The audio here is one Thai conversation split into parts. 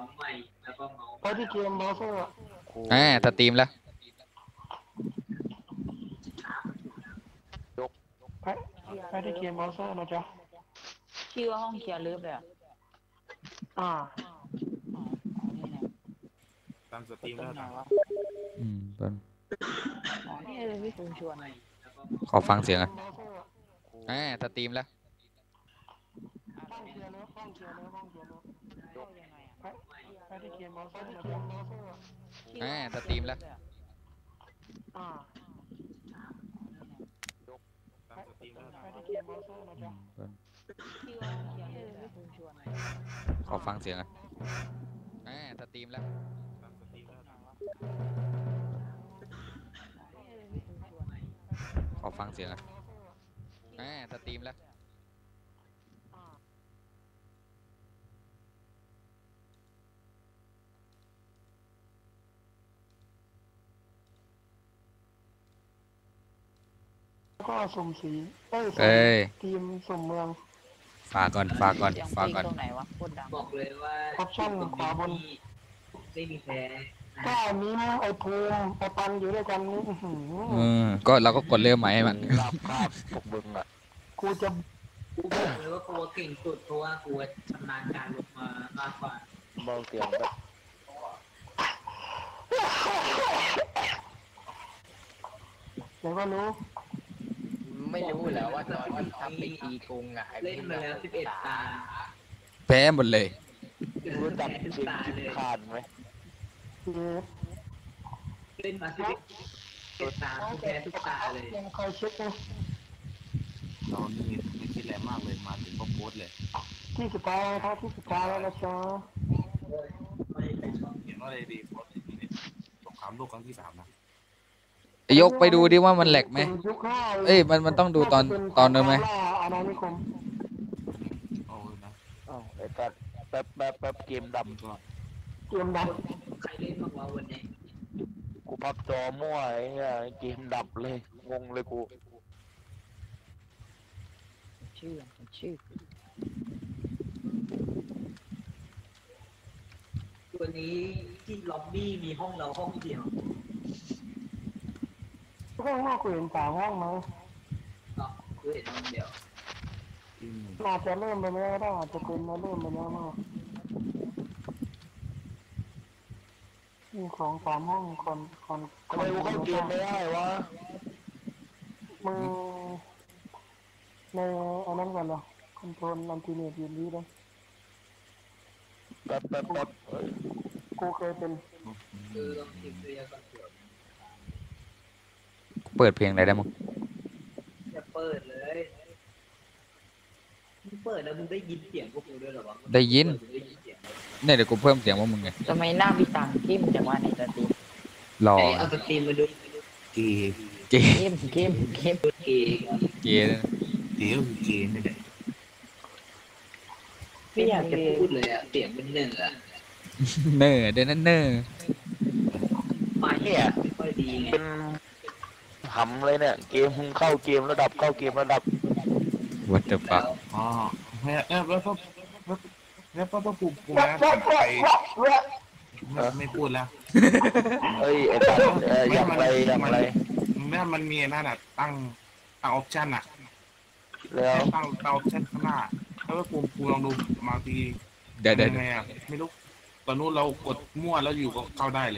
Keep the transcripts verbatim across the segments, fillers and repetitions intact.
ไปที่เกมเบราว์เซอร์แหมสตรีมแล้วไปไปที่เกมเบราว์เซอร์นะจ๊ะชื่อว่าห้องเคลียร์ลึกเลยอ่ะอ่าตามสตรีมแล้วนะอืมเปิ้ลอ๋อนี่เลยพี่คุณชวนขอฟังเสียงอ่ะแหมสตรีมแล้วห้องเคลียร์ลึกห้องเคลียร์ลึกห้องเคลียร์ลึกไปไปที่เกมเบราว์เซอร์นะจ๊ะแหมสตรีมแล้วอ่าตามสตรีมแล้วนะไปที่เกมเบราว์เซอร์นะจ๊ะเปิ้ลชื่อว่าห้องเคลียร์ลึกพี่คุณชวนขอฟังเสียงอ่ะแหมสตรีมแล้วตามสตรีมแล้วนะขอฟังเสียงอ่ะแหมสตรีมแล้วก็สุ่มสีเอ้ยเอ้ยทีมสุ่มเมืองฝากก่อนฝากก่อนฝากก่อนตรงไหนวะโคตรดังบอกเลยว่าออปชั่นขวาบนไม่มีแพ้ก็อันนี้นะไอ้ภูมิไอ้ปันอยู่ด้วยกันนี่อื้อหืออืมก็เราก็กดเริ่มใหม่ให้มันรับภาพพวกมึงอ่ะกูจะกูบอกเลยว่ากูเก่งสุดเพราะว่ากูชำนาญการลงมามากกว่าเบาเสียงแบบเดี๋ยวก็รู้ไม่รู้แล้วว่าตอนที่ทำไปตีกงอ่ะเล่นมาแล้วสิบเอ็ดตาแพ้หมดเลยรู้จักจริงจิคานไหมคือเล่นมาสิบเอ็ดตากูแพ้ทุกตาเลยยังคอยเช็คนะตอนนี้ไม่คิดอะไรมากเลยมาถึงก็โพสเลยที่สุดท้ายครับที่สุดท้ายแล้วนะจ๊ะเห็นว่าอะไรดีโพสที่นี่สงครามโลกครั้งที่สามนะยกไปดูดิว่ามันแหลกไหมยุคห้าเอ้ยมันมันต้องดูตอนตอนนึงไหมอาณานิคมโอ้ยนะอ้าวไอ้ตัดแป๊บแป๊บแป๊บเกมดมันก็เกมดังใครเล่นบ้างวะวันนี้ำกูพับจอมั่วไอ้เนี่ยเกมดับเลยงงเลยกูชื่อชื่อวันนี้ที่ล็อบบี้มีห้องเราห้องเดียวห้องนอกกูเห็นสามห้องไหมเนาะกูเห็นห้องเดียวที่หนึ่งน่าจะเริ่มไปแล้วได้อาจจะเป็นมาเริ่มไปแล้วเนาะมีของสามห้องคนคนทำไมกูเข้าเกมไม่ได้วะมึงในอันนั้นก่อนเหรอคอนโทรลอันติเนตยืนดีเลยแป๊บแป๊บแป๊บเอ้ยกูเคยเป็นคือลองคิดดูยาก่อนเถอะเปิดเพลงอะไรได้มั้งอย่าเปิดเลยมึงเปิดแล้วมึงได้ยินเสียงพวกกูด้วยเหรอวะได้ยินมึงได้ยินเสียงเนี่ยเดี๋ยวกูเพิ่มเสียงว่ามึงไงทำไมหน้าพี่ตังเข้มจังวะในสตรีมรอเอ้ยเอาสตรีมมาดูเกย์เกเข้มเข้มเข้มเกย์เกเดี๋ยวเกย์นี่แหละไม่อยากจะพูดเลยอะเสียงมันเหนื่อยอะเนอร์เดี๋ยวนั้นเนอร์ไม่ไม่ค่อยดีไงเป็นหำเลยเนี่ยเกมมึงเข้าเกมระดับเข้าเกมระดับวัตถุฟักอ๋อแล้วแล้วแล้วแล้วก็ต้องปูปูนะไปไม่ไม่พูดแล้วเฮ้ยไอ้ตัดเอ่ออย่างไรอย่างไรแม่มันมีนั่นอ่ะตั้งตั้งออปชั่นอ่ะแล้วตั้งตั้งออปชั่นข้างหน้าแล้วก็ปูปูลองดูบางทีเดี๋ยวเดี๋ยวยังไงอ่ะไม่รู้ตอนนู้นเรากดมั่วแล้วอยู่ก็เข้าได้เลย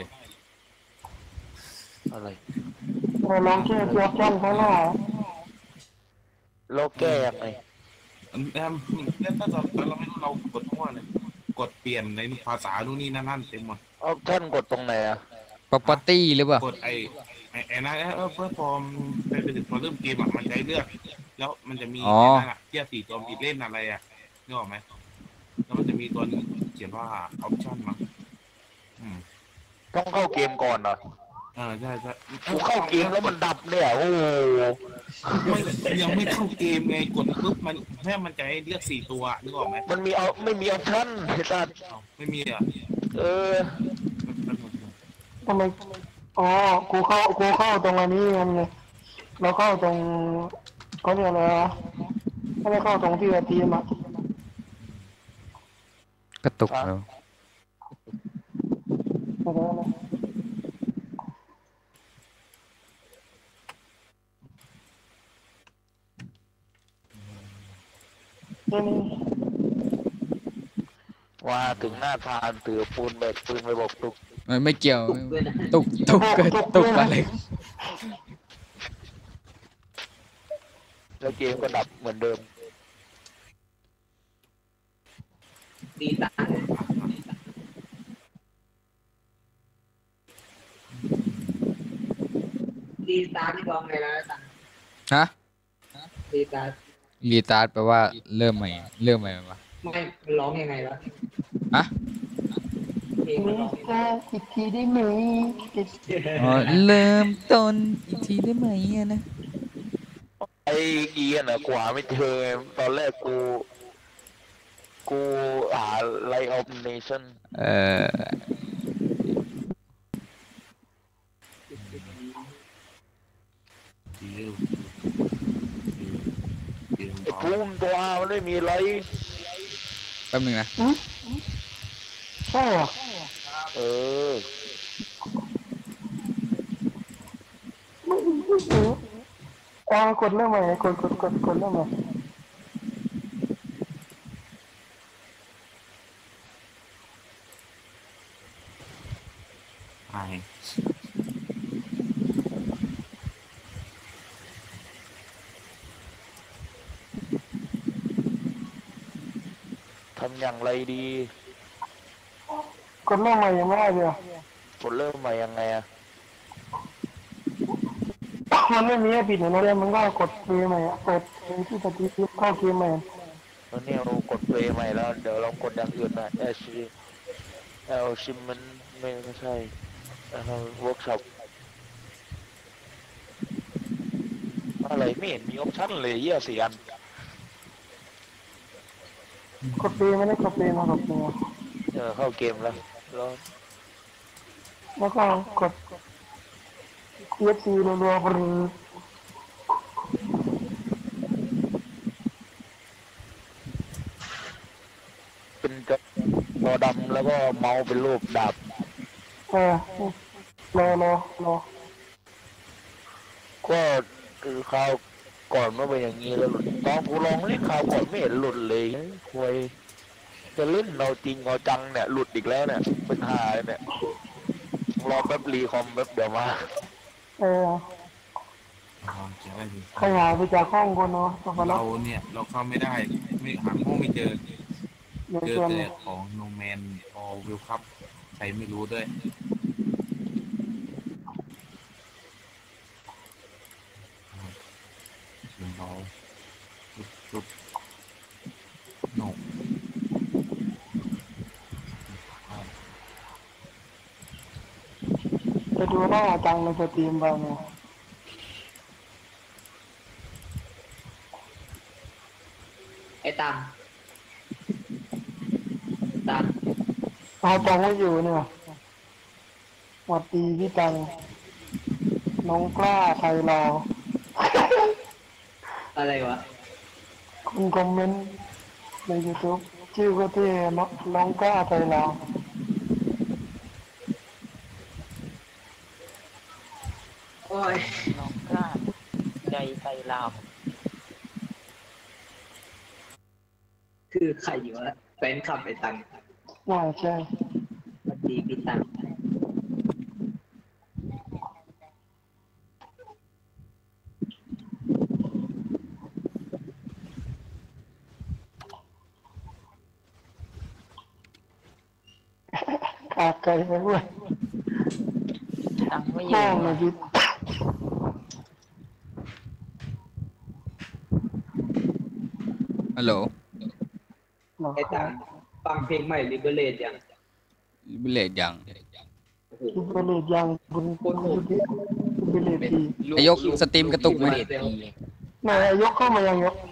อะไรเราลองแค่เกียร์จ้อนข้างหน้าโลกแก้ยังไงแล้วแล้วถ้าเราเราไม่รู้เรากดมั่วเลยกดเปลี่ยนในภาษานู่นนี่นั่นนั่นเต็มหมดออปชั่นกดตรงไหนอ่ะป๊อปปาร์ตี้หรือเปล่ากดไอ้ไอ้ไอ้นั่นเออเพื่อพอไปไปถึงพอเริ่มเกมอ่ะมันจะให้เลือก แล้วมันจะมีไอ้นั่นอ่ะเทียบสี่ตัวผิดเล่นอะไรอ่ะนึกออกไหมแล้วมันจะมีตัวหนึงเขียนว่าออปชั่นมั้งอืมต้องเข้าเกมก่อนเหรอเออใช่ใช่กูเข้าเกมแล้วมันดับเนี่ยโอ้โหไม่ยังไม่เข้าเกมไงกดปุ๊บมันแค่มันจะให้เลือกสี่ตัวนึกออกไหมมันมีเอาไม่มีออปชั่นไอ้ตัดอ้าวไม่มีอ่ะเออทำไมอ๋อกูเข้ากูเข้าตรงอันนี้มันไงเราเข้าตรงเขาเรียกอะไรวะไม่ได้เข้าตรงที่ทีมอ่ะกระตุกแล้วไปแล้วนะนี่นี่ว่าถึงหน้าทานถือปูนแบกปืนไปบอกตุกไม่ไม่เกี่ยวตุกด้วยนะตุกตุกเกิดตุกอะไรแล้วเกมก็ดับเหมือนเดิมดีตาดีตาที่ร้องไงแล้วตังฮะดีตารีตาร์ทแปลว่าเริ่มใหม่เริ่มใหม่ปะไม่มันร้องยังไงแล้วฮะเพลงมันร้องยังไงจะอีกทีได้ไหมอ๋อเริ่มต้นอีกทีได้ไหมอะนะไอ้เกียร์น่ะกว่าไม่เจอตอนแรกกู กูหาไลออฟเนชั่นเออเกมเกมไอ้ปูนตัวมันไม่มีไรแป๊บนึงนะใช่เหรอเอออ่ากดเริ่มใหม่กดกดกดกดเริ่มใหม่ใช่ทำอย่างไรดีกดเริ่มใหม่ยังไม่ได้เลยกดเริ่มใหม่ยังไงอะมันไม่มีให้ปิดนะเนี่ยมันก็กดเกมใหม่เปิดเพลงที่สตรีมเข้าเกมใหม่แล้วเนี่ยเรากดเพลย์ใหม่แล้ว เดี๋ยวเรากดอย่างอื่นนะเอชเอลชิมมันไม่ไม่ใช่เวิร์กช็อปอะไรไม่เห็นมีออปชั่นเลยเยี่ยสี่อันกดเพลงไม่ได้กดเพลงมากดเพลงเออเข้าเกมแล้วแล้วแล้วก็กด ที เอฟ ซี รัวๆหรือเป็นจอดำแล้วก็เมาส์เป็นรูปดาบเออรอรอรอก็คือคราวก่อนมันเป็นอย่างนี้แล้วหลุดตอนกูลองเล่นคราวก่อนไม่เห็นหลุดเลยควยจะเล่นเราจริงเอาจังเนี่ยหลุดอีกแล้วเนี่ยเป็นหายเนี่ยรอแป๊บรีคอมแป๊บเดี๋ยวมาเออเราจะได้ดูขยายไปจากห้องคนเนาะต่อไปแล้เราวเนี่ยเราเข้าไม่ได้ไม่หาห้องไม่เจอเดี๋ยวเจอเตือนแต่ของโนแมนออวิลคัพใครไม่รู้ด้วยเสียงเราจุดโนจะดูหน้าจังในสตรีมบ้างเนี่ยไอ้ตังตังเอาจังไม่อยู่เนี่ยสวัสดีพี่จังน้องกล้าไทยเราอะไรวะคุณคอมเมนต์ใน YouTube ชื่อก็เท่เนาะน้องกล้าไทยเราโอ้ยน้องกล้าใจใจลาวคือใครอยู่วะแฟนคลับไอ้ตังน่าใช่สวัสดีพี่ตังขาดไกลไปด้วยตังไม่อห้ยู่องเลยพี่ฮัลโหลไอ้ตังฟังเพลงใหม่ Liberate ยังบิเลตยังโอ้โหคุณเบลเลตยังคุณคุณคุณเบลเลตทีไอยกสตรีมกระตุกไหมนายยกเข้ามายังยก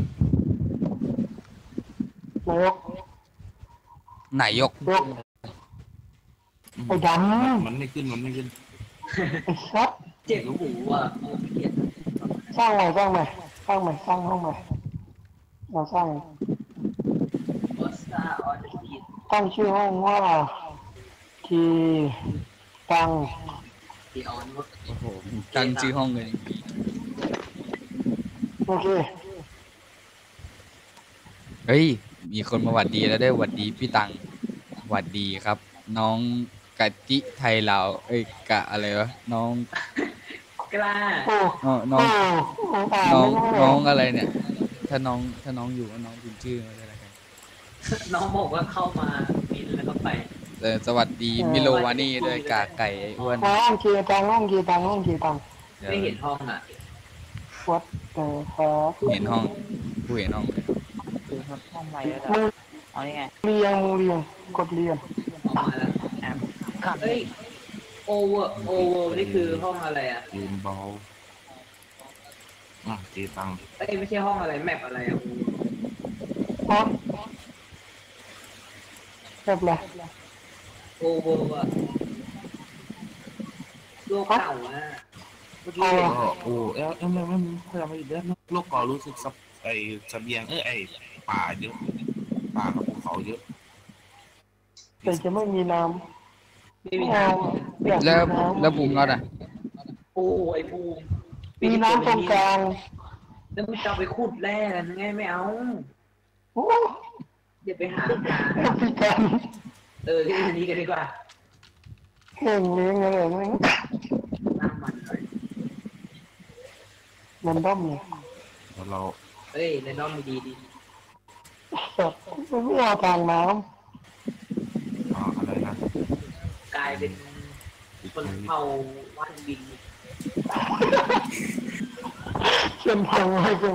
นายกไหนยกยกไอ้ดำมันไม่ขึ้นมันไม่ขึ้นไอ้ซัดเจ็บหูอ่ะโอ้เกลียดสร้างใหม่สร้างใหม่สร้างใหม่สร้างห้องใหม่เราสร้างออสตาออนพีดตั้งชื่อห้องว่า T ทีตังที่ออนหมดโอ้โหตั้งชื่อห้องเลยโอเคเฮ้ยมีคนมาหวัดดีแล้วได้หวัดดีพี่ตังหวัดดีครับ น้องกะจิไทยลาวเอ้ยกะอะไรวะน้องกล้าโอ้น้องน้โอ้องอ่านน้องไม่ได้น้องอะไรเนี่ย ถ้าน้องถ้าน้องอยู่ก็น้องพิมพ์ชื่อมาได้แล้วกันน้องบอกว่าเข้ามาบินแล้วก็ไปเออสวัสดีมิโลวานี่ด้วยกาไก่ไอ้อ้วนห้องกีตังห้องกีตังห้องกีตังเดี๋ยวไม่เห็นห้องอ่ะวัดเออครับเห็นห้องผู้เห็นห้องเลยดูครับห้องใหม่แล้วมึงเอานี่ไงเรียงมึงเรียงกดเรียงห้องมาแล้วแอมขับเอ้ยโอเวอร์โอเวอร์นี่คือห้องอะไรอ่ะยืนเบาอ่ะเจตังเอ้ยไม่ใช่ห้องอะไรแมปอะไรอ่ะฮะแบบไรโอเวอร์อ่ะโลกเก่าอ่ะเมื่อกี้เห็นก็โอ้เอ้ยเอ้ยไม่ไม่ไม่ไม่ไม่เดือดโลกก่อรู้สึกสับไอ้เสบียงเอ้ยไอ้ป่าเยอะป่ากับภูเขาเยอะแต่จะไม่มีน้ไม่ำมีไม่น้เอาอยากแล้วมีน้ำแล้วภูมิน็อตอ่ะำโอ้ไอ้ภูมิมีน้ำตรงกลางแล้วมันจะเอาไปขุดแร่กันไงไม่เอาโอ้อย่าไปหาหาแอฟริกันเออที่นี้กันดีกว่าแห่งเลี้ยงอะไรนั่นน้ำมันหน่อยมันด้อมเนี่ยแล้วเราเอ้ยในน้องมีดีดีแบบไม่เอาทางน้อ่าอะไรนะกลายเป็นคนเผ่าวันบินำเช่นทางให้เพื่อน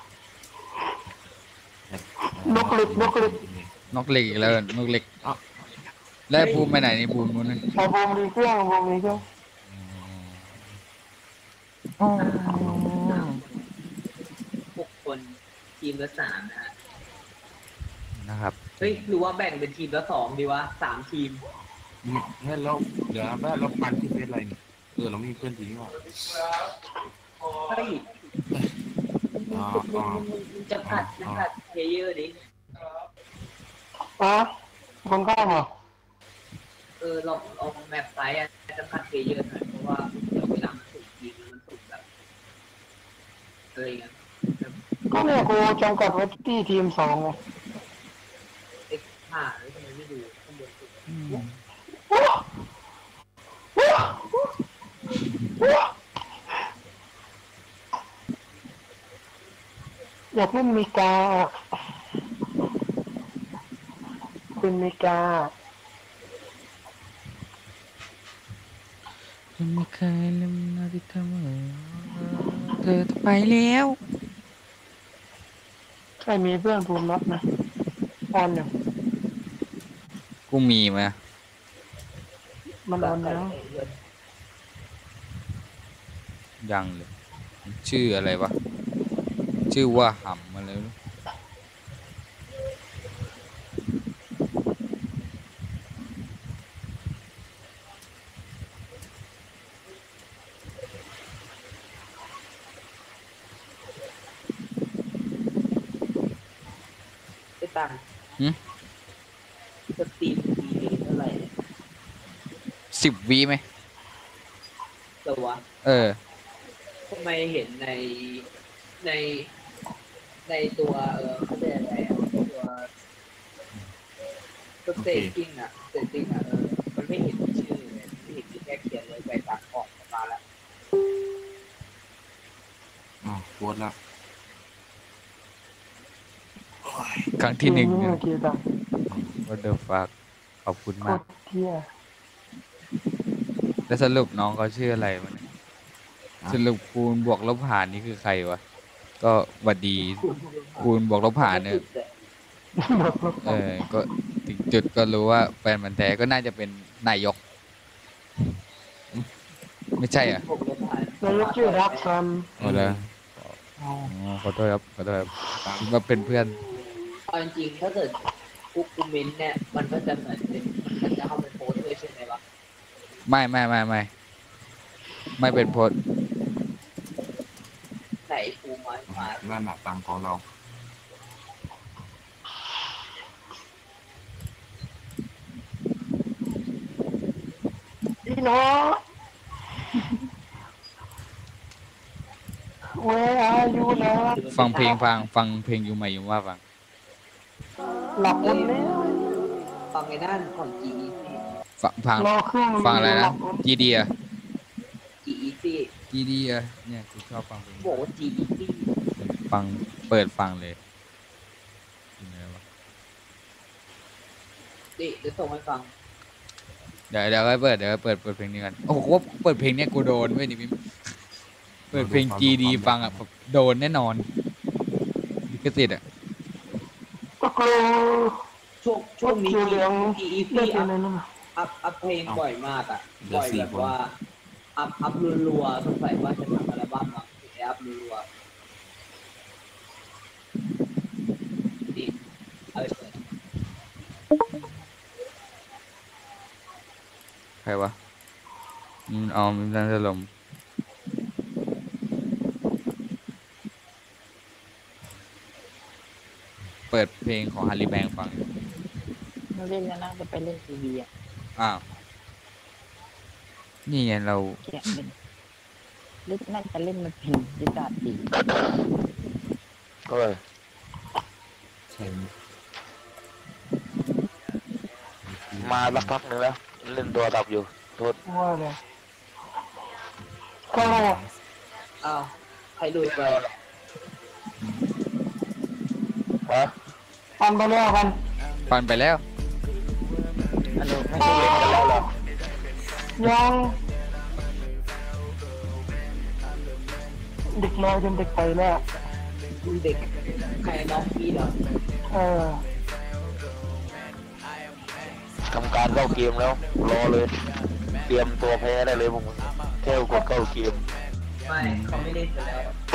นกเล็กนกเล็กนกเหล็กอีกแล้วนกเหล็กอ้าวแล้วภูมิไปไหนนี่ภูมินู้นนี่เอาวงรีเครื่องวงรีเครื่องอ๋อหกคนทีมละสามนะฮะนะครับเฮ้ยหรือว่าแบ่งเป็นทีมละสองดีวะสามทีมนี่เราเดี๋ยวแม่เราปันที่เฟซอะไรเนี่ยเออเราไม่มีเพื่อนทีนี้ว่ะเฮ้ยอ๋อมึอ๋องมึงมึงจะผัดจะผัดเพลเยอร์ดิอ่ะคนข้ามเหรอเออลองลองแมปไซส์อ่ะจะผัดเพลเยอร์หน่อยเพราะว่าเดี๋ยวเวลามันสุ่มทีมมันสุ่มแบบอะไรเงี้ยก็เนี่ยกูจำกัดไว้ที่ทีมสองไงเอ็กซ์ห้าหรือทำไมไม่ดูข้างบนสุดอยากเล่นมีกาเป็นมีกาคุณไม่เคยลืมนาฬิกาเมื่อเธอจะไปแล้วใครมีเพื่อนภูมินัดนะออนอยู่กูมีไหมมันออนแล้วยังเลย ชื่ออะไรวะ ชื่อว่าหำอะไรไม่รู้ไปตังหึสตรีมทีเท่าไหร่เนี่ยสิบวิไหมตัวเออทำไมเห็นในในในตัวเออเขาเรียกอะไรอ่ะตัวตัวเซตติ้งอ่ะเซตติ้งอ่ะเออมันไม่เห็นชื่อเลยไม่เห็นที่แค่เขียนเลยไปตังออกมาแล้วอ๋อโคตรละโอ้ยครั้งที่หนึ่งทีมเนี่ยเมื่อกี้ตัง What the fuck ขอบคุณโคมากตรเที่ยแล้วสรุปน้องเขาชื่ออะไรมันยสรุปคูณบวกลบหารนี่คือใครวะ ก็หวัดดีคูณบวกลบหารเนี่ยบอกลบเออ ก็ถึงจุดก็รู้ว่าแฟนมันธุ์แท้ก็น่าจะเป็นนายก ไม่ใช่อ่ะนายกชื่อรักซันหมดแล้วอ๋ออ๋อขอโทษครับขอโทษครับคิดว่าเป็นเพื่อนเอาจริงๆถ้าเกิดคุกคูเมนต์เนี่ยมันก็จะเหมือนเป็นมันจะเข้าไปโพสต์ด้วยใช่ไหมวะไม่ไม่ไม่ไม่ไม่เป็นโพสต์ไหนภูมิมามานั่นหนักตังของเราพี่น้องเว้ยอายุนะฟังเพลงฟังฟังเพลงอยู่ไหมอยู่ว่าฟังหลับหมดแล้วฟังไอ้นั่นของ G E C ฟังฟังรอเครื่องฟังอะไรหนะลับหมดจีเดีย G E C จีเดียเนี่ยกูชอบฟังเพลงบอกว่า G E C ฟังเปิดฟังเลยยังไงวะดิเดี๋ยวส่งให้ฟังเดี๋ยวเดี๋ยวไปเปิดเดี๋ยวไปเปิดเปิดเพลงนี้กันโอ้โหว่าเปิดเพลงเนี้ยกูโดนเว้ยนี่พี่เปิดเพลงจีดีฟังอ่ะแบบโดนแน่นอนลิขสิทธิ์อ่ะก็กลัวช่วงช่วงนี้เหลือง G E C เลือดอัอะไรพนั่นอัพอัพเพลงบ่อยมากอ่ะบ่อยแบบว่าอัพอัพรัวๆสงสัยว่าจะทำอัลบั้มมาอัพรัวๆดิอะไรเปิดใครวะอืมเอามันนั่งจะลมเปิดเพลงของฮาริแบงฟังเล่นแล้วนะจะไปเล่นทีวีอ่ะอ้าวนี่ไงเราแค่เล่นเล่นน่าจะเล่นมันเป็นดิจิตอลดีเฮ้ยใช่มาสักพักหนึ่งแล้วเล่นตัวตับอยู่โทษว่าเลยก็อ้าวใครดูดไปวะปันไปแล้วกันฟันไปแล้วอันนี้ไม่เล่นกันแล้วเหรอยังเด็กน้อยจนเด็กไปแล้วดูเด็กใครน้องพี่เหรอเออทำการเข้าเกมแล้วรอเลย เตรียมตัวแพ้ได้เลยพวกมึงแค่กดเข้าเกมไม่เขาไม่เล่นกันแล้ว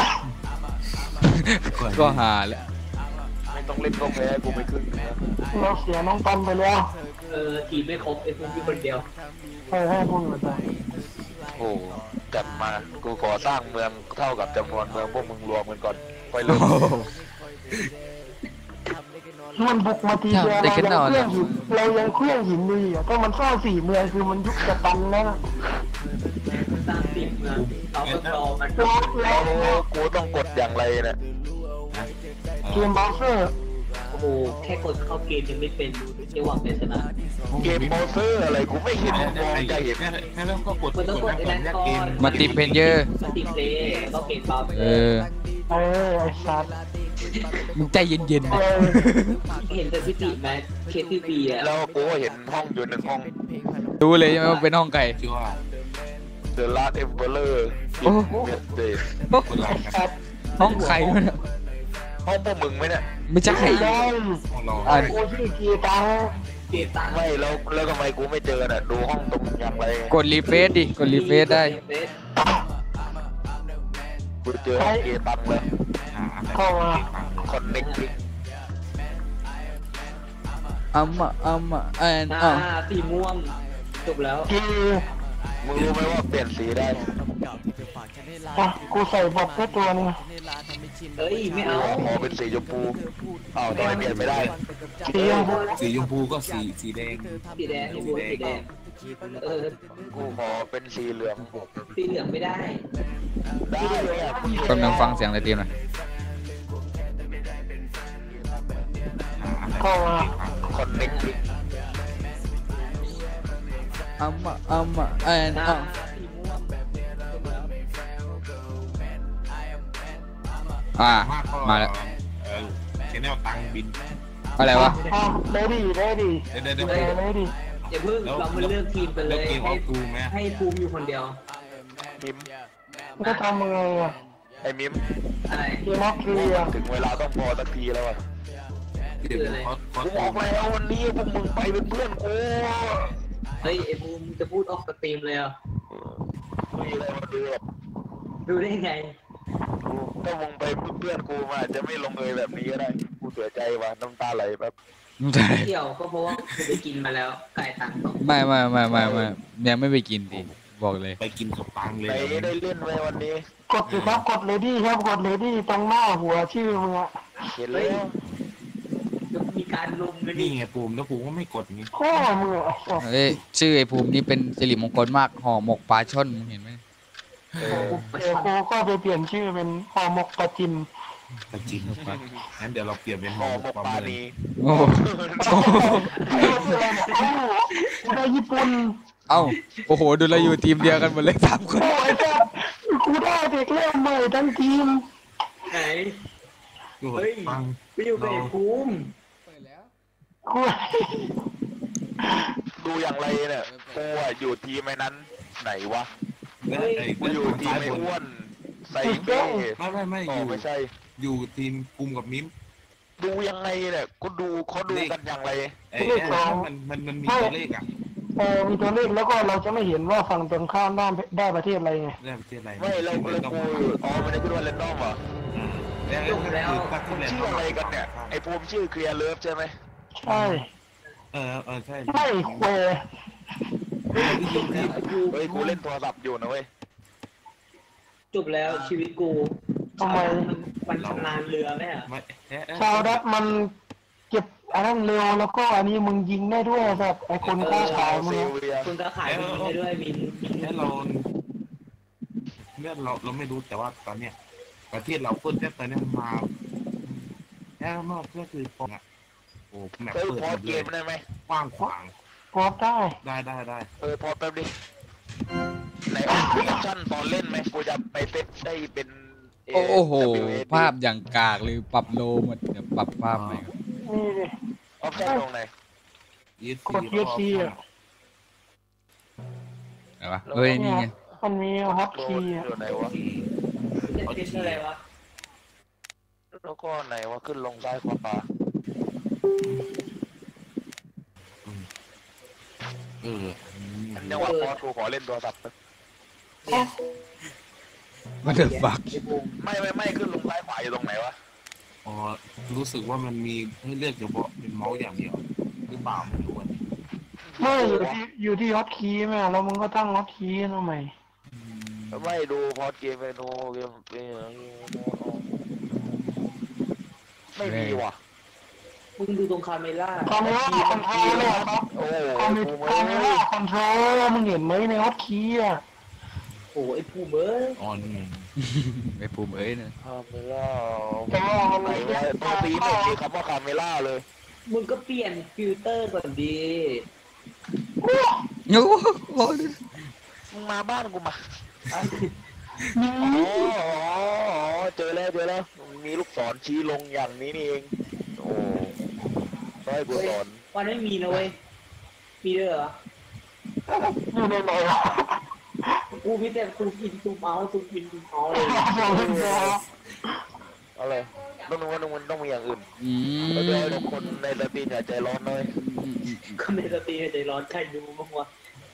ก็หาแล้วไม่ต้องเล่นก็แพ้กูไม่ขึ้นนะเราเสียน้องปันไปแล้วเออทีมไม่ครบไอ้พวกพี่คนเดียวเออให้พูดมาใจโอ้จัดมากูขอสร้างเมืองเท่ากับจำนวนเมืองพวกมึงรวมกันก่อนค่อยเริ่มมันบุกมาทีเดียวเรายังเครื่องหินเรายังเครื่องหินดีอ่ะถ้ามันสร้างสี่เมืองคือมันยุคจะตันแล้วนะสร้างทีมเมืองเราก็รอมันแล้วแล้แล้ว วกูต้องกดอย่างไรเนี่ยเกมบอสเซอร์โอ้โหแค่กดเข้าเกมยังไม่เป็นจะหวังได้ชนะเกมโมเซอร์อะไรกูไม่เห็นมองจะเห็นแค่แค่เริ่มก็กดมันต้องกดไอ้นั่นก่อนมาติเพนเยอร์สติเพลย์แล้วก็เกมบัฟเออเออไอ้สัตว์มึงใจเย็นๆเอนะอเห็นแต่พิจิไหมเคสที่บีอ่ะแล้วกูก็เห็นห้องอยู่หนึ่งห้องรู้เลยใช่ไหมว่าเป็นห้องไก่ชื่อว่า The Last Emperor โอ้ in Midday คนเราไอ้สัตว์ห้องใครวะเนี่ยห้องพวกมึงไหมเนี่ยไม่ใช่ไอ้ดอนของเราอ่ะกูชื่อกีตังเกมตังไม่แล้วแล้วทำไมกูไม่เจอน่ะดูห้องตรงอย่างไรกดรีเฟซดิกดรีเฟซได้กูเจอห้องเกตังเลยหาอะไรเข้ามาคอนเน็กต์อัมอะอัมอะแอนอ่าอ่ะสีม่วงจบแล้วกีมึงรู้ไหมว่าเปลี่ยนสีได้อ่ะกูใส่บอทแค่ตัวนึงเอ้ยไม่เอาขอเป็นสีชมพูอ้าวทำไมเปลี่ยนไม่ได้สีชมพูสีชมพูก็สีสีแดงสีแดงสีม่วงสีแดงเออกูขอเป็นสีเหลืองสีเหลืองไม่ได้ได้เนี่ยกูกำลังฟังเสียงในทีมหน่อยหาอะไรเข้ามาคอนเน็กต์อัมอะอัมอะแอนอ่าอ่ะสีม่วงจบแล้วอ่ะมากก็มาแล้วเออชแนลตังบินอะไรวะอ่ะเลดี้เลดี้เดี๋ยวเดี๋ยวเอเดี๋ยวอเลดี้อย่าเพิ่งเรามาเลือกทีมกันเลเลิกยเกมอให้อกตูไหมให้ภูมิอยู่คนเดียวมิมก็ทำยังไงอ่ะไอ้มิมอะไรเกมออฟเคลียร์ถึงเวลาต้องพอสักทีแล้วอ่ะเดี๋ยวเขาเขากูบอกแล้ววันนี้พวกมึงไปเป็นเพื่อนกูเฮ้ยไอ้ภูมิจะพูดออกสตรีมเลยเหรอ่ะไม่มีอะไรมาดูหรอกดูได้ไงถ้ามึงไปเพื่อนกูมาอาจจะไม่ลงเอยแบบนี้ก็ได้กูเสียใจว่ะน้ำตาไหลแบบไม่ใช่เที่ยวก็เพราะว่ากูไปกินมาแล้วไก่ตังสองไม่ไม่ไม่ไม่ไม่ยังไม่ไปกินดิบอกเลยไปกินกับตังเลยไหนได้เล่นไหมวันนี้กดสิครับกดเลดี้ครับกดเลดี้ตรงหน้าหัวชื่อมึงอ่ะเห็นแล้วมมีการลุมกันนี่นี่ไงปูมแล้วปูก็ไม่กดนี่พ่อมึงอ่ะเฮ้ยชื่อไอ้ภูมินี่เป็นสิริมงคลมากห่อหมกปลาช่อนมึงเห็นไหมเออเดี๋ยวกูก็ไปเปลี่ยนชื่อเป็นห่อหมกปลาจินแต่จริงงั้นเดี๋ยวเราเปลี่ยนเป็นห่อหมกปลานีโอ้โหกูได้ญี่ปุ่นเอ้าโอ้โหดูเราอยู่ทีมเดียวกันหมดเลยสามคนโอ้ยจ้ะกูได้เด็กเล่นใหม่ทั้งทีมไหนดูฟังไปอยู่กับไอ้ภูมิกูดูอย่างไรเนี่ยกูอะอยู่ทีมไอ้นั้นไหนวะแล้วไอ้กูอยู่ทีมไอ้อ้วนใส่เป้ไม่ไม่ไม่ออ๋อยู่ ไม่ใช่อยู่ทีมปูมกับมิ้มดูยังไงเนี่ยก็ดูเขาดูกันอย่างไรไอ้มันมันมันมีตัวเลขอ่ะเออมีตัวเลขแล้วก็เราจะไม่เห็นว่าฝั่งตรงข้ามได้ได้ประเทศอะไรไงได้ประเทศอะไรไม่เราเรากูอ๋อไม่ได้คิดว่าเรนดอมเหรอแล้วแล้วก็คือชื่ออะไรกันเนี่ยไอ้ภูมิชื่อเคลียร์เลิฟใช่ไหมใช่เออเออใช่ไม่เควจบแล้วไอ้ภูมิเฮ้ยกูเล่นโทรศัพท์อยู่นะเว้ยจบแล้วชีวิตกูทำไมมันชำนาญเรือไหมอ่ะไม่ชาวดัตมันเก็บอันนั้นเร็วแล้วก็อันนี้มึงยิงได้ด้วยแบบไอ้คนค้าขายมึงซีอะเวียคุณก็ขายมินได้ด้วยมินเนี่ยเราเนี่ยเราเราไม่รู้แต่ว่าตอนเนี้ยประเทศเราเพิ่งแค่ตอนนี้มาแค่นอกก็คือฟองอ่ะโอ้แมปเออเปิดพอหมดดเกเลยมได้ไหมกว้างขวางกอบได้ได้ได้ได้เออพอแป๊บดิไหนออปชั่นตอนเล่นไหมกูจะไปเซตได้เป็นโอ้โหภาพอย่างกากเลยปรับโลหมดเดี๋ยวปรับภาพใหม่ก่อนนี่ดิออปชั่นตรงไหน ESC กด ESC อ่ะไหนวะเฮ้ยนี่ไงมันมีฮอตโหลคีดย์อะอยู่ไหนวะจะเป็นอะไรวะแล้วก็ไหนวะขึ้นลงซ้ายขวาเอออันนี้ว่าพอกูขอเล่นโทรศัพท์เนี่ยมันเดือดบักไอ้ภูมิไม่ไม่ไม่ขึ้นลงซ้ายขวาอยู่ตรงไหนวะอ๋อรู้สึกว่ามันมีให้เลือกเฉพาะเป็นเมาส์อย่างเดียวหรือเปล่าไม่รู้อ่ะไม่อยู่ที่อยู่ที่ฮอตคีย์แม่แล้วมึงก็ตั้งฮอตคีย์ทำไมไม่ดูพอดเกมไปดูเกมไม่มีว่ะมึงดูตรงคาเมล่าคาเมล่าคอนโทรลเลยครับโอ้โหคาเมกูคาเมไม่ล่าคอนโทรลมึงเห็นไหมในฮอตคีย์อ่ะโอ้ไอ้ภูมิเอ้ยอ๋อนี่ไงไอ้ภูมิเอ้ยเนี่ยคาเมล่าแต่ว่ามันไหนไม่วะตัวตีไม่มีคำว่าคาเมล่าเลยมึงก็เปลี่ยนฟิลเตอร์ก่อนดีโอ้โหมึงมาบ้านกูมามีอ๋อเจอแล้วเจอแล้วมีลูกศรชี้ลงอย่างนี้นี่เองโอ้ก็ให้กูสอนวันไม่มีนะเว้ยมีด้วยเหรออยู่ในไหนวะกูมีแต่กูกินตูเมาส์ตูกินตูเมาส์เลยอะไรต้องนึกว่ามันต้องมีอย่างอื่นอืมแล้วด้วยคนในสตรีมอย่าใจร้อนเลยก็ในสตรีใจร้อนใครดูบ้างวะ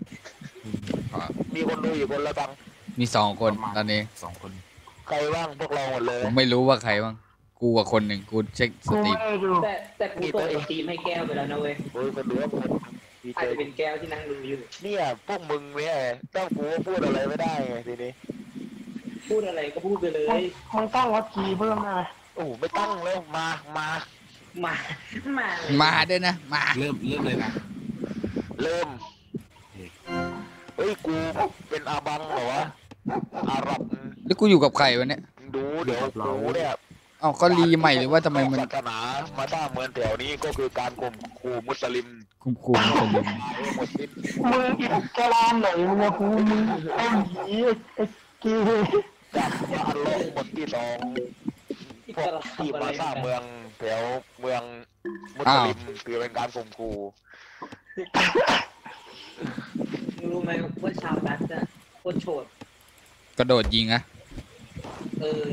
มีคนดูอยู่คนละตังมีสองคนตอนนี้สองคนใครบ้างพวกเราหมดเลยผมไม่รู้ว่าใครบ้างกูกับคนหนึ่งกูเช็คสกูตรีไม่มได้ดูแต่แต่กูเปิดสตรีมให้แก้วไปแล้วนะเว้ยโดยคนเหลือคนดีอาใจจจะเป็นแก้วที่นั่งดูอยู่เนี่ยพวกมึงเนี่ยต้องกูพูดอะไรไม่ได้ไงทีนี้พูดอะไรก็พูดไปเลมึงยมึงตั้งฮอตคีย์เพิ่มได้ไหมโอ้โหไม่ตั้งแล้วมามามามาเลยมาด้วยนะมาเริ่มเริ่มเลยนะเริ่มเฮ้ยกูเป็นอาบังเหรอวะอาหรับแล้วกูอยู่กับใครวะเนี่ยดูเดี๋ยวกูเนี่ยเอ้าก็รีใหม่หรือว่าทำไมมันศาสนามาสร้างเมืองแถวนี้ก็คือการข่มขู่มุสลิมคุมคุมสลิมหมดสิ้นมึงอิสลามไหนมึงอะกูมึงไอ้ผีไอ้เกย์จากอัลลอฮ์บทที่สองพวกที่มาสร้างเมืองแถวเมืองมุสลิมคือเป็นการข่มขู่มึงรู้ไหมว่าชาวดัตช์อะโคตรโฉดกระโดดยิงอะเออ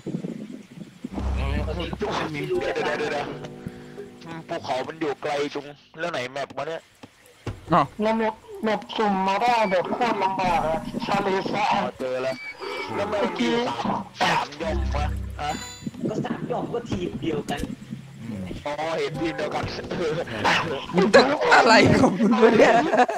แล้วไม่จุ๊บมีไม่รู้เดี๋ยวจะเดี๋ยวสร้างเดี๋ยวเดี๋ยวภูเขามันอยู่ไกลจุงแล้วไหนแมปวะเนี่ยแล้วแบบแบบสุ่มมาได้แบบโคตรลำบากอะชาเลซาอ๋อเจอแล้วแล้วมันมีสามสามย่อมวะฮะก็สามดอกก็ทีมเดียวกันอ๋อเห็นทีมเดียวกันเออมึงจะอะไรของมึงวะเนี่ย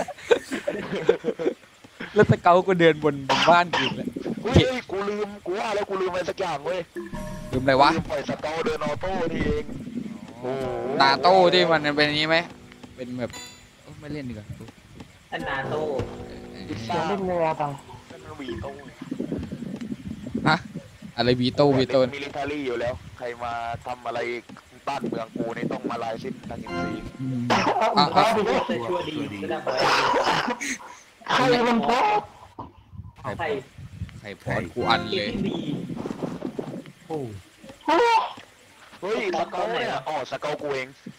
แล้วตะเกาก็เดินบนบนบ้านกูเลยเฮ้ยกูลืมกูว่าแล้วกูลืมอะไรสักอย่างเว้ยลืมอะไรวะลืมปล่อยสเกลเดินออโต้นี่เองอ๋อโอ้โหนาโต้ที่มันเป็นอย่างนี้ไหมเป็นแบบเอ้ยไม่เล่นดีกว่าอันนาโต้เสียงเล่นเรือตังนั่นมันวีโต้ฮะอะไรบีโต้บีโต้มิลิเทอรี่อยู่แล้ว ใครมาทำอะไรบ้านเมืองกูนี่ต้องมาลายสิ้นทั้งอินซีอืมอ่ะอ่ะอ่ะอ่ะแต่ชั่วดีระดับอะไรใครมันโพสต์ใครใครพอดกูอันคิดเลยที่ดีโอ้โอ้เฮ้ยสเกลเนี่ยอ๋อสเกลกูเอง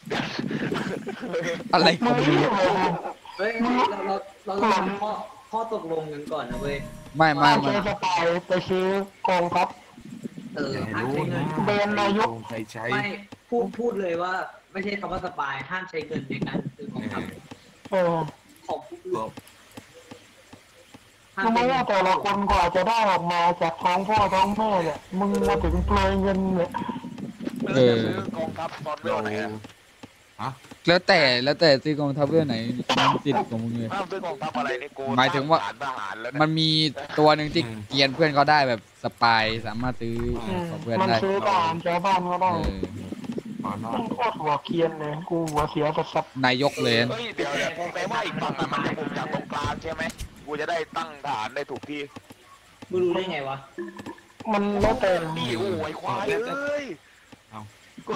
อะไรขมึอง งนี่มึงเหรอเฮ้ยเราเราเราต้องทำข้อข้อตกลงกันก่อนนะเว้ยไม่ไม่ไม่ไม่ใช่สปายไปซื้อกองทัพเอออย่าให้ห้ามรู้ใช้เงินะนเบนนายกใครใช้ไม่พูดพูดเลยว่า ไม่ใช่คำว่าสปายห้ามใช้เงินในการซื้อของทัพเออของผู้อื่นห้ามรู้ไหมใช้เงิว่าแต่ละคนกว่าจะได้ออกมาจากท้องพ่อท้องแม่เนี่ยมึงมาถึงเปลยเงินเนี่ยเออซื้อกองทัพตอนเวเราลไหนอะแล้วแต่แล้วแต่ซื้อกองทัพเรื่องไหนมันสิทธิ์ของมึงเลยห้ามซื้อกองทัพอะไรนี่กูหมายถึงว่าทหารทหารแล้วมัเนี่ยนมีตัวหนึ่งที่เกรียนเพื่อนเขาได้แบบสปายสามารถซื้ออืมของเพื่อนมันได้ซื้อทหารชาวบ้านก็เอได้อตอนนอต้อน งโคตรหัวเคียนเลยกูหัวเสียสัสนายกเลยเฮ้ยเดี๋ยวเดี๋ยวแปลว่าอีกฝั่งอะมันจะมุมจากตรงกลางใช่ไหมกูจะได้ตั้งฐานได้ถูกที่มึงรู้ได้ไงวะๆมันแล้วแต่นี่โอ้ยควายเอ้ยกู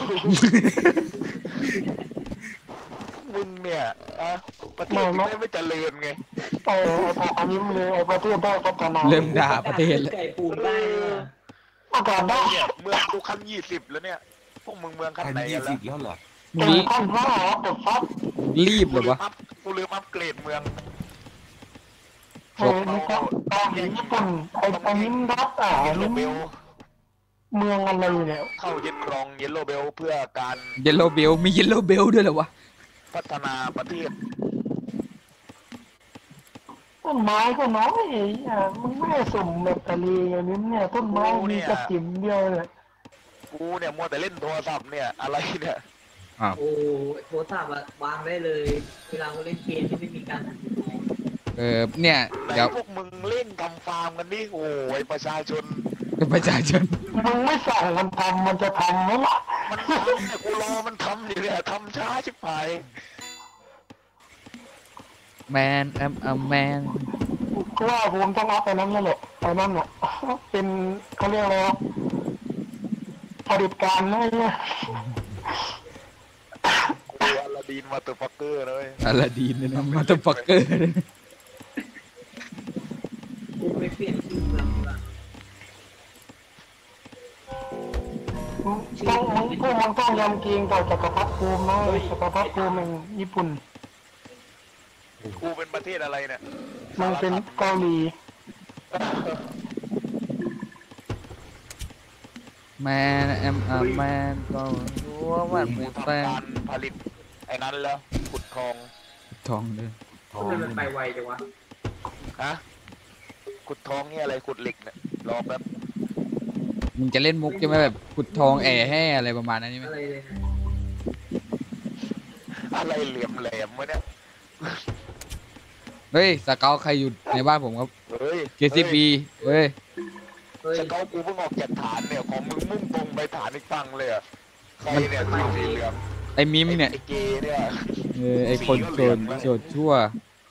มึงเนี่ยอะประเทศที่ไม่เจริญไงเออไอ้พออันนี้เลยไอ้ประเทศได้พัฒนาเริ่มด่าประเทศแล้วไก่ปูนได้เนี่ยโอกาสได้เนี่ยเมืองกูขั้นยี่สิบแล้วเนี่ยพวกมึงเมืองขั้นพันไหนยี่กันสิแล้วบแล้วเหรอเป็นรีขั้นพ่อเด็กฟัดรีบเหรอวะกูลืมอัพเกรดเมืองเออนี่ก็ตอนญี่ปุ่นไอ้อันนี้รัฐอ่ะเยอัลนโลนี้เบลเมืองอะไรเนี่ยเข้ายึดครองเยลโลเบลเพื่อการเยลโลเบลมีเยลโลเบลด้วยเหรอวะพัฒนาประเทศต้นไม้ก็น้อยอ่ะมึงไม่สุ่มแบบทะเลอย่างนี้เนี่ยต้นไม้มีกระจิ๋มเดียวเลยกูเนี่ยมัวแต่เล่นโทรศัพท์เนี่ยอะไรเนี่ยโอ้โทรศัพท์อะวางได้เลย เวลาเราเล่นเกมที่ไม่มีการตัดสินใจเออเนี่ยไหนเดี๋ยวพวกมึงเล่นทำฟาร์มกันนี่โอ้ยประชาชนประชาชนมึงไม่สั่งมันทำมันจะทำไหมล่ะมันทำเนี่ยกูรอมันทำอยู่เนี่ยทำช้าชิบหายแมนแอมอแมนก็ว่าผมต้องรับไปนั้นนั่นแหละไปนั่นแหละเป็นเขาเรียกอะไรวะผลิตการอะไรเนี่ยกูอลาดีนมาตัวฟักเกอร์เลยอลาดีนเนี่ยนะมาตฟักเกอร์เลยกูไม่เปลี่ยนชื่อเมืองละต้องมึงพวกมึงต้องยำเกรงต่อจักรพรรดิภูมินะจักรพรรดิภูมิแห่งญี่ปุ่นกูเป็นประเทศอะไรเนี่ยมันเป็นเกาหลีแมนแอมอแมนก็รู้ว่ามันกูมีแฟทำกาน รผลิตไอ้นั้นแล้วขุดทองทองเลยทองทำไมมันไปไวจังวะฮะขุดทองเนี่ยอะไรขุดเหล็กเนี่ยรอแป๊บมึงจะเล่นมุกใช่ไหมแบบขุดทองแอ่แห่อะไรประมาณนั้นใช่ไหมอะไรเลยนะอะไรเหลี่ยมแหลมวะเนี่ยเฮ้ยสเกลใครอยู่ในบ้านผมครับเฮ้ยเกซีบีเฮ้ยเฮ้ยสเกากูเพิ่งออกจากฐานเนี่ยของมึงมุ่งตรงไปฐานอีกฝั่งเลยอะใครเนี่ยทีมสีเหลืองไอ้มิมเนี่ยไอ้เกย์เนี่ยเออไอ้คนโจรโจรชั่ว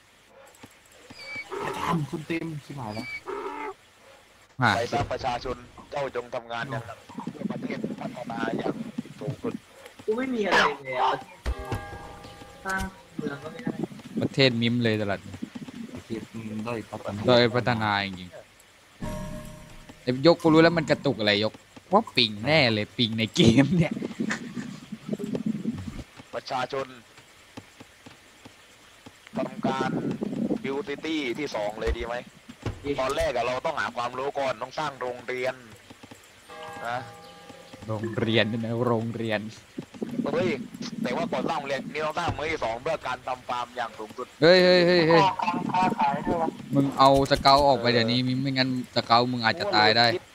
อาจารย์คุณเต็มชิบหายแล้วฮะไปสร้างประชาชนเจ้าจงทำงานอย่างหนักเพื่อประเทศพัฒนาอย่างสูงสุดกูไม่มีอะไรเลยอะสร้างเมืองก็ไม่ได้ประเทศมิมเลยตลอดประเทศด้อยพัฒนาโดยพัฒนาจริงๆไอ้ยกกูรู้แล้วมันกระตุกอะไรยกว่าปิงแน่เลยปิงในเกมเนี่ยประชาชนทำการบิวตี้ตี้ที่สองเลยดีไหมตอนแรกอะเราต้องหาความรู้ก่อนต้องสร้างโรงเรียนนะโรงเรียนด้วยนะโรงเรียนเฮ้ยแต่ว่าก่อนสร้างโรงเรียนนี่เราสร้างมือที่สองเพื่อการทำฟาร์มอย่างสูงสุดเฮ้ยเฮ้ยเฮ้ยก็เฮ้ยการค้าขายด้วยวะมึงเอาสเกลออกไปเดี๋ยวนี้มิไม่งั้นสเกลมึงอาจจะตายได้คิป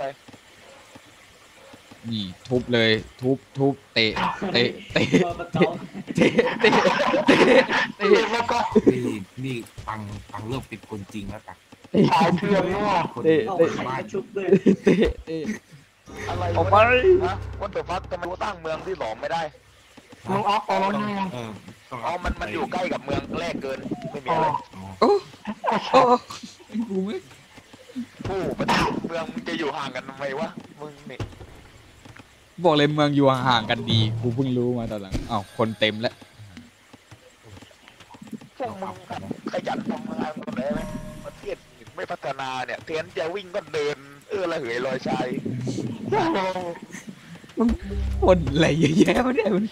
นี่ทุบเลยทุบทุบเตะเตะเตะเบอร์ประกอบเตะเตะเตะเตะแล้วก็นี่นี่ตังตังเริ่มเป็นคนจริงแล้วตังขายเถื่อนเนี่ยคนออกไข่ชุบเลยเตะเตะอะไรออกไปฮะวัตถุฟักทำไมกูตั้งเมืองที่สองไม่ได้มึงอัพเอาแล้วต้องไงเออต้องอ๋อมันมันอยู่ใกล้กับเมืองแรกเกินไม่มีอ๋ออะไรอ๋อโอ้ไอ้โอ้สัตว์กูไม่ผู้ประเทศเมืองมึงจะอยู่ห่างกันทำไมวะมึงนี่บอกเลยเมืองอยู่ห่างๆกันดีกูเพิ่งรู้มาตอนหลังอ้าวคนเต็มแล้วพวกมึงขยันทำงานกันได้ไหมประเทศไม่พัฒนาเนี่ยเทนจะวิ่งก็เดินเออละเหยลอยชายคนอะไรเยอะแยะวะเนี่ยมัน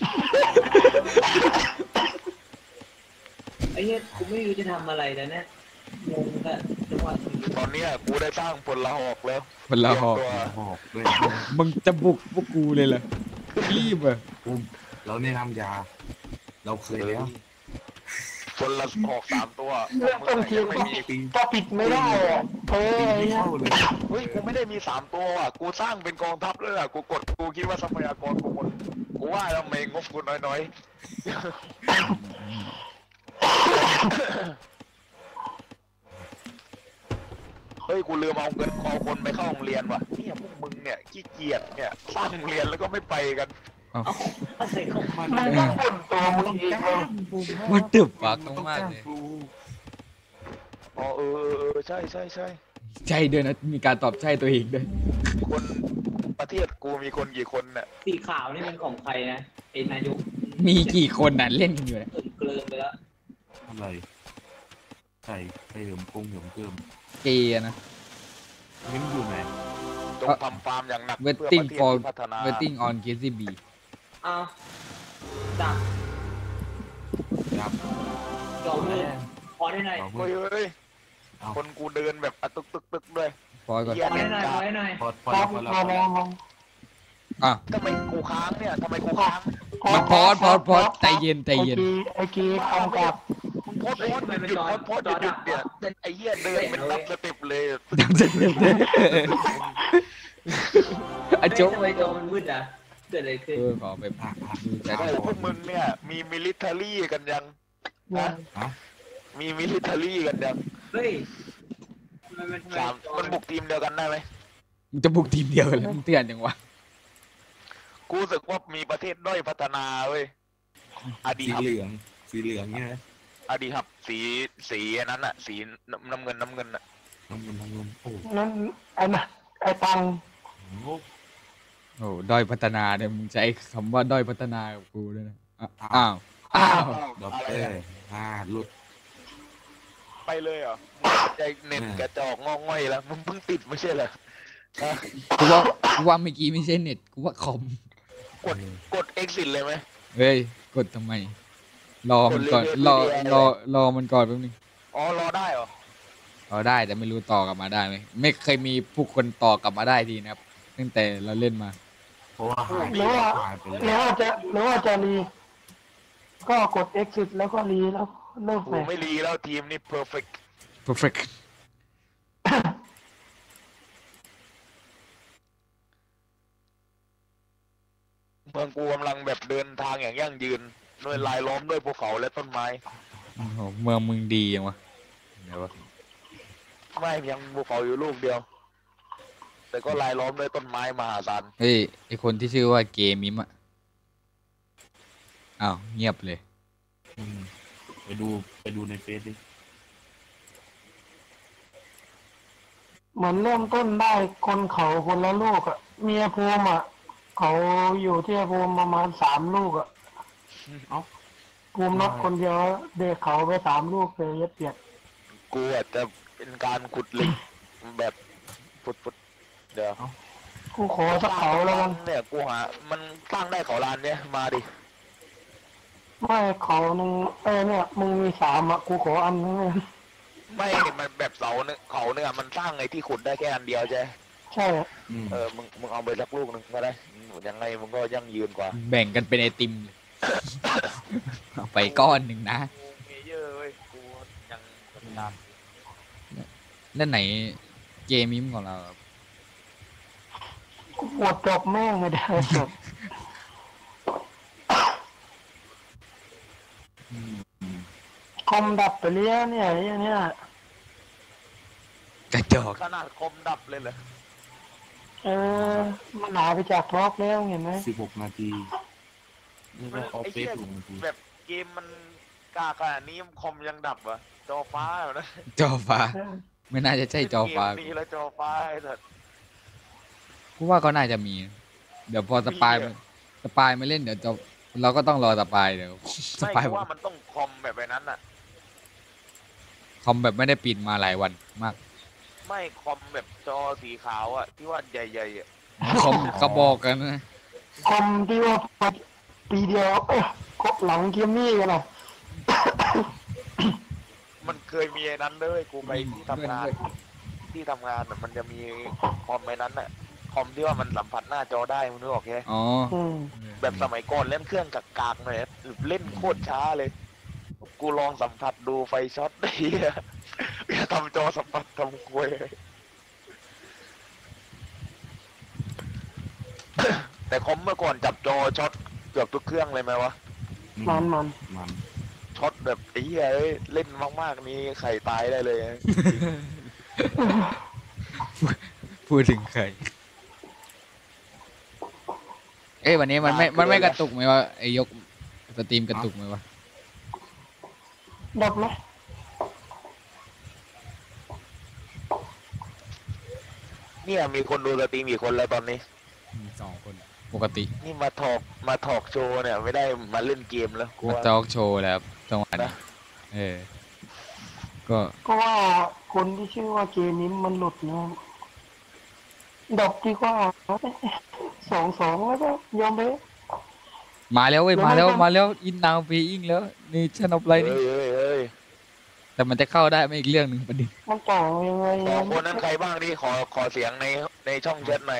ไอ้เนี่ยกูไม่รู้จะทำอะไรแล้วเนี่ยงงกับจังหวะชีวิตตอนเนี้ยกูได้สร้างพลหอกแล้วมันละหอกเตรียมตัวบอกด้วยมึงจะบุกพวกกูเลยเหรอรีบอ่ะอุ้มเราแนะนำยา เราเคยแล้วพลหอกสามตัวเรื่องต้นทีมไม่มีปิงก็ปิดไม่ได้อ่ะเออปิงไอ้ไม่เนี่ยเข้าเลยเฮ้ยกูไม่ได้มีสามตัวอ่ะกูสร้างเป็นกองทัพเลยอ่ะกูกดกูคิดว่าทรัพยากรกูหมดกูว่าทำไมงบกูน้อยๆ เฮ้ยกูลืมเอาเงินเอาคนไปเข้าโรงเรียนว่ะเนี่ยพวกมึงเนี่ยขี้เกียจเนี่ยสร้างโรงเรียนแล้วก็ไม่ไปกันอะไรของมันมันต้องบ่นตัวมึงเองเลยมันตึบปากมากเลยอ๋อเออเออเออใช่ใช่ใช่ใช่ด้วยนะมีการตอบใช่ตัวเองด้วยคนประเทศกูมีคนกี่คนเนี่ยสีขาวนี่มันของใครนะไอ้นายกมีกี่คนน่ะเล่นกันอยู่เนี่ยเอิ่มเกลิมไปแล้วอะไรใส่ไปเหลิมกงเหลิมเกิมเกย์อะนะนี่มันอยู่ไหนจงทำฟาร์มอย่างหนักเวทเพื่อติ้งประเทศฟอร์ที่พัฒนาเวทติ้งออนเคซีบีอ้าวจับครับจอมือพอได้หน่อยเอาเฮ้ยเฮ้ยเอาคนกูเดินแบบอะตึกตึกตึกด้วยฟอยก่อนเหี้พอได้หน่อยพอได้หน่อยพอพอพอแล้วพอพแล้อวพอแล้แล้ว วมึงอ่ะทำไมกูค้างเนี่ยทำไมกูค้างมันพอดพอดพอดใจเย็นใจเย็นไอ้กีไอ้กีทำกับมึงโพสต์โพสต์หยุดหยุดโพสต์โพสต์หยุดหยุดเนี่ยไอ้เหี้ยเดินเป็นนับสเต็ปเลยดังใจเย็นเลยอะโจ๊กทำไมจอมันมืดอ่ะเกิดอะไรขึ้นเออขอไปอ่ะอ่ะดูใจโอ้โหพวกมึงเนี่ยมีมิลิเทอรี่กันยังนะฮะมีมิลิเทอรี่กันยังเฮ้ยทำไมมันทำไมสามจอมันบุกทีมเดียวกันได้ไหมมึงจะบุกทีมเดียวกันแล้วมึงเตือนยังวะกูรู้สึกว่ามีประเทศด้อยพัฒนาเว้ยอดีสีฮับเหลืองสีเหลืองเนี่ยนะอดีฮับสีสีอันนั้นอะสีน้ำน้ำเงินน้ำเงินอะน้ำเงินน้ำเงินโอ้โหนั่นไอ้น่ะไอ้ตังโอ้ด้อยพัฒนาเนี่ยมึงใช้คำว่าด้อยพัฒนากับกูด้วยนะอ่ะอ้าวอ้าวดอกเตอร์อ่าหลุดไปเลยเหรอมึงใจเน็ตกระจอกงอกง่อยแล้วมึงเพิ่งติดไม่ใช่เหรอฮะกูว่ากูว่าเมื่อกี้ไม่ใช่เน็ตกูว่าคอมกดกด exit เลยไหมเฮ้ยกดทำไม รอมันก่อนกดรอเรื่อยๆรอรอมันก่อนแป๊บนึงอ๋อรอได้เหรอรอได้แต่ไม่รู้ต่อกลับมาได้ไหมไม่เคยมีผู้คนต่อกลับมาได้ทีนะครับตั้งแต่เราเล่นมาเพราะว่าหายหรือว่าหายไปหรือแล้วว่าจะหรือว่าจะรีก็กด exit แล้วก็รีแล้วเลิกกูไปไม่รีแล้วทีมนี่ perfect perfect เมืองกูกำลังแบบเดินทางอย่างยั่งยืนโดยลายล้อมด้วยภูเขาและต้นไม้โอ้โหเมืองมึงดียังวะเดี๋ยววะไม่ยังภูเขาอยู่ลูกเดียว แต่ก็ลายล้อมด้วยต้นไม้มหาศาลเฮ้ยไอคนที่ชื่อว่าเกมิมอะอ้าวเงียบเลยอืมไปดูไปดูในเฟซดิเหมือนเริ่มต้นได้คนเขาคนละลูกอ่ะเมียภูมิอ่ะเขาอยู่ที่ภูมิประมาณสามลูกอ่ะเอ้าภูมินัดคนเดียวเด็กเขาไปสามลูกเลยยัดเปียดกูอาจจะเป็นการขุดเหล็กแบบฟุดๆเดี๋ยวกูขอสักเขาแล้วกันเนี่ยกูหามันสร้างได้เขาลานเนี่ยมาดิไม่เขาหนึ่งเออเนี่ยมึงมีสามอ่ะกูขออันนึงเลยไม่มันแบบเสาเนี่ยเขาเนี่ยมันสร้างไอ้ที่ขุดได้แค่อันเดียวใช่ใช่อะอืมเออมึงมึงเอาไปสักลูกหนึ่งก็ได้ยังไงมึงก็ยั่งยืนกว่าแบ่งกันเป็นไอติมเลย เอาไปก้อนหนึ่งนะกูมีเยอะเว้ยกูยังนานแล้วไหนเกมิมของเราครับกูปวดจบแม่งไม่ได้จบอืมอืมคอมดับไปเลี้ยเนี่ยไอ้เนี่ยกระจอกขนาดคมดับเลยเหรอเออมันหายไปจากบล็อกแล้วเห็นไหมสิบหกนาทีนี่ก็ออฟเฟซลงทีแบบเกมมันกากขนาดนี้คอมยังดับอ่ะจอฟ้าอยู่นะจอฟ้า ไม่น่าจะใช่จอฟ้าเกมนี้แล้วจอฟ้าไอ้สัสกูว่าก็น่าจะมี เดี๋ยวพอสปายมันสปายมาเล่นเดี๋ยวจบเราก็ต้องรอสปายเดี๋ยวสไม่ปายกูว่ามันต้องคอมแบบไอ้นั้นอ่ะคอมแบบไม่ได้ปิดมาหลายวันมากไม่คอมแบบจอสีขาวอ่ะที่ว่าใหญ่ๆอ่ะคอมกระบอกกันนะคอมที่ว่าปีเดียวเอ้ยหลังเกมนี้กันนะมันเคยมีไอ้นั้นเลยกูไปที่ทำงานที่ทำงานอะมันจะมีคอมไอ้นั้นอ่ะคอมที่ว่ามันสัมผัสหน้าจอได้มึงนึกออกแค่อ๋ออืมแบบสมัยก่อนเล่นเครื่องกากๆหน่อยอะเล่นโคตรช้าเลย กูลองสัมผัสดูไฟช็อตได้เหี้ยอย่าทำจอสัมผัสทำควย แต่คอมเมื่อก่อนจับจอช็อตเกือบทุกเครื่องเลยไหมวะมันมันมันช็อตแบบไอ้เหี้ยเอ้ยเล่นมากๆนี่ไข่ตายได้เลยพูดถึงใครเอ้ยวันนี้มันไม่มันไม่กระตุกไหมวะไอ้ยกสตรีมกระตุกไหมวะดับไหมเนี่ยมีคนดูสตรีมอีกคนแล้วตอนนี้มีสองคนปกตินี่มาถอกมาถอกโชว์เนี่ยไม่ได้มาเล่นเกมแล้วกูมาว่าจอกโชว์แล้วจังหวะนี้เออ ก็ก็ว่าคนที่ชื่อว่าเกมนี้มันหลุดนะดับดีกว่าสองสองแล้วก็ยอมไปมาแล้วเว้ยยังมาไม่แล้วทันมาแล้วอินนาวเพยิงแล้วนี่ชนอบไรเฮ้นี่ยเฮ้ยเฮ้ยแต่มันจะเข้าได้ไม่อีกเรื่องหนึ่งประเด็นมันต่างยังไงสองคนนั้นใครบ้างนี่ขอขอเสียงในในช่องแชทหน่อย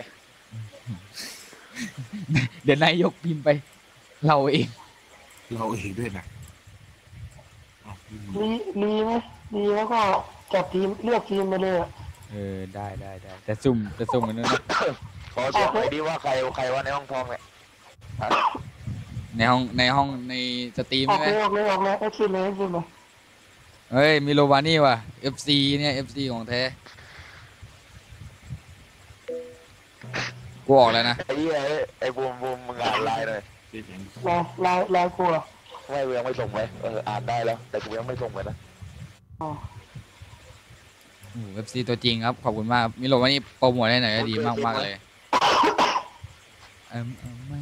เดี๋ยวนายยกพิมพ์ไป เราเองเราเองด้วยนะอ้าวรีรีไหมรีแล้วก็จับทีมเลือกทีมไปเลยอะเออได้ได้ได้แต่ซุ่มแต่ซุ่มกันด้วยนะขอเสียงหน่อยดิว่าใครใครว่าในห้องทองเนี่ยในห้องในห้องในสตรีมออกใช่ไหมเลยออกเลยออกเลยเอ็กซ์เลยเอ็กซ์เลยเฮ้ยมีโรวานี่ว่ะ เอฟ ซี เนี่ย เอฟ ซี ของแท้กูออกแล้วนะไอ้เหี้ยไอ้บูมบูมมึงอ่านไลน์หน่อยเสียงลายลายลายกลัวไม่กูยังไม่ส่งไปเอออ่านได้แล้ว แต่กูยังไม่ส่งไปนะอ๋อโอ้โห เอฟ ซี ตัวจริงครับ ขอบคุณมากครับมีโรวานี่โปรโมทให้หน่อยก็ดีมากมากๆเลยเอิ่มเอิ่มไม่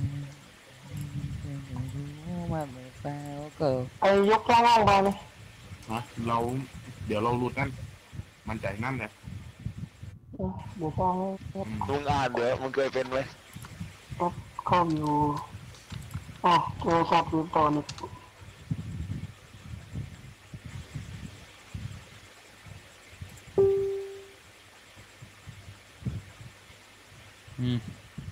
รู้ว่าไม่แฟร์ก็ไอยกล่างๆมาเลยนะเราเดี๋ยวเราหลุดนั่นมันใจนั่นแหละเออเดี๋ยวฟังอืมมึงอ่านเดี๋ยวมึงเคยเป็นไหมเข้าอยู่อ๋อโทรศัพท์อยู่ตอนนี้อืม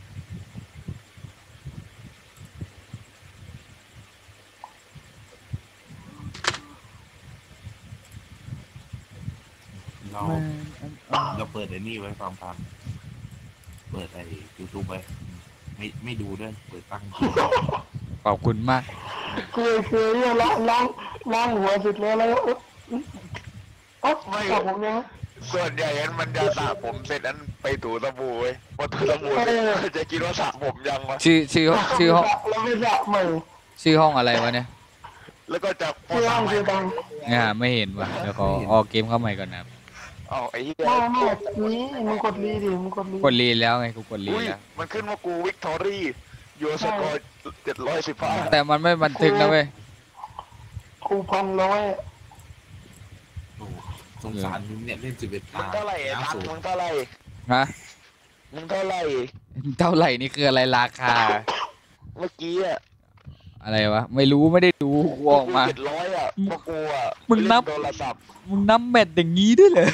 เราเราเปิดไอ้นี่ไว้ฟังฟังเปิดไอ้ยูทูบไว้ไม่ไม่ดูด้วยเปิดตั้งขอบคุณมากเคยเคยเนี่ยล้างล้างล้างหัวเสร็จแล้วแล้วเอ๊ะเอ๊ะจับผมยังส่วนใหญ่นั้นมันจะสระผมเสร็จนั้นไปถูสบู่เว้ยพอถูสบู่เสร็จจะคิดว่าสระผมยังวะชื่อชื่อชื่อห้องแล้วไม่จับใหม่ชื่อห้องอะไรวะเนี่ยแล้วก็จะพอชื่อสระห้างใหม่ชื่อดังเนี่ยไม่เห็นว่ะเดี๋ยวขอออกเกมเข้าใหม่ก่อนนะครับเอาไอ้เหี้ยไม่ไม่นี่มึงกดรีดิมึงกดรีกดรีแล้วไงกูกดรีอุ้ยแล้วมันขึ้นว่ากูวิกตอรี่ยูสกอร์เจ็ดร้อยสิบห้าแต่มันไม่บันทึกนะเว้ยครูพันร้อยโอ้โหสงสารมึงเนี่ยเล่นสิบเอ็ดมึตางเท่าไหร่ไอ้ตังค์มึงเท่าไหร่ฮะมึงเท่าไหร่เท่าไหร่นี่คืออะไรราคาเมื่อกี้อ่ะอะไรวะ ไม่รู้ไม่ได้ดูกูออกมาเจ็ดร้อยอ่ะพวกกูอ่ะมึงนับเล่โทรศัพท์มึงนับแมตช์อย่างนี้ด้วยเหรอ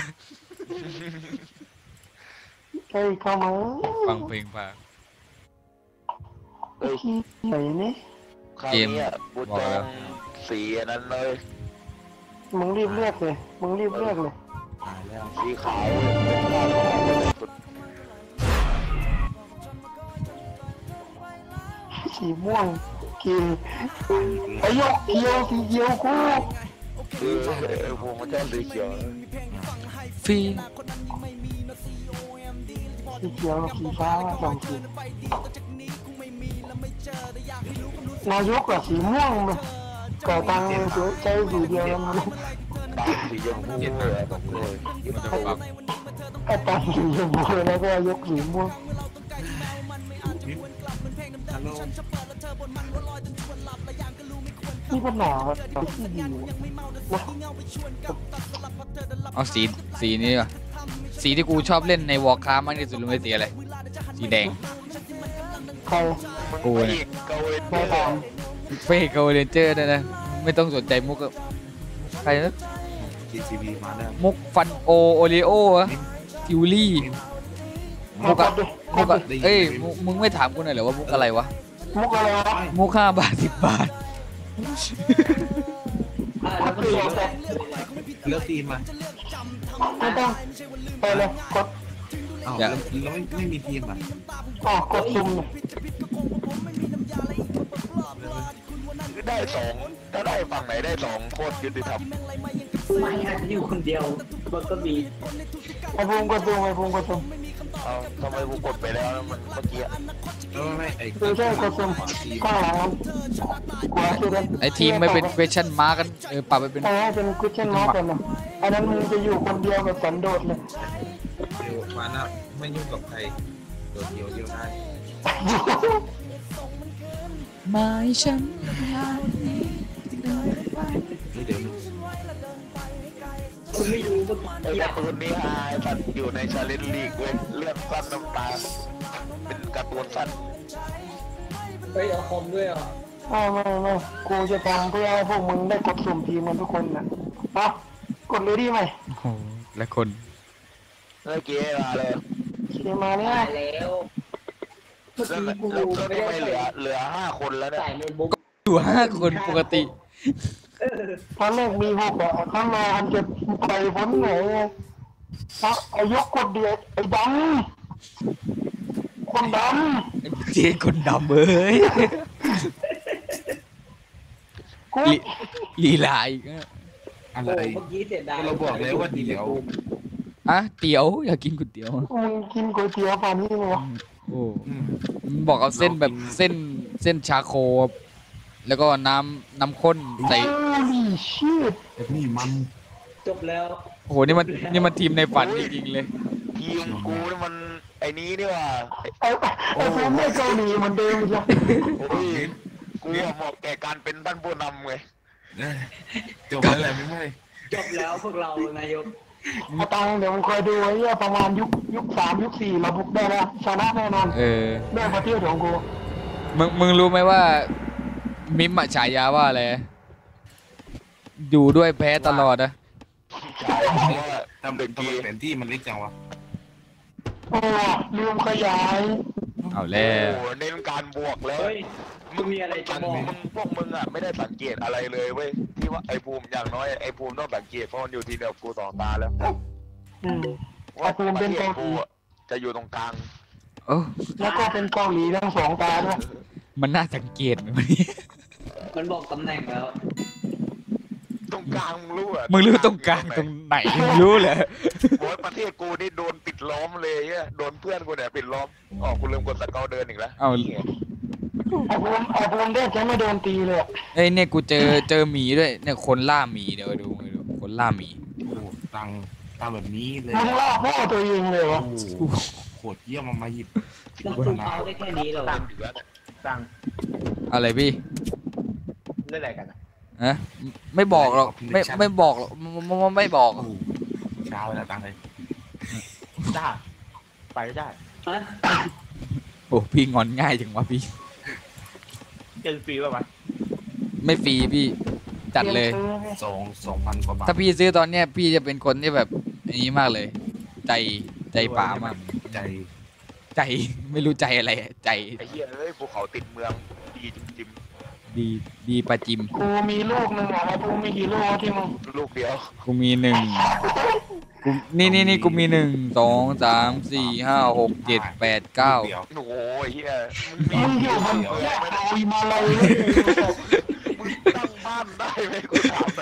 เฮ้ยเข้ามาฟังเพลงฟังเฮ้ยที่ไหนนี่คราวนี้อ่ะกูบอกจอแล้งวสีอันนั้นเลยมึงรีบเลือกเลยมึงรีบเลือกเลยตายแล้วสีขาวเป็นภาพของสุดสีม่วงกีไอยกเขียวสีเขียวกูคือเออผมมันชอบสีเขียวนะฟีสีเขียวกับสีฟ้าสองสีนายกอะสีม่วงเลยแต่ตังค์ใช้สีเดียวกันเลยตามสีชมพูเลยบอกเลยมันจะฟังไอ้ตังค์สีชมพูแล้วก็ยกสีม่วงฮัลโหลนี่ปัญหาครับที่ดีนะเอาสีสีนี้ดีกว่าสีที่กูชอบเล่นในวอลคราฟมากที่สุดรู้ไหมสีอะไรสีแดงใครกูเนี่ยอีกเกาหลีไม่ตามเฟกเกอร์เรนเจอร์นะนะไม่ต้องสนใจมุกอะใครนะทีซีบีมาแล้วมุกฟันโอโอริโออะทิวลี่มุกอะมุกอะเอ้ยมุกมึงไม่ถามกูหน่อยเหรอว่ามุกอะไรวะมุกอะไรวะมุกห้าบาทสิบบาทอ่าแล้วก็เสียงแบบเลือกทีมมาไม่ต้องไปเลยกดอ้าวแล้วแล้วไม่ไม่มีทีมอ่ะอ๋อกดซุ่มเนี่ยได้สองถ้าได้ฝั่งไหนได้สองโคตรยุติธรรมไม่อาจจะอยู่คนเดียวมันก็มีไอ้ภูมิกดซุ่มไอ้ภูมิกดซุ่มเอาทำไมกูกดไปแล้วนะมันเมื่อกี้แล้วไม่ไอ้คือใช่กดซุ่มข้างหลังมันขวาสุดเลยไอทีมไม่เป็น question mark กันเออปรับไปเป็นแต่ให้เป็นคุชชั่นมาร์กกันนะอันนั้นมึงจะอยู่คนเดียวแบบสันโดษเลยเดี๋ยวมานะไม่ยุ่งกับใครโดดเดียวเดียวได้ไม่ฉันนี่เดี๋ยวนึงคุณไม่รู้ว่าไอ้การ์ตูนนี่ฮาสัตว์อยู่ในชาเลนจ์ลีกเว้ยเลือดสั้นน้ำตาเป็นการ์ตูนสั้นเฮ้ยเอาคอมด้วยอ่ะไม่ไม่ไม่กูจะทำเพื่อให้พวกมึงได้กดสุ่มทีมกันทุกคนนะอ่ะกดเลยดีไหมโอ้โหและคนเมื่อกี้มาเลยเขียนมาเนี่ยตายแล้วเมื่อแล้วกี้กูแล้วก็ไม่ไม่ได้เหลืใส่อเหลือห้าคนแล้วเนี่ยใส่โน้ตบุ๊กอยู่ห้าคนปกติตอนแรกมีหกอ่ะข้างมาอันจะไปพ้นไหนอ่ะไอ้ยกกดเดียวไอ้ดำคนดเจ๊คนดำเอ้ยำกูลีลีลาอีกอะอะไรโอ้เมื่อกี้เสียดายเราบอกแล้วว่าเดี๋ยวอ่ะเตี๋ยวอยากกินก๋วยเตี๋ยวมึงกินก๋วยเตี๋ยวป่านนี้เลยวะโอ้อืมมันบอกเอาเส้นแบบเส้นเส้นชาโค แล้วก็น้ำน้ำข้นใส่โอ้ลีชิตแต่นี่มันจบแล้วโอ้โหนี่มันนี่มันทีมในฝันจริงๆเลยทีมกูนี่มันไอ้นี้นี่ว่าไอ้ไอ้ผมไม่เกาหลีเหมือนเดิมจ้ะโอ้ยกูอะเหมาะแก่การเป็นท่านผู้นำไงเอ้ยจบแล้วแหละไม่ไม่จบแล้วพวกเรานายกเอาตังค์เดี๋ยวมึงคอยดูไอ้เนี่ยประมาณยุคยุคสามยุคสี่เราบุกได้แล้วชนะแน่นอนเออได้ประเทศของกูมึงมึงรู้ไหมว่า มิมอะฉายาว่าอะไรอยู่ด้วยแพ้ตลอดอะใช่เพราะว่าทำเป็นทำไมแผนที่มันเล็กจังวะโอ้ลืมขยายเอาแล้วโอ้โหเน้นการบวกแล้วเฮ้ยมึงมีอะไรจะบอกมึงพวกมึงอ่ะไม่ได้สังเกตอะไรเลยเว้ยที่ว่าไอ้ภูมิอย่างน้อยไอ้ภูมิต้องสังเกตเพราะมันอยู่ทีเดียวกูสองตาแล้วอืมว่าไอ้ภูมิประเป็นเทศเกาหลีกูอะจะอยู่ตรงกลางโอ้แล้วก็เป็นเกาหลีทั้งสองตาด้วยมันน่าสังเกตไหมวะเนี่ยมันบอกตำแหน่งแล้วตรงกลางมึงรู้อ่ะมึงรู้ตรงกลางตรงไหนมึงรู้เหรอโอ้ยประเทศกูนี่โดนปิดล้อมเลยเนี่ยโดนเพื่อนกูเนี่ยปิดล้อมอ๋อกูลืมกดสเกลเดินอีกแล้วเอานี่ไงไอ้ภูมิไอ้ภูมิได้จะไม่โดนตีเลยอะเอ้ยเนี่ยกูเจอเจอหมีด้วยเนี่ยคนล่าหมีเดี๋ยวไปดูไปดูคนล่าหมีโอ้ตังตังแบบนี้เลยมึงล่าพ่อตัวเองเลยวะโอ้โหโคตรเยี่ยมมามาหยิบต้องซูมเอาได้แค่นี้เหรอตั้งอีกแล้วเนี่ยสั่งอะไรพี่เล่นอะไรกันอะฮะไม่บอกหรอกไม่ไม่บอกหรอกไม่ไม่ไม่บอกโอ้โหเช้าแล้วตังเลยได้ไปได้ฮะโอ้พี่งอนง่ายจังวะพี่เล่นฟรีป่ะวะไม่ฟรีพี่จัดเลยสองสองพันกว่าบาทถ้าพี่ซื้อตอนเนี้ยพี่จะเป็นคนที่แบบอันนี้มากเลย ใจใจป่ามากใจใจไม่รู้ใจอะไรอะใจไอ้เหี้ยเอ้ยภูเขาติดเมืองดีจริงดีดีประจิมกูมีลูกหนึ่งอ่ะไอ้ภูมิมีกี่ลูกวะที่มึงๆลูกเดียวกูมีหนึ่งกูนี่นี่นี่กูมีหนึ่งสองสามสี่ห้าหกเจ็ดแปดเก้าเดียวโอ้ยเหี้ยมึงอยู่บนเมืแยองกไม่ได้เขาอิมาลัยเลยมึงตั้งบ้านได้ไหมกูถามเลย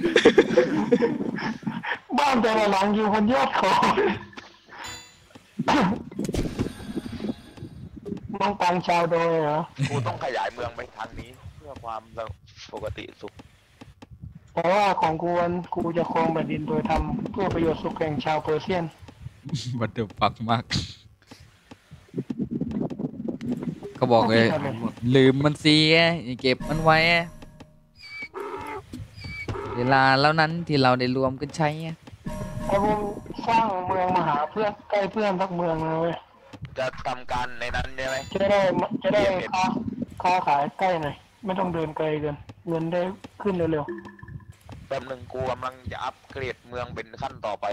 บ้านแต่ละหลังอยู่บนยอดเขามต้องตังชาวโดยเหรอกูต้องขยายเมืองไปทางนี้ เพื่อความปกติสุขเพราะว่าของกูวันกูจะครองแผ่นดินโดยทำเพื่อประโยชน์สุขแห่งชาวเปอร์เซียนบัตเตอร์ปักมากเขาบอกเลยลืมมันเสียอย่าเก็บมันไว้ เวลาแล้วนั้นที่เราได้รวมกันใช้ไอ้พวกสร้างเมืองมาหาเพื่อนใกล้เพื่อนสักเมืองเลยจะทำการในนั้นใช่ไหมจะได้จะได้ค้าค้าขายใกล้หน่อยไม่ต้องเดินไกลเกินเงินได้ขึ้นเร็วแป๊บหนึ่งกูกำลังจะอัปเกรดเมืองเป็นขั้นต่อไป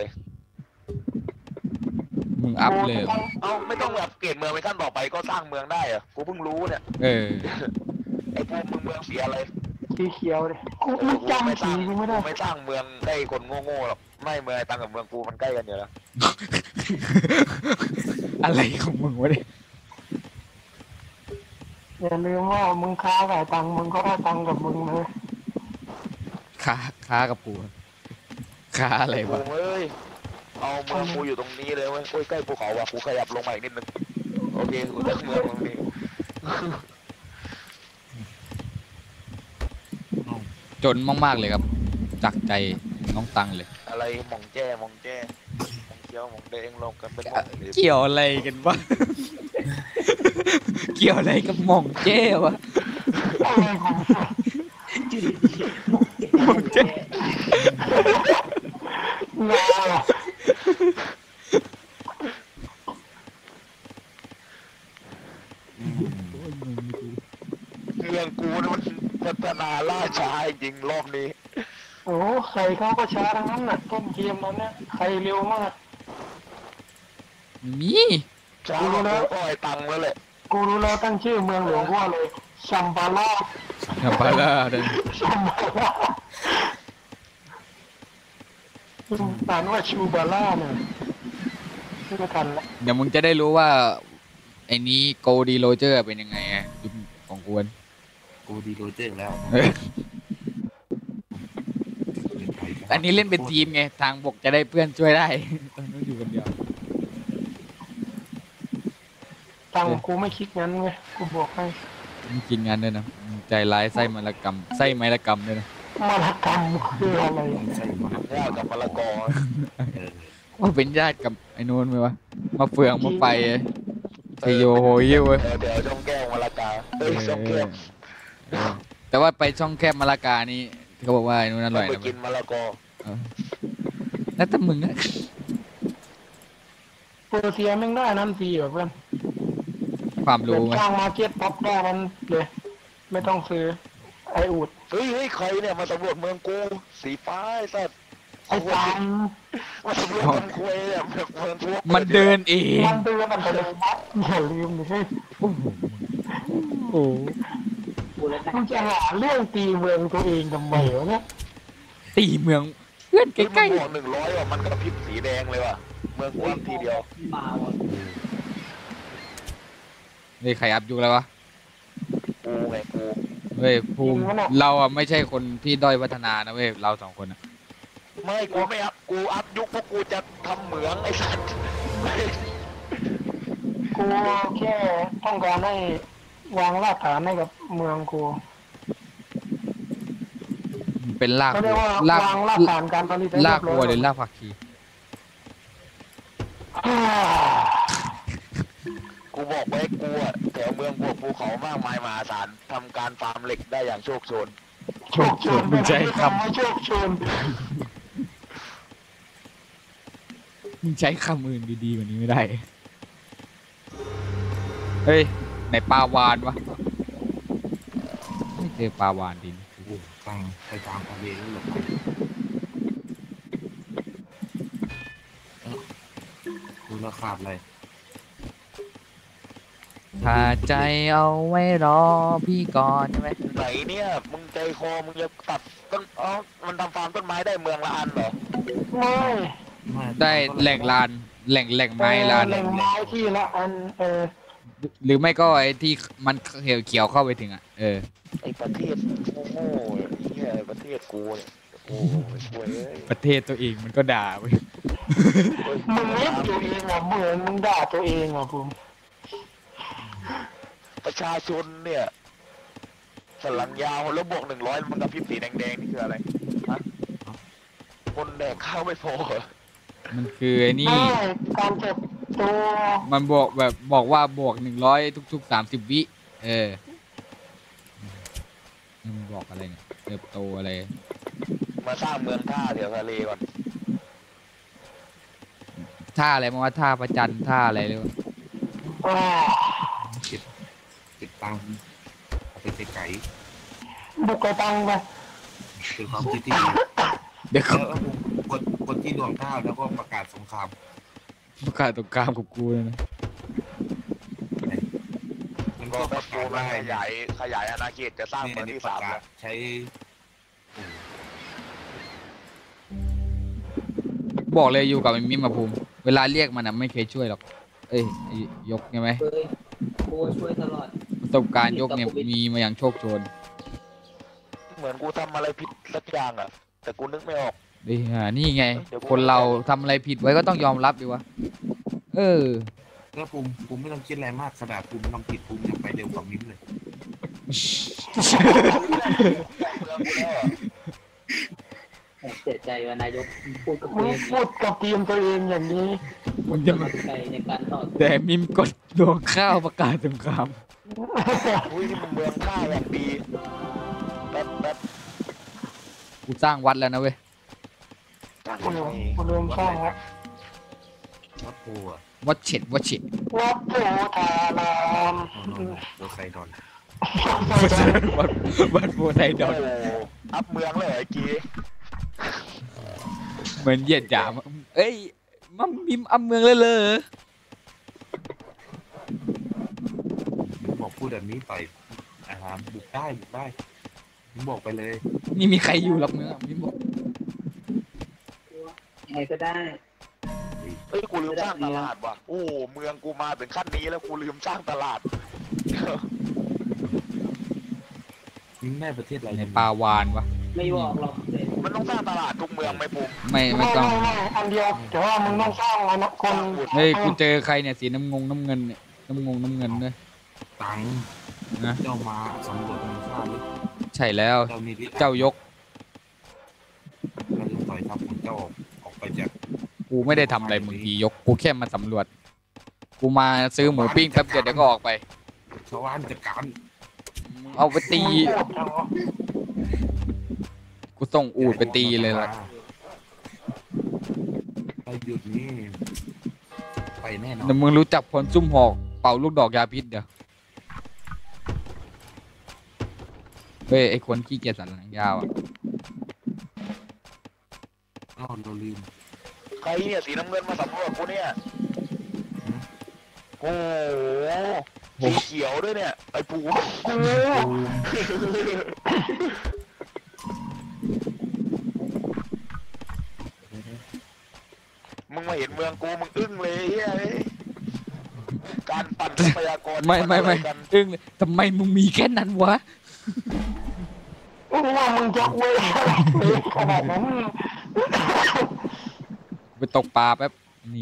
มึงๆอัพเลยกูจะต้องเอ้าไม่ต้องอัปเกรดเมืองเป็นขั้นต่อไปก็สร้างเมืองได้เหรอะกูเพิ่งรู้เนี่ยเออไอ้พวกมึงเมืองเสียอะไรสีเขียวเลยกูเออไม่กูจำไม่สสีร้างกูไม่ได้กูไม่สร้างเมืองใกล้คนโง่ๆหรอกไม่เมืองไอ้ตังกับเมืองกูมันใกล้กันอยู่แล้วอะไรของมึงวะเนี่ยอย่าลืมว่ามึงค้าขายตังค์มึงก็ได้ตังค์กับมึงเลยค้าค้ากับกูค้าอะไรกูวะเอ้ยเอาเมืองกูอยู่ตรงนี้เลยเว้ยโอ้ยใกล้ภูเขาว่ะกูขยับลงมาอีกนิดนึงโอเคกูตั้งเมืองตรงนี้จนมากๆเลยครับจากใจน้องตังเลยอะไรหมองแจ้หมองแจ้หมองเขียวหมองแดงลงกันเป็นหมองเลยเกี่ยวอะไรกันวะ เกี่ยวอะไรกับหม่องเจ้วะอะไรของมึงหม่องเจ้งาอะเมืองกูนี่มันพัฒนาล่าช้าจริงรอบนี้โอ้ใครเขาก็ช้าทั้งนั้นน่ะต้นเกมนั้นเนี่ยใครเร็วมากมีช้ากว่ากูก็ไอ้ตังค์แล้วแหละกูรู้แล้วตั้งชื่อเมืองหลวงว่าเลยชัมบาลาอย่าไปละเดินชัมบาลาอ่านว่าชูบาลาเนี่ยไม่ทันละเดี๋ยวมึงจะได้รู้ว่าไอ้นี้โกดีโรเจอร์เป็นยังไงอะยุคของกวนกูดีโรเจอร์แล้วเอออันนี้เล่นเป็นทีมไงทางบกจะได้เพื่อนช่วยได้ ตอนนู้นอยู่คนเดียวตังค์กูไม่คิดงั้นไงกูบอกให้มึงกินงานด้วยนะมึงใจร้ายไส้มะละกำไส้ไม้ละกำด้วยนะมรกรรมคืออะไรใช่มาว่ากับมะละกอเออว่าเป็นญาติกับไอ้นู้นไหมวะมาเฟืองมาไปไอโยโฮเยวเว้ยเดี๋ยวเดี๋ยวช่องแก้วมะละกาเอ้ยช่องแก้วเออแต่ว่าไปช่องแคบมะละกานี่เขาบอกว่าไอ้นู้นอร่อยไปนะกินมะละกอเออแล้วแต่มึงอะเปอร์เซียแม่งได้นั่นฟรีเหรอเพื่อนความเป็รู้นไงข้างมาร์เก็ตป๊อปได้นั้นเลย ไม่ต้องซื้อไออูดเฮ้ยเฮ้ยใครเนี่ยมาสำรวจเมืองกูสีฟ้าไอ้สัตว์ไอตังมาสำรวจเมืองคุยเนี่ยเมืองเมืองกูมันเดินเองมันเตือนมันไปเลยนะอย่าลืมดิเฮ้ยโอ้โหกูเลยตั้งมึงใจจะหาเรื่องตีเมืองตัวเองทำไมวะเนี่ยตีเมืองเพื่อนใกเฮ้ยมัล้นบวกหนึ่งร้อยว่ะมันกระพริบสีแดงเลยว่ะเมืองกูอัพทีเดียวมาวะๆนี่ใครอัพยุคแล้ววะกูไงกูเว้ยภูมิเราอ่ะไม่ใช่คนที่ด้อยพัฒนานะเว้ยเราสองคนอ่ะไม่กูไม่อัพกูอัพยุคเพราะกูจะทำเหมืองไอ้สัตว์กูแค่ต้องการให้วางรากฐานให้กับเมืองกูมันเป็นรากเขาเรียกว่าลากวางรากฐานการผลิตให้ลากเรียบวัร้วอยหรือลากผักชีอ่ากูบอกไว้กูอะแถวเมืองพวกภูเขามากมายมหาศาลทำการฟาร์มเหล็กได้อย่างโชคโชนโชคโชนมึงใช้คไม่โชคโชนำมึงใช้คำอื่นดีๆกว่านี้ไม่ได้ เฮ้ยไหนปลาวานวะไม่เจอปลาวานดินโอ้โหตั้งไปตามทะเลแล้วหรอเออกูราคาอะไรถ้าใจเอาไว้รอพี่ก่อนใช่ไหมไหนเนี่ยมึงใจคอมึงจะตัดต้นอ๋อมันทำฟาร์มต้นไม้ได้เมืองละอันเหรอไม่ม่ได้แหล่งลานแหล่งแหล่งไม้ลานแหล่งไม้ที่ละอันเออหรือไม่ก็ไอ้ที่มันเขียวเขียวๆเข้าไปถึงอ่ะเออไอประเทศโง่ๆเนี่ยไอ้เนี่ยประเทศกูเนี่ยโอ้โหสวยเลยประเทศตัวเองมันก็ด่าไปมึงเล่นตัวเองอ่ะเหมือนมึงด่าตัวเองอ่ะผมประชาชนเนี่ยสลังยาวแล้วบวกหนึ่งร้อยมันกระพริบสีแดงๆนี่คืออะไรฮะคนแดกข้าวไม่พอเหรอมันคือไอ้นี่ไม่การเก็บตัวมันบอกแบบบอกว่าบวกหนึ่งร้อยทุกๆสามสิบวิเออมันบอกอะไรเนี่ยเติบโตอะไรมาสร้างเมืองท่าแถวทะเลก่อนท่าอะไรมาว่าท่าประจันท่าอะไรเลยวะอ่าติดตังค์เอาไปใส่ไก่บุกกระตังไปเป็นความคิดที่ดีเดี๋ยวแล้เขาวคนคนที่รวมข้าวแล้วก็ประกาศสงครามประกาศตรงกลางกับกูเลยนะมันก็ก็แบประบกากูศมาว่าขยายขยายอาณาเขตจะสร้างเนี่ยเมืองนี่ที่ประสามกาแล้ศวใช้บอกเลยอยู่กับไอ้มิมมาภูมิเวลาเรียกมันอ่ะไม่เคยช่วยหรอกเอ้ยไอ้ยกใช่ไหมเคยโอ้ช่วยตลอดประสบการณ์ยกเนี่ยมีมาอย่างโชคโชนเหมือนกูทำอะไรผิดสักอย่างอ่ะ แต่กูนึกไม่ออกเอ้ยอ่านี่ไง คนเราทำอะไรผิดไว้ก็ต้องยอมรับดีวะเออแล้วภูมิภูมิไม่ต้องคิดอะไรมากขนาดภูมิทำผิดภูมิยังไปเร็วกว่ามิ้มเลยผมเสียใจว่านายกพูดกับมึตัวงเองพูดกับทีมตัวเองอย่างนี้มันจะมาใจในการต่อสู้แต่มิมกดดวงข้าวประกาศสงครามอุ้ยนี่มันเมืองท่าอย่างดีแป๊บแป๊บกูสร้างวัดแล้วนะเว้ยตั้งกูไว้กูเริ่มสร้างแล้ววัดโพอ่ะวัดเฉดวัดเฉดวัดโพธารามโนโนโนไซดอนวัดวัดโพไซดโอ้อนโหอัพเมืองเลยเหรอไอ้กีเหมือนเหยียดหยามเอ้ยมัมมิมอำเมืองเลยเลยผมบอกพูดแบบนี้ต่อยอาหารบุกได้บุกได้ผมบอกไปเลยนี่มีใครอยู่หรอกเมืองมิมบอกยังไงก็ได้เฮ้ยกูลืมสร้างตลาดว่ะโอ้โหเมืองกูมาถึงขั้นนี้แล้วกูลืมสร้างตลาดมิ้มแม่ประเทศอะไรในปาวานวะไม่บอกหรอกเลยมันต้องสร้างตลาดทุกเมืองไหมปุ๊มไม่ไม่ไม่ต้องไม่ไม่อันเดียวแต่ว่ามึงต้องสร้างอนะคนเฮ้ยกูเจอใครเนี่ยสีน้ำงงน้ำเงินเนี่ยน้ำงงน้ำเงินด้วยตังค์นะเจ้ามาสำรวจเมืองข้าหรือใช่แล้วเจ้ามีฤทธิ์เจ้ายกเราจะต่อยทัพของเจ้าออกออกไปจากกูไม่ได้ทำอะไรมึงทียกกูแค่มาสำรวจ กูมาซื้อหมูปิ้งแป๊บเดียวเดี๋ยวก็ออกไปชาวบ้านจัดการมึงเอาไปตีมึงพูดจังวะกูส่งอูดไปตีเลยล่ะไปหยุดนี่ไปแน่นอนแต่มึงรู้จักพลซุ่มหอกเป่าลูกดอกยาพิษเดี๋ยวเฮ้ยไอคนขี้เกียจสันหลังยาวอ่ะอ้าวเราลืมใครเนี่ยสีน้ำเงินมาสำรวจกูเนี่ยโอ้โหสีเขียวด้วยเนี่ยไอ้ปูกูมึงมาเห็นเมืองกูมึงอึ้งเลยเฮียเอ้ยการปั่นทรัพยากรไม่ไม่ไม่นกันอึ้งเลยทำไมมึงมีแค่นั้นวะมึงว่ามึงจะเว้ยอะไรขนาดนั้นไปตกปลาแป๊บนี่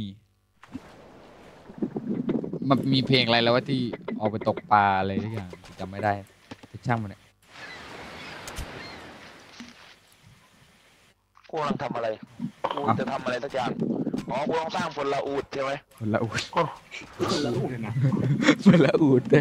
มันมีเพลงอะไรแล้ววะที่ออกไปตกปลาอะไรทุกอย่างจำไม่ได้แต่ช่างมันเนี่ยกูกำลังทำอะไรกูจะทำอะไรสักอย่างอ๋อกูต้องสร้างพลอูดใช่ไหมคนละอูดเลยนะคนละอูดด้วย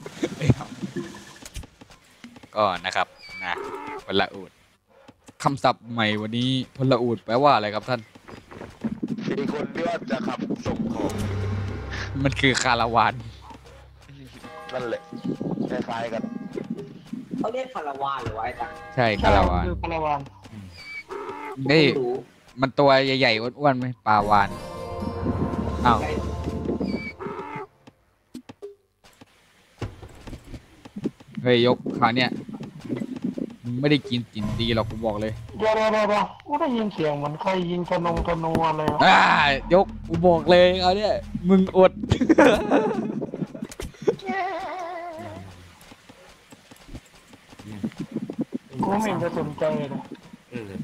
ก็นะครับนะคนละอูดคำศัพท์ใหม่วันนี้พลอูดแปลว่าอะไรครับท่านสี่คนที่ว่าจะขับส่งของมันคือคาราวานนั่นแหละคล้ายๆกันเขาเรียกคาราวานหรือว่าไอ้ตังใช่คาราวานคือคาราวานเฮ้ยรู้มันตัวใหญ่ๆอ้วนๆไหมปลาวานอ้าวใกล้เฮ้ยยกคราวเนี้ยมึงไม่ได้กินจินตีหรอกกูบอกเลยเดี๋ยวเดี๋ยวเดี๋ยวเดี๋ยวกูได้ยินเสียงเหมือนใครยิงธนงธนูอะไรวะอ่ายกกูบอกเลยเอาเนี่ยมึงอดกูไม่เห็นจะสนใจเลยเออ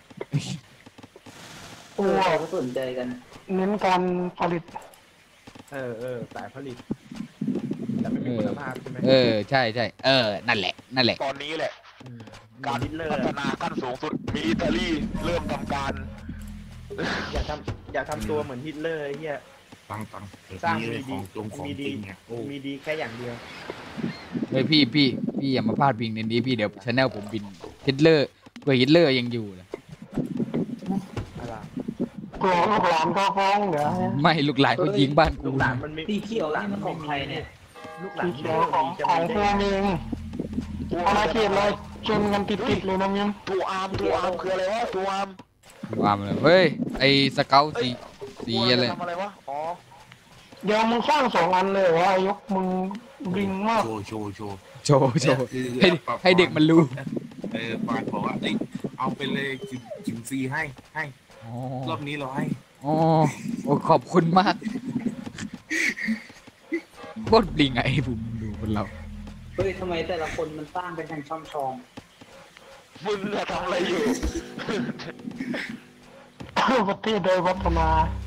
เออเขาก็สนใจกันเน้นการผลิตเออเออสายผลิตแต่ไม่มีคุณภาพใช่ไหมเออใช่ใช่เออนั่นแหละนั่นแหละตอนนี้แหละมการฮิตเลอร์พัฒนาขั้นสูงสุดมิลิเตอรี่เริ่มทำการอยากทำอยากทำตัวเหมือนฮิตเลอร์ไอ้เฮียตังตังสร้างมีเลยมีขดีองจงของมีจดีริงเนี่ยโอ้มีดีแค่อย่างเดียวเฮ้ยพี่พี่พี่อย่ามาพลาดพิงในนี้พี่เดี๋ยวชาแนลผมบินฮิตเลอร์เพื่อฮิตเลอร์ยังอยู่นะอะไรกลัวลูกหลานเขาฟ้องเดี๋ยวไม่ลูกหลานเขายิงบ้านลูกูกหลานมันไม่สีเขียวนี่มันของใครเนี่ยลูกหลาสีนเขียวของของพวกเองอาณาเขตเลยชนกันติดๆเลยนะมิมทูอาร์มทูอาร์มคืออะไรวะทูอาร์มวามเลยเฮ้ยไอสเกลสีสีอะไรทำอะไรวะอ๋อเดี๋ยวมึงสร้างสองอันเลยเหรอวะยกมึงบิงมากโชว์โชว์โชว์โชว์โชว์คือให้ให้เด็กมันรู้เออปานบอกว่าเอ้ยเอาไปเลยจิมจิมฟรีให้ให้อ๋อรอบนี้เราให้อ๋อโอ้ขอบคุณมากโคตรบลิงอะไอ้ผมดูคนเราเฮ้ยทำไมแต่ละคนมันสร้างเป็นทางช่องช่องมึงอะทำอะไรอยู่ประเทศโดยพัฒนา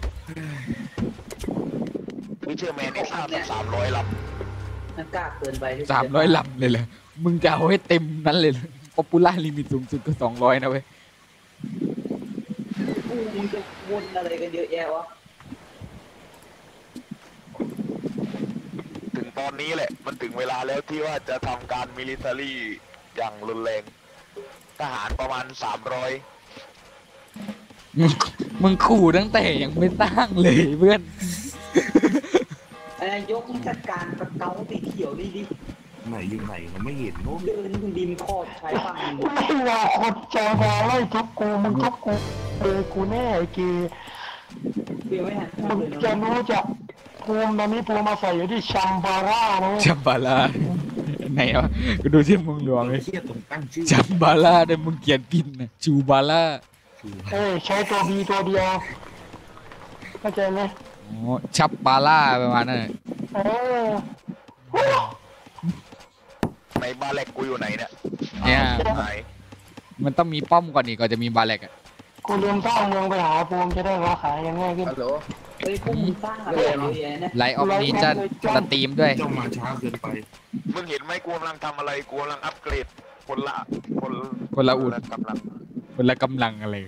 วิเชอร์แมนนี่สร้างสามร้อยลนั่นกล้าเกินไปที่สามร้อยลำเลยเหรอมึงจะเอาให้เต็มนั้นเลยป๊อปปูล่าลิมิตสูงสุดก็สองร้อยนะเว้ยกูมึงจะวนอะไรกันเยอะแยะวะำถึงตอนนี้แหละ มันถึงเวลาแล้วที่ว่าจะทำการมิลิเตอรี่อย่างรุนแรง ทหารประมาณสามร้อยมึงมึงขู่ตั้งแต่ยังไม่สร้างเลยเพื่อนไอ้นายกมึงจัดการกระเกาสีเขียวนี่ดิไหนอยู่ไหนเราไม่เห็นโน้เดินมึงดินขอบใช้ฝั่งมึงไม่ว่าคนใจพอไล่ทุบกูมึงทุบกูเออกูแน่ไอ้กีเดี๋ยวไม่หันมึงเลยจะนะรู้จักภูมิตอนนี้ภูมิมาใส่อยู่ที่ชัมบาร่านะเว้ยจัมบาร่าไหนวะกูดูที่มึงหลวงเลยเครียดตรงตั้งชื่อจัมบาร่าแต่มึงเขียนผิดนะจูบาร่าชูเอ้ยใช้ตัวบีตัวเดียวเข้าใจไหมอ๋อชับบาร่าประมาณนั้นน่ะเออในบาเล็กกูอยู่ไหนเนี่ยเนี่ยไหนมันต้องมีป้อมก่อนอีกก่อนจะมีบาเล็กอะกูเรียนสร้างเมืองไปหาภูมิจะได้ราขายยังง่ายขึ้นฮัลโหลเฮ้ยพวกมึงสร้างอะไรเยอะแยะเนี่ยไลท์ออฟนี้จะสตรีมด้วยเจ้ามาช้าเกินไปมึงเห็นไหมกูกำลังทำอะไรกูกำลังอัปเกรดคนละคนคนละอุ่นกำลังคนละกำลังอะไร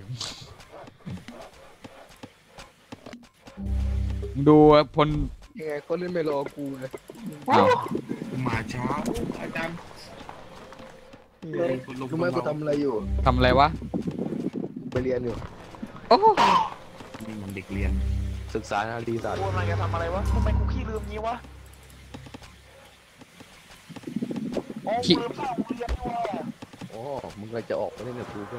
มึงดูพลยังไงก็เล่นไม่รอกูเลยอ้าวมาช้าอาจารย์รู้ไหมกูทำอะไรอยู่ทำอะไรวะไปเรียนอยู่โอ้นี่มันเด็กเรียนศึกษานารีศาสตร์กูกำลังจะทำอะไรวะทำไมกูขี้ลืมงี้วะโอ้กูลืมสร้างโรงเรียนนี่วะอ๋อมึงก็จะออกไปเล่นกับกูก็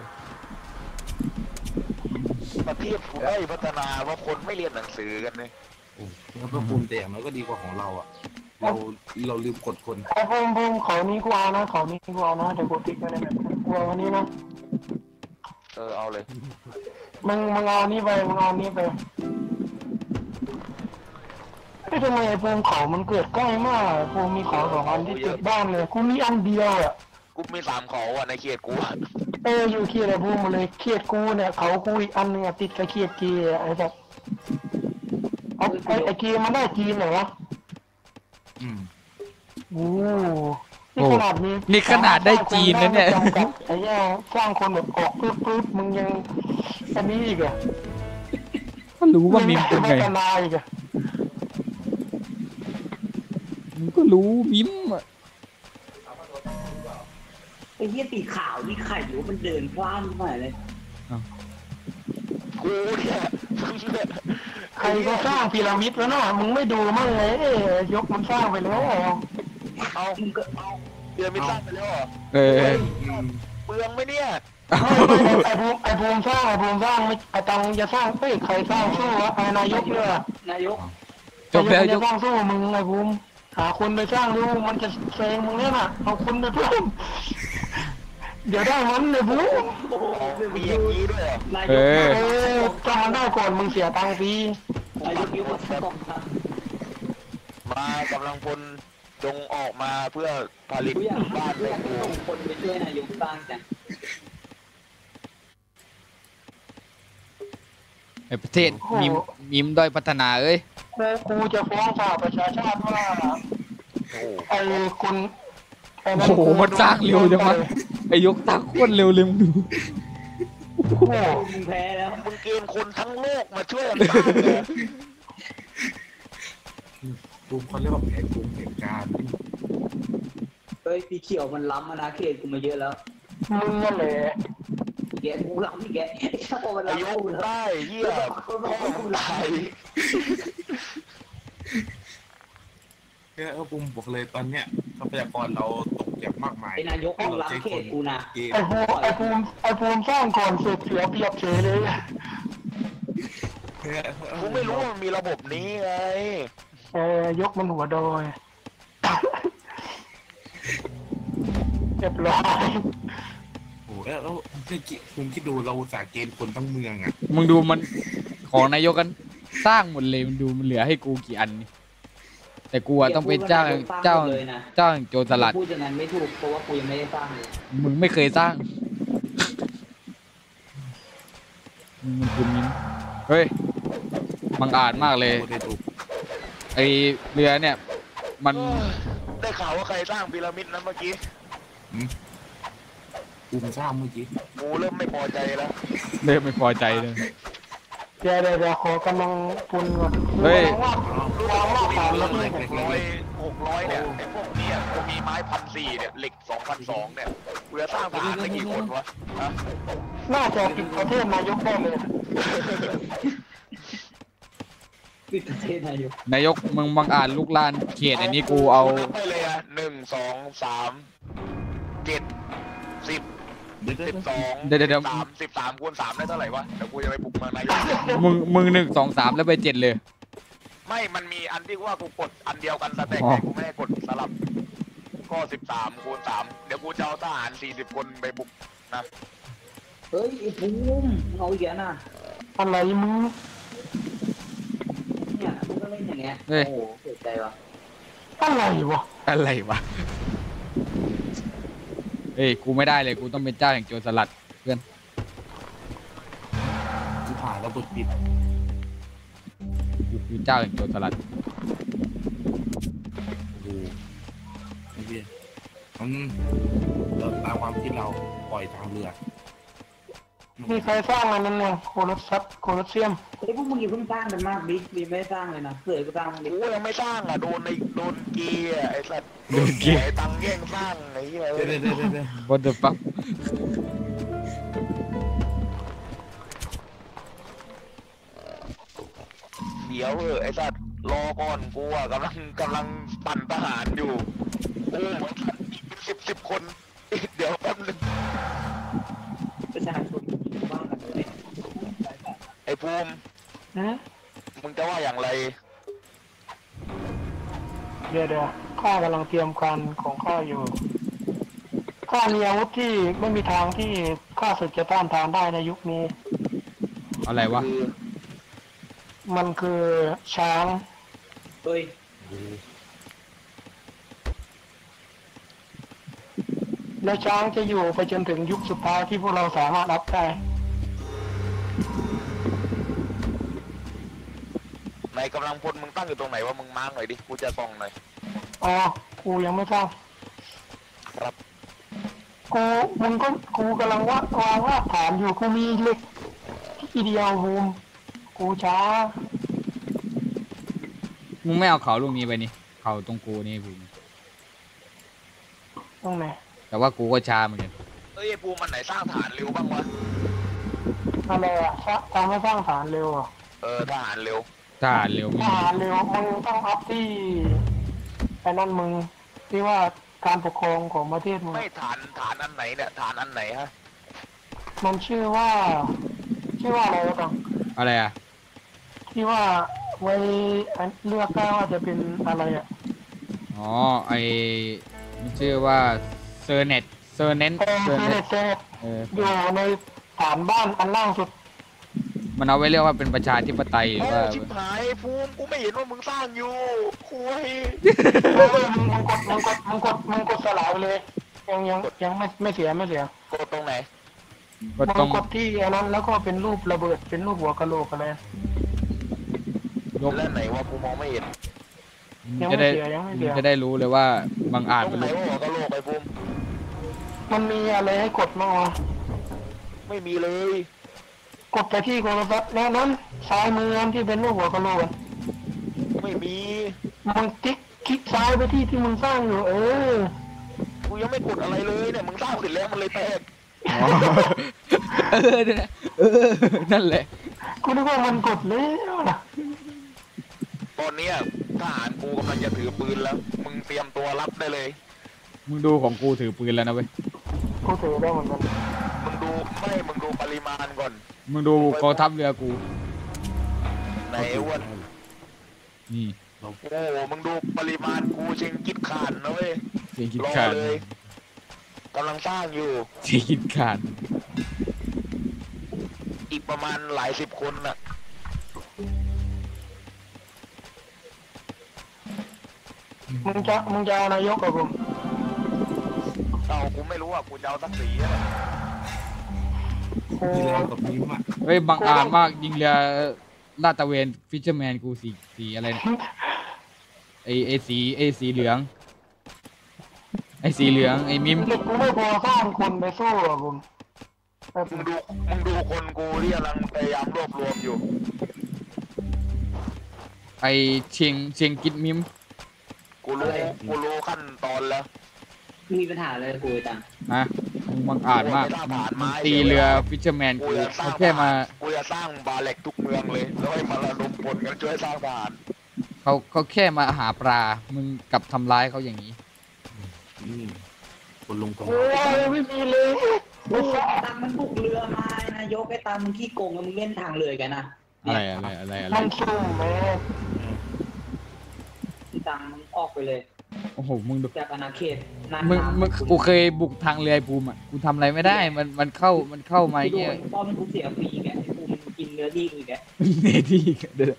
ประเทศกูได้พัฒนาว่าคนไม่เรียนหนังสือกันเลยโอ้แล้วก็ภูมิแต่อย่างน้อยก็ดีกว่าของเราอ่ะ เราเราลืมกดคนไอ้ภูมิภูมิเขานี้กูเอานะเขานี้กูเอานะเดี๋ยวกูติ๊กไว้ในแบบกูเอาวันนี้นะเออเอาเลยมึงมึงเอานี้ไปมึงเอานี้ไปไอ้ทำไมไอ้ภูมิเขามันเกิดใกล้มากภูมิมีเขาสองอันที่ติดบ้านเลยกูมีอันเดียวอ่ะกูมีสามเขาอ่ะในเขตกูอะเอออยู่เขียดไอ้ภูมิหมดเลยเขียดกูเนี่ยเขากูอีกอันนึงอะติดกับเขียดกีอะไอ้แบบไอ้ไอ้ไอ้กีมันได้จีนเหรอวะอืมโอ้นี่ขนาดนี้นี่ขนาดได้จีนนะเนี่ยจำกัดไอ้เนี่ยสร้างคนแบบออกปึ๊บปึ๊บมึงยังอันนี้อีกอะก็รู้ว่ามิมเป็นไงพัฒนาอีกอะมึงก็รู้มิมอะไอ้เหี้ยสีขาวนี่ไข่หรือมันเดินพล่านไปเลยกูเนี่ยมึงเนี่ยใครก็สร้างพีระมิดแล้วเนาะมึงไม่ดูมั่งเลยเอ้ยยกมันสร้างไปแล้วเอามึงก็เดือนไม่สร้างไปแล้วเหรอเอออืมเปลืองไหมเนี่ยไอ้ภูมิไอ้ภูมิสร้างไอ้ภูมิสร้างไม่ไอ้ตังจะสร้างเอ้ยใครสร้างสู้วะไอ้นายกเนี่ยนายกจบแล้วยจะกสร้างสู้มึงไอ้ภูมิหาคนไปสร้างดูมันจะเซงมึงเนี่ยน่ะเอาคนไปเพิ่มเดี๋ยวได้มันเลยภูมิโอ้โหมีอย่างนี้ด้วยเหรอนายเอก อเออถ้ามันได้ก่อนมึงเสียตังค์ฟรีนายกยกมาสักกองทัพมากำลังพลจงออกมาเพื่อผลิตกูอยากบ้านกูในอยากกูส่งคนไปช่วยนายกสร้างจังไอประเทศมิมมิมด้อยพัฒนาเอ้ยแล้วกูจะฟ้องฝ่าประชาชาติว่าโอ้ไอ้คุณไอ้โอ้โหมันสร้างเร็วจังวะไอ้ยกตั้งโคตรเร็วเลยมึงดูโอ้โหมึงแพ้แล้วมึงเกณฑ์คนทั้งโลกมาช่วยกันสร้างเลยภูมิเขาเรียกว่าแผนภูมิแผนการเฮ้ยสีเขียวมันล้ำมานะเขตกูมาเยอะแล้วมึงนั่นแหละแกกูล้ำอีกแกถ้าพอมันอายุล้ำกูแล้วได้เหี้ยพ่อมึงตายเนี่ยเออภูมิบอกเลยตอนเนี้ยทรัพยากรเราตกอย่างมากมายไอ้นายกมึงล้ำเขตกูนะเกมไอ้ภูมิไอ้ภูมิไอ้ภูมิสร้างก่อนเสร็จเสียเปรียบเฉยเลยเนี่ยเออกูไม่รู้ว่ามันมีระบบนี้ไงเออยกมันหัวโดยเรียบร้อยโอ้โหแล้วแล้วภูมิคิดดูเราอุตสาห์เกณฑ์คนทั้งเมืองอ่ะมึงดูมันของนายกกันสร้างหมดเลยมึงดูมันเหลือให้กูกี่อันนี่แต่กูอะต้องเป็นเจ้าเจ้าเลยนะเจ้าโจรสลัดพูดอย่างนั้นไม่ถูกเพราะว่ากูยังไม่ได้สร้างเลยมึงไม่เคยสร้างมึงมันคุณมิ้นเฮ้ยบังอาจมากเลยโอ้ได้ถูกไอเรือเนี่ย มันได้ข่าวว่าใครสร้างพีระมิดนั้นเมื่อกี้ภูมิสร้างเมื่อกี้กูเริ่มไม่พอใจแล้วเริ่มไม่พอใจเลยเดี๋ยวเดี๋ยวเดี๋ยวขอกำลังปุนก่อนเฮ้ยวางวางวางฐานแล้วนี่หกร้อยหกร้อยเนี่ยไอ้พวกเนี้ยกูมีไม้พันสี่เนี่ยเหล็กสองพันสองเนี่ยกูจะสร้างฐานได้กี่คนวะฮะน่าจะปิดประเทศนายกได้เลยปิดประเทศนายกนายกมึงบังอาจลุกลานเขตอันนี้กูเอานับไปเลยอะหนึ่งสองสามเจ็ดสิบเดี๋ยวสิบสองเดี๋ยวเดี๋ยวเดี๋ยวสามสิบสามคูณสามได้เท่าไหร่วะเดี๋ยวกูจะไปปลุกเมืองนายกมึงมึงหนึ่งสองสามแล้วไปเจ็ดเลยไม่มันมีอันที่ว่ากูกดอันเดียวกันสแต็กอ๋อไงกูไม่ได้กดสลับก็สิบสามคูณสามเดี๋ยวกูจะเอาทหารสี่สิบคนไปบุกนะเฮ้ยไอ้ภูมิเอาอีกแล้วนะอะไรมึงเนี่ยมึงก็เล่นอย่างเงี้ยเฮ้ยโอ้โหเสียใจว่ะอะไรวะอะไรวะเอ้ยกูไม่ได้เลยกูต้องเป็นเจ้าแห่งโจรสลัดเพื่อนกูผ่านระบบปิดกูคือเจ้าแห่งโจรสลัดโอ้โหไอ้เหี้ยมันเราตามความคิดเราปล่อยทางเรือมีใครสร้างอันนั้นเนี่ยโคลอสซัสโคลอสเซียมเฮ้ยพวกมึงอย่าเพิ่งสร้างกันมากบิ๊กบิ๊กไม่ได้สร้างเลยนะเผื่อกูสร้างมึงดิกูยังไม่สร้างอ่ะโดนในโดนเกียร์ไอ้สัตว์โดนเกียร์ไอ้ตังค์แย่งสร้างไอ้เหี้ยเดี๋ยวเดี๋ยวเดี๋ยวเดี๋ยว What the fuck เดี๋ยวเออไอ้สัตว์รอก่อนกูอ่ะกำลังกำลังปั่นทหารอยู่โอ้มันสิบสิบคนเดี๋ยวแป๊บนึงประชาชนบ้างกันเลยไอ้ภูมินะมึงจะว่าอย่างไรเดี๋ยวเดี๋ยวข้ากำลังเตรียมการของข้าอยู่ข้ามีอาวุธที่ไม่มีทางที่ข้าศึกจะต้านทานได้ในยุคนี้อะไรวะคือมันคือช้างเฮ้ยและช้างจะอยู่ไปจนถึงยุคสุดท้ายที่พวกเราสามารถรับได้ในกำลังพลมึงตั้งอยู่ตรงไหนว่ามึงมาร์กหน่อยดิกูจะส่องหน่อยอ๋อ กูยังไม่สร้างครับกูมึงก็กูกำลังว่าวางรากฐานอยู่ กูมีเหล็กที่เดียวบูมกูช้ามึงไม่เอาเขาลูกนี้ไปนี่เขาตรงกูนี่ภูมิตรงไหนแต่ว่ากูก็ช้าเหมือนกันเอ้ยไอ้ภูมิมันไหนสร้างฐานเร็วบ้างวะอะไรอะสร้างทำให้สร้างฐานเร็วอะเออทหารเร็วทหารเร็วไม่ทมีหารเร็วมึงต้องอัพที่ไอ้นั่นมึงที่ว่าการปกครองของประเทศมึงไม่ฐานฐานอันไหนเนี่ยฐานอันไหนฮะมันชื่อว่า ชื่อว่าอะไรวะตังอะไรอ่ะที่ว่าไว้เลือกได้ว่าจะเป็นอะไรอะอ๋อไอมันชื่อว่าเซอร์เน็ตเซอร์เน็ตเออเซอร์เซเน็เนตตเซเนตเอออยู่ในฐานบ้านอันล่างสุดมันเอาไว้เรียกว่าเป็นประชาธิปไตยหรือเอ้ว่ายชิบหายภูมิกูไม่เห็นว่ามึงสร้างอยู่คุยเออมึงมึงกดมึงกดมึงกดมึงกดสลายไปเลย ยังยังยังไม่ไม่เสียไม่เสียกดตรงไหนก็มึต้องงกดที่อันนั้นแล้วก็เป็นรูประเบิดเป็นรูปหัวกะโหลกอะไรยกแล้วไหนว่ากูมองไม่เห็นมึงยังจะไม่ได้เสียยังไม่มึเสีงยจะได้รู้เลยว่าบางอาจตรมันงไหนรู้วะหัวกะโหลกไอ้ภูมิมันมีอะไรให้กดบ้างวะไม่มีเลยกดไปที่โทรศัพท์แล้วนั้นซ้ายมืออันที่เป็นรูปหัวกะโหลกอะไม่มีมึงติ๊กคลิกซ้ายไปที่ที่มึงสร้างอยู่ เออกูยังไม่กดอะไรเลยเนี่ยมึงสร้างเสร็จแล้วมันเลยแตกอ๋อเออเนี่ยเออนั่นแหละกูนึกว่ามันกดแล้วนะตอนเนี้ยทหารกูกำลังจะถือปืนแล้ว มึงเตรียมตัวรับได้เลยมึงดูของกูถือปืนแล้วนะเว้ยกูถือได้เหมือนกันมึงดูไม่มึงดูปริมาณก่อนมึงดูกองทัพเรือกูไหนอ้วนนี่โอ้โหมึงดูปริมาณกูเชิงกิดขานนะเว้ยเสียงคิดรอขาดเลยกำลังสร้างอยู่เสียงคิดขาดอีกประมาณหลายสิบคนน่ะมึงจะมึงจะเอานายกกับผมเอากูไม่รู้อ่ะกูจะเอาสักสีอะไรกูคือเรากับมิมอ่ะเฮ้ยบางอาจมากยิงเรือลาดตระเวนฟิชเชอร์แมนกูสีสีอะไรเนี่ยไอไอสีไอสีเหลืองไอสีเหลืองไอมิมเด็กกูไม่พอสร้างคนไปสู้อะผมแบบมึงดูมึงดูคนกูที่กำลังพยายามรวบรวมอยู่ไอเชียงเชียงกิดมิมกูรู้กูรู้ขั้นตอนแล้วมีปัญหาเลยคุยจังฮะมึงบางอาจมากมึงตีเรือฟิชเชอร์แมนกูกูจะสร้างเขาแค่มากูจะสร้างบาเล็กทุกเมืองเลยแล้วให้มาระดมพลกันช่วยสร้างทหารเขาเขาแค่มาหาปลามึงกลับทำร้ายเขาอย่างนี้นี่คนลงตรงโอ้ยไม่มีเลยโอ้ยไอ้ตังมันบุกเรือมานายกไอ้ตังมึงขี้โกงแล้วมึงเล่นทางเรือกันนะอะไรอะไรอะไรอะไรมันซุ่มแม่ไอ้ตังมึงออกไปเลยโอ้โหมึงดูจากอาณาเขตนามึงน้ำมึงกูเคยบุกทางเรือไอ้ภูมิอ่ะกูทำอะไรไม่ได้มันมันเข้ามันเข้ามากูโดเงี้ยนป้อมกูเสียฟรีแกไอ้กูมันกินเนื้อดีกูอีกแกเนที่เดี๋ยว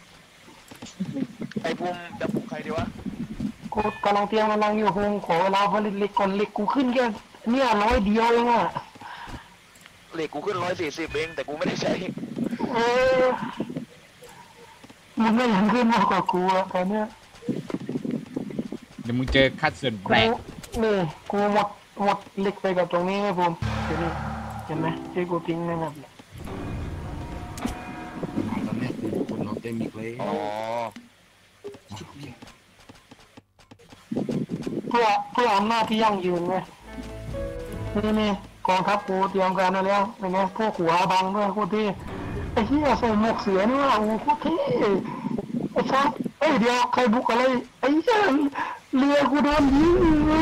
ไอ้ภูมิจะปลุกใครดีวะกูกำลังเตรียมกำลังอยู่คงขอเวลาผลิตเหล็กก่อนเหล็กกูขึ้นแค่เนี่ยร้อยเดียวเองอ่ะเหล็กกูขึ้นร้อยสี่สิบเองแต่กูไม่ได้ใช้เออมึงก็ยังขึ้นมากกว่ากูอะตอนเนี้ยเดี๋ยวมึงเจอคัดส่วนแปลกูกนี่กูหมดหมดเหล็กไปกับตรงนี้ไงผมเดี๋ยวนี้เห็นไหมที่กูทิ้งนั่นน่ะมาตอนนี้คือคนเราเต็มอีกเลยอ๋อเพื่อเพื่ออำนาจที่ยั่งยืนไงนี่นี่กองทัพกูเตรียมการมาแล้วเป็นไงพวกหัวบังด้วยโคตรที่ไอ้เหี้ยใส่หมวกเสือนี่ว่าโอ้โคตรเท่ไอ้ซักเอ้ยเดี๋ยวใครบุกอะไรไอ้เหี้ยเรือกูโดนยิง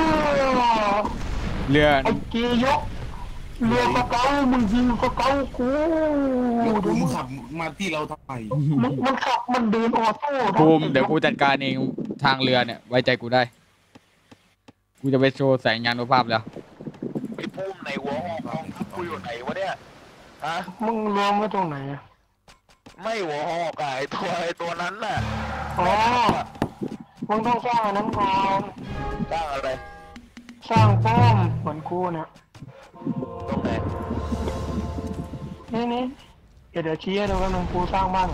เรือไอ้เกยกเรือสเกามึงยิงสเกากูแล้วเดี๋กูยวมึงขับมาที่เราทำไมมันมันขับมันเดินออโต้ภูมิเดี๋ยวกูจัดการเองทางเรือเนี่ยไว้ใจกูได้ กูจะไปโชว์แสงยานุภาพแล้วไอ้ภูมิในหัวหอกกองทัพกูอยู่ไหนวะเนี่ยฮะมึงรวมไว้ตรงไหนอะไม่หัวหอกอะไอ้ตัวไอ้ตัวนั้นน่ะอ๋อมึงต้องสร้างอันนั้นก่อนสร้างอะไรสร้างป้อมเหมือนกูเนี่ยตรงไหนนี่นี่เดี๋ยวเดี๋ยวชี้ให้ดูกันหนึ่งกูสร้างบ้าน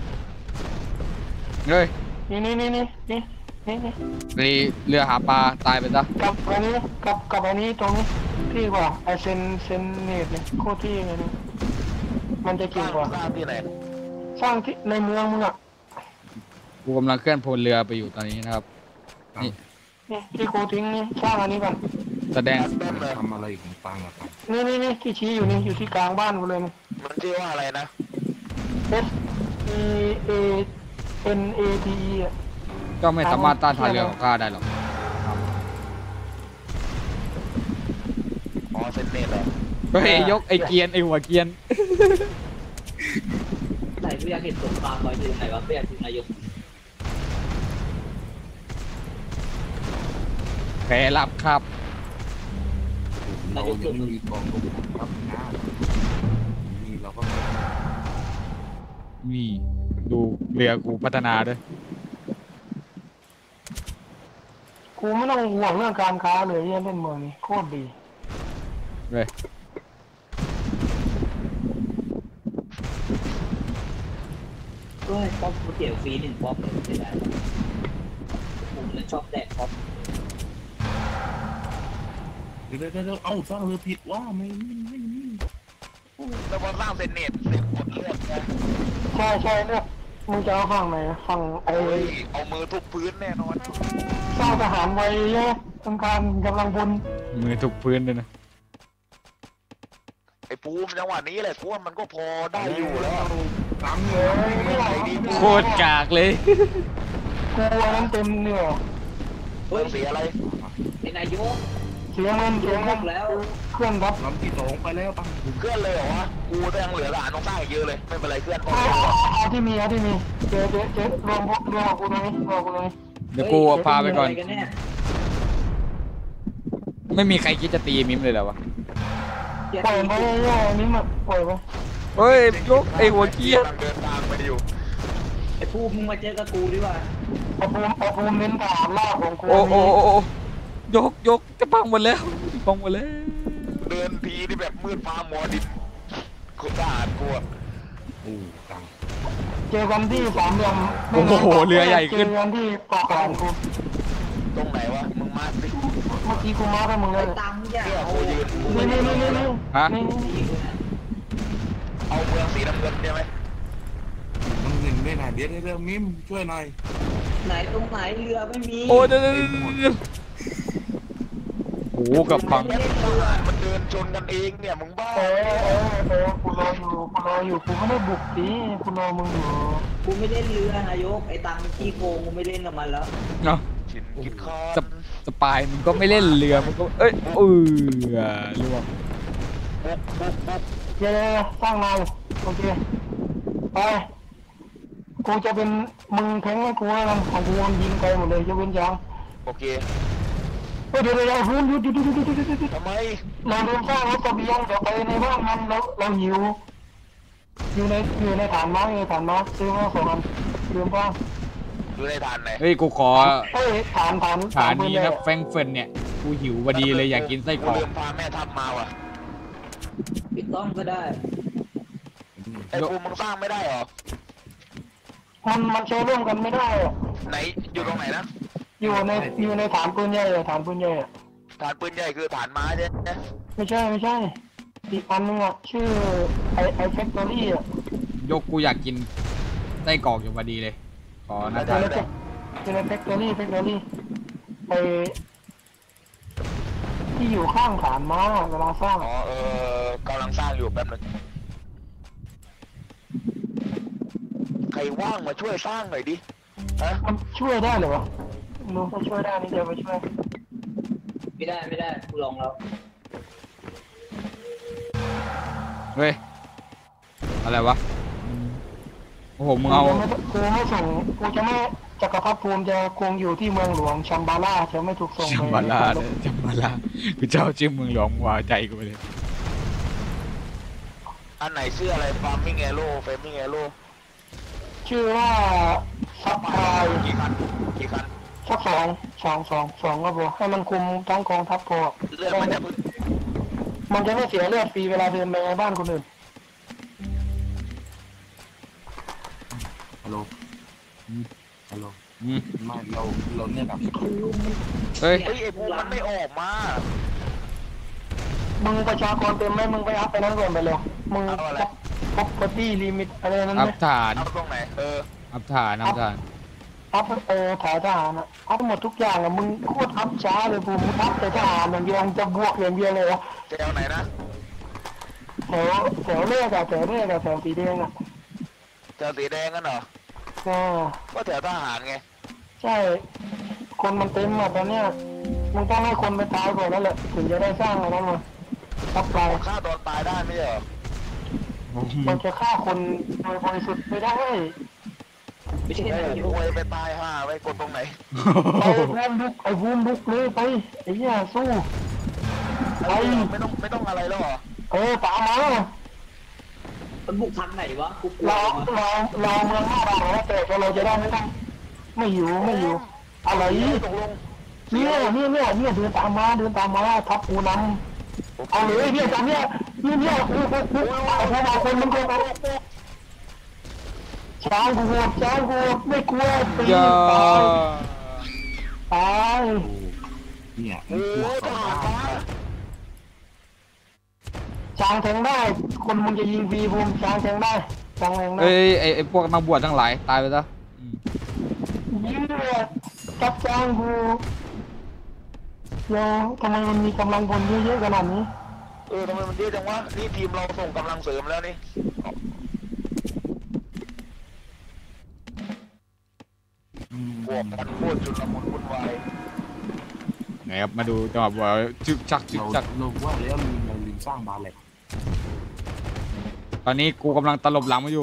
เฮ้ยนี่นี่นี่นี่นี่นี่นี่รีเรือหาปลาตายไปซะกับอันนี้กับกับอันนี้ตรงนี้ที่กว่าไอเซนเซนเนตเนี่ยโคตรที่เลยนะมันจะสเก่ร้าง งกว่าสร้างที่ไหนสร้างที่ในเมืองมึงอ่ะกูกำลังเคลื่อนพลเรือไปอยู่ตอนนี้นะครับ นี่นี่ที่กูทิ้งนี่สร้างอันนี้ก่อนแสดงต้นเลยทำอะไรของตังอะครับนี่นี่นี่ที่ชี้อยู่นี่อยู่ที่กลางบ้านกูเลยนี่มันชื่อว่าอะไรนะ S E A N A T E อ่ะก็ไม่สามารถต้านทานเรือของข้าได้หรอกอ๋อเซนเนตเหรอเฮ้ยไอ้ยกไอเกียนไอหัวเกียนไหนกูอยากเห็นสงครามลอยอยู่ไหนวะเพื่อนนายกแพ้รับครับเรายังไม่มีกองรบครับนะมีเราก็นี่ดูเรือกูพัฒนาด้วยกูไม่ต้องห่วงเรื่องการค้าเลยเยี่ยเล่นเมืองนี้โคตรดีเลยเฮ้ยป้อมกูเสียฟรีหนึ่งป้อมเลยเสียดายผมเลยชอบแดกครับเดี๋ยวเดี๋ยวเดี๋ยวเอ้าสร้างเรือผิดว่าไม่ไม่ไม่ไม่แล้วพอสร้างเสร็จเน็ตเสร็จหมดเลือดไงใช่ใช่เนี่ยมึงจะเอาฝั่งไหนฝั่งไอ้โอ้ยเอามือทุบพื้นแน่นอนสร้างทหารไว้เยอะต้องการกำลังพลมือทุกพื้นเลยนะไอ้ปูมจังหวะนี้แหละกูว่ามันก็พอได้อยู่แล้วตามเอเรืออไม่ไหวดีโคตรกากเลยกูอันนั้นเต็มเหนือเฮ้ยเสียอะไรไอ้นายกเสียเงินเสียเงินแล้วเครื่องรับลำที่สองไปแล้วปังเคลื่อนเลยเหรอวะกูยังเหลือหลานต้องสร้างอีกเยอะเลยไม่เป็นไรเคลื่อนเอาเอาเอาที่มีเอาที่มีเจอเจอเจอรวมรวมกูตรงนี้รวมกูตรงนี้เดี๋ยวกูพาไปก่อนเฮ้ยเดี๋ยวจะมีะรแไม่มีใครคิดจะตีมิมเลยเหรอวะเนี่ยปล่อยไปเรื่อยๆนี่มาปล่อยไปเฮ้ยยกไอ้หัวเกียร์กำลังเดินทางไปอยู่ไอ้ภูมิมึงมาเจอกับกูดีกว่าเอาภูมิเอาภูมิเน้นฐานลากของกูโอ้โอ้โอ้โอ้ยกยกจะพังหมดแล้วพังหมดแล้วเดินทีที่แบบมืดฟ้ามัวดินกูด่ากูอะอู้ตังเจอกันที่สามเหลี่ยมโอ้โหเรือใหญ่ขึ้นเจอกันที่เกาะกลางกูตรงไหนวะมึงมาสิเมื่อกี้กูมาให้มึงเลไอ้ยตังค์เนี่ยเนี่ยเอากูยืนกูนี่นี่นี่นี่นี่ฮะนี่นี่นี่เอาเมืองสีน้ำเงินใช่ไหมมันเงินไม่น่าเดี๋ยวเดี๋ยวเดี๋ยวมิมช่วยหน่อยไหนตรงไหนเรือไม่มีโอ้เดี๋ยวเดี๋ยวเดี๋ยวเดี๋ยวโอ้โหกับพังแม่ทหารมันเดินชนกันเองเนี่ยมึงบ้าเออเออเออกูรออยู่กูรออยู่กูไม่ได้บุกดิกูรอมึงอยู่กูไม่เล่นเรือนายกไอ้ตังค์มันขี้โกงกูไม่เล่นกับมันแล้วเนาะชินคิดคอสปสปายมันก็ไม่เล่นเรือมันก็เอ้ยเออล่วงบุกบุกบุกเดี๋ยวๆสร้างนายโอเคไปกูจะเป็นมึงแทงให้กูแล้วกันของกูมันยิงไปหมดเลยจะเว้นยางโอเคเฮ้ยเดี๋ยวเดี๋ยวเดี๋ยวพูดหยุดหยุดหยุดหยุดหยุดหยุดหยุดทำไมเราเดินสร้างรถเสบียงเดี๋ยวไปในบ้านมันเราเราหิวอยู่ในอยู่ในฐานม้าอยู่ในฐานม้าซื้อมาสองอันลืมป่ะดูในทานไหนเฮ้ยกูขอเฮ้ยฐานฐานฐานนี้นะแฟรงก์เฟิร์ตเนี่ยกูหิวพอดีเลยอยากกินไส้กรอกลืมพาแม่ทัพมาว่ะพี่ต้อมก็ได้ไอ้ปูมึงสร้างไม่ได้เหรอมันมันใช้ร่วมกันไม่ได้อะไหนอยู่ตรงไหนนะอยู่ในอยู่ในฐานปืนใหญ่อะฐานปืนใหญ่อะฐานปืนใหญ่คือฐานม้าใช่ไหมไม่ใช่ไม่ใช่อีกอันนึงอะชื่อไอไอแฟคทอรี่อะยกกูอยากกินไส้กรอกอยู่พอดีเลยขอนะเจอในเจอในแฟคทอรี่แฟคทอรี่ไอที่อยู่ข้างฐานม้าเวลาสร้างอ๋อเออกำลังสร้างอยู่แป๊บนึงใครว่างมาช่วยสร้างหน่อยดิฮะมันช่วยได้เหรอวะมึงก็ช่วยได้นี่เดี๋ยวไปช่วยไม่ได้ไม่ได้กูลองแล้วเฮ้ยอะไรวะโอ้โหมึงเอากูไม่กูไม่ส่งกูจะไม่จักรพรรดิภูมิจะคงอยู่ที่เมืองหลวงชัมบาร่าจะไม่ถูกส่งจัมไปบาลาเลยจัมบาลากูเจ้าชื่อเมืองหลวงหัวใจกูไปเลยอันไหนชื่ออะไรฟาร์มิงแอโร่เฟมิงแอโร่ชื่อว่าซับไพรกี่คันกี่คันสักสองสองสองสองก็พอให้มันคุมทั้งกองทัพพอเลือดมันจะพึ่งมันจะไม่เสียเลือดฟรีเวลาเดินไปในบ้านคนอื่นฮัลโหลฮัลโหลอืมไม่เราเราเนี่ยกับเฮ้ยเฮ้ยไอ้พวกมันไม่ออกมามึงประชากรเต็มไหมมึงไปอัพไปนั่นก่อนไปเลยมึงพบพอดีลิมิตอะไรนั้นอัไหมพฐานเอาตรงไหนเอออัพฐานอัพฐานอัพเออถ่ายทหารอะอัพหมดทุกอย่างอะมึงโคตรอัพช้าเลยภูมิอัพแต่ทหารอย่างเดียวมึงจะบวกอย่างเดียวเลยอะจะเอาไหนนะแถวแถวเลขอะแถวเลขอะแถวสีแดงอะเจอสีแดงกันเหรออ่าก็แถวทหารไงใช่ คนมันเต็มอะตอนเนี้ยมึงต้องให้คนไปตายก่อนแล้วแหละถึงจะได้สร้างอะไรนั้นมาทับไปฆ่าตัวตายได้ไม่ใช่เหรอมันจะฆ่าคนโดยบริสุทธิ์ไม่ได้ไม่ใช่ไอ้นายกรวยไปตายห่าไว้กดตรงไหนไอ้ภูมิลุกไอ้ภูมิลุกเลยไปไอ้เหี้ยสู้ไปไม่ต้องไม่ต้องอะไรแล้วเหรอเออตามมามันบุกทางไหนวะกูกลัวเราว่ะเราเราเมืองหน้าเราแล้วแต่เราจะได้ไม่ต้องไม่หิวไม่หิวอะไรตกลงเนี่ยเนี่ยเนี่ยเนี่ยเดินตามมาเดินตามมาทับกูนำเอาเลยเนี่ยตามเนี่ยเนี่ยเนี่ยกูกูกูไอ้พวกเราคนมันก็ช้างกูช้างกูไม่กลัวตีอย่าตายตายโอ้เนี่ยโอ้มันพวกทสองหารบ้านมาช้างแทงได้ คนมึงจะยิงฟรีภูมิช้างแทงได้ช้างแทงได้เอ้ยไอไอพวกนักบวชทั้งหลายตายไปซะอืมยิงเลยจับช้างกูเดี๋ยวทำไมมันมีกำลังพลเยอะๆขนาดนี้เออทำไมมันเยอะจังวะนี่ทีมเราส่งกำลังเสริมแล้วนี่อืมบวกกันโคตรจุลมุนวุ่นวายไหนครับมาดูจังหวะบวชจึกจักจึกเราจักเราว่าแล้วลืมเราลืมสร้างบ้านเลยตอนนี้กูกำลังตลบหลังมาอยู่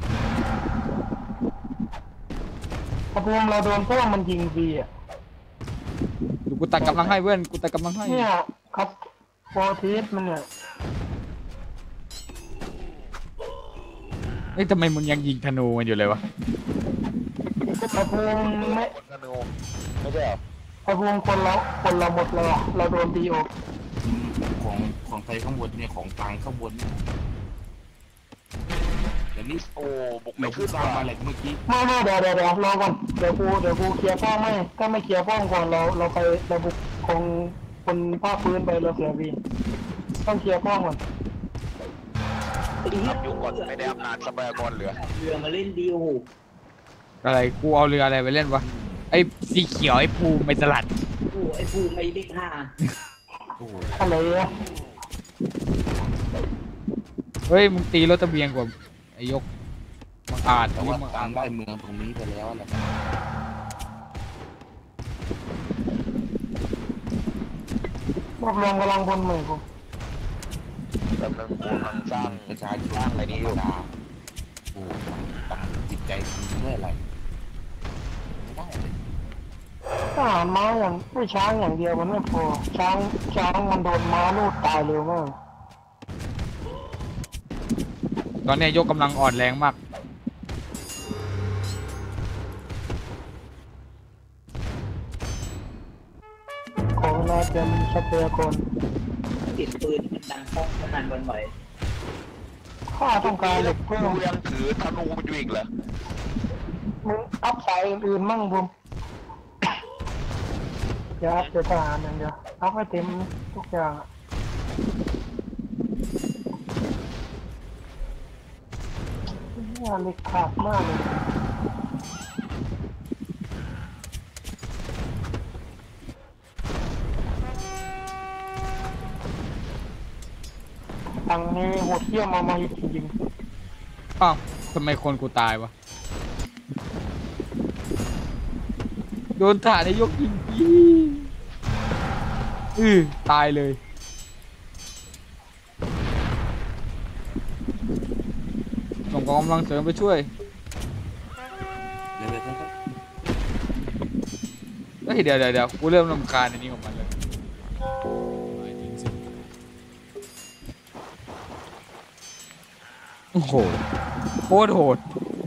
ถ้าภูมิเราโดนพวกมันยิงฟรีอ่ะดูกูตัดกำลังให้เพื่อนกูตัดกำลังให้เนี่ยครับโปรทีสมันเนี่ยเอ้ยทำไมมึงยังยิงธนูมันอยู่เลยวะถ้าภูมิไม่คนธนูไม่ใช่เหรอถ้าภูมิคนเราคนเราหมดเลยอะเราโดนตีออกอืมของของไทยข้างบนเนี่ยของกลางข้างบนเนี่ยเดี๋ยวนี้โอ้บุกเราไม่เพิ่ขึ้งนสร้างว่ะบ้านเหล็กเมื่อกี้ไม่ไม่เดี๋ยวเดี๋ยวเดี๋ยวรอก่อนเดี๋ยวกูเดี๋ยวกูเคลียร์ป้องไม่ถ้าไม่เคลียร์ป้องก่อนเราเราไปเราบุกคงคนภาคพื้นไปเราเสียวีต้องเคลียร์ป้องก่อนทำอยู่ก่อนไม่ได้อำนาจทรัพยากรเหลือเรือมาเล่นดีโอ้โหอะไรกูเอาเรืออะไรไปเล่นวะไอ้สีเขียวไอ้ภูมิไม่สลัดโอ้โหไอ้ภูมิไอ้เด็กห้าโอ้โหอะไรอะเฮ้ยมึงตีรถตะเบียงกว่าไอ้ยกมังอาจแต่นี่ว่ามังกอาลาจงได้เมืองตรงนี้ไปแล้วแหละรวบรวมกำลังพลใหม่กูกำลังกำลังสร้างประชาชนสร้างอะไรนี่อยู่ธรรมดาโอ้ตั้งจิตใจคุณด้วยอะไรไม่ได้เลยทหารม้าอย่างไม่ช้างอย่างเดียวมันไม่พอช้างช้างมันโดนม้าลูดตายเร็วมากตอนนี้ยกกำลังอ่อนแรงมากขอเวลาเตรียมทรัพยากรเสียงปืนมันดังป๊อกขนาดวันไหวข้าต้องการเหล็กเพิ่มกูยังถือธนูอยู่อีกเหรอมึงอัพสายอื่นๆมั่งบุมอย่าอัพแต่ทหารอย่างเดียวอัพให้เต็มทุกอย่างอะเนี่ยเหล็กขาดมากเลยทางนี้โหดเที่ยมมามาจริงอ้าวทำไมคนกูตายวะโดนถ่านายกยิงปีอือตายเลยส่งกองกำลังเสริมไปช่วยเดี๋ยวเดี๋ยวเดี๋ยวเฮ้ยเดี๋ยวเดี๋ยวเดี๋ยวกูเริ่มรำคาญอันนี้ของมันเลยโอ้โหโคตรโหด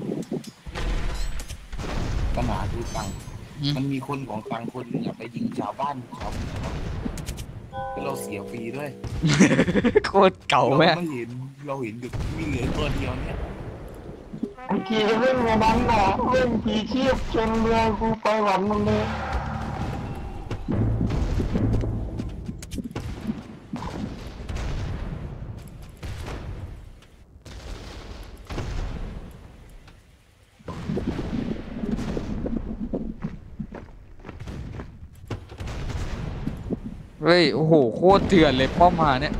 ปัญหาคือตังค์อืมมันมีคนของตังค์คนหนึงอะไปยิงชาวบ้านเขาแล้วเราเสียฟรีด้วยโคตรเก่าเราแม่ไม่เห็นเราเห็นอยู่มีเหลือตัวเดียวเนี่ยๆไอ้กีเล่นในนั้นน่ะเล่นผีเชียบจนเรือกูไปหวันมันเลยเฮ้ยโอ้โหโคตรเถื่อนเลยป้อมหาเนี่ย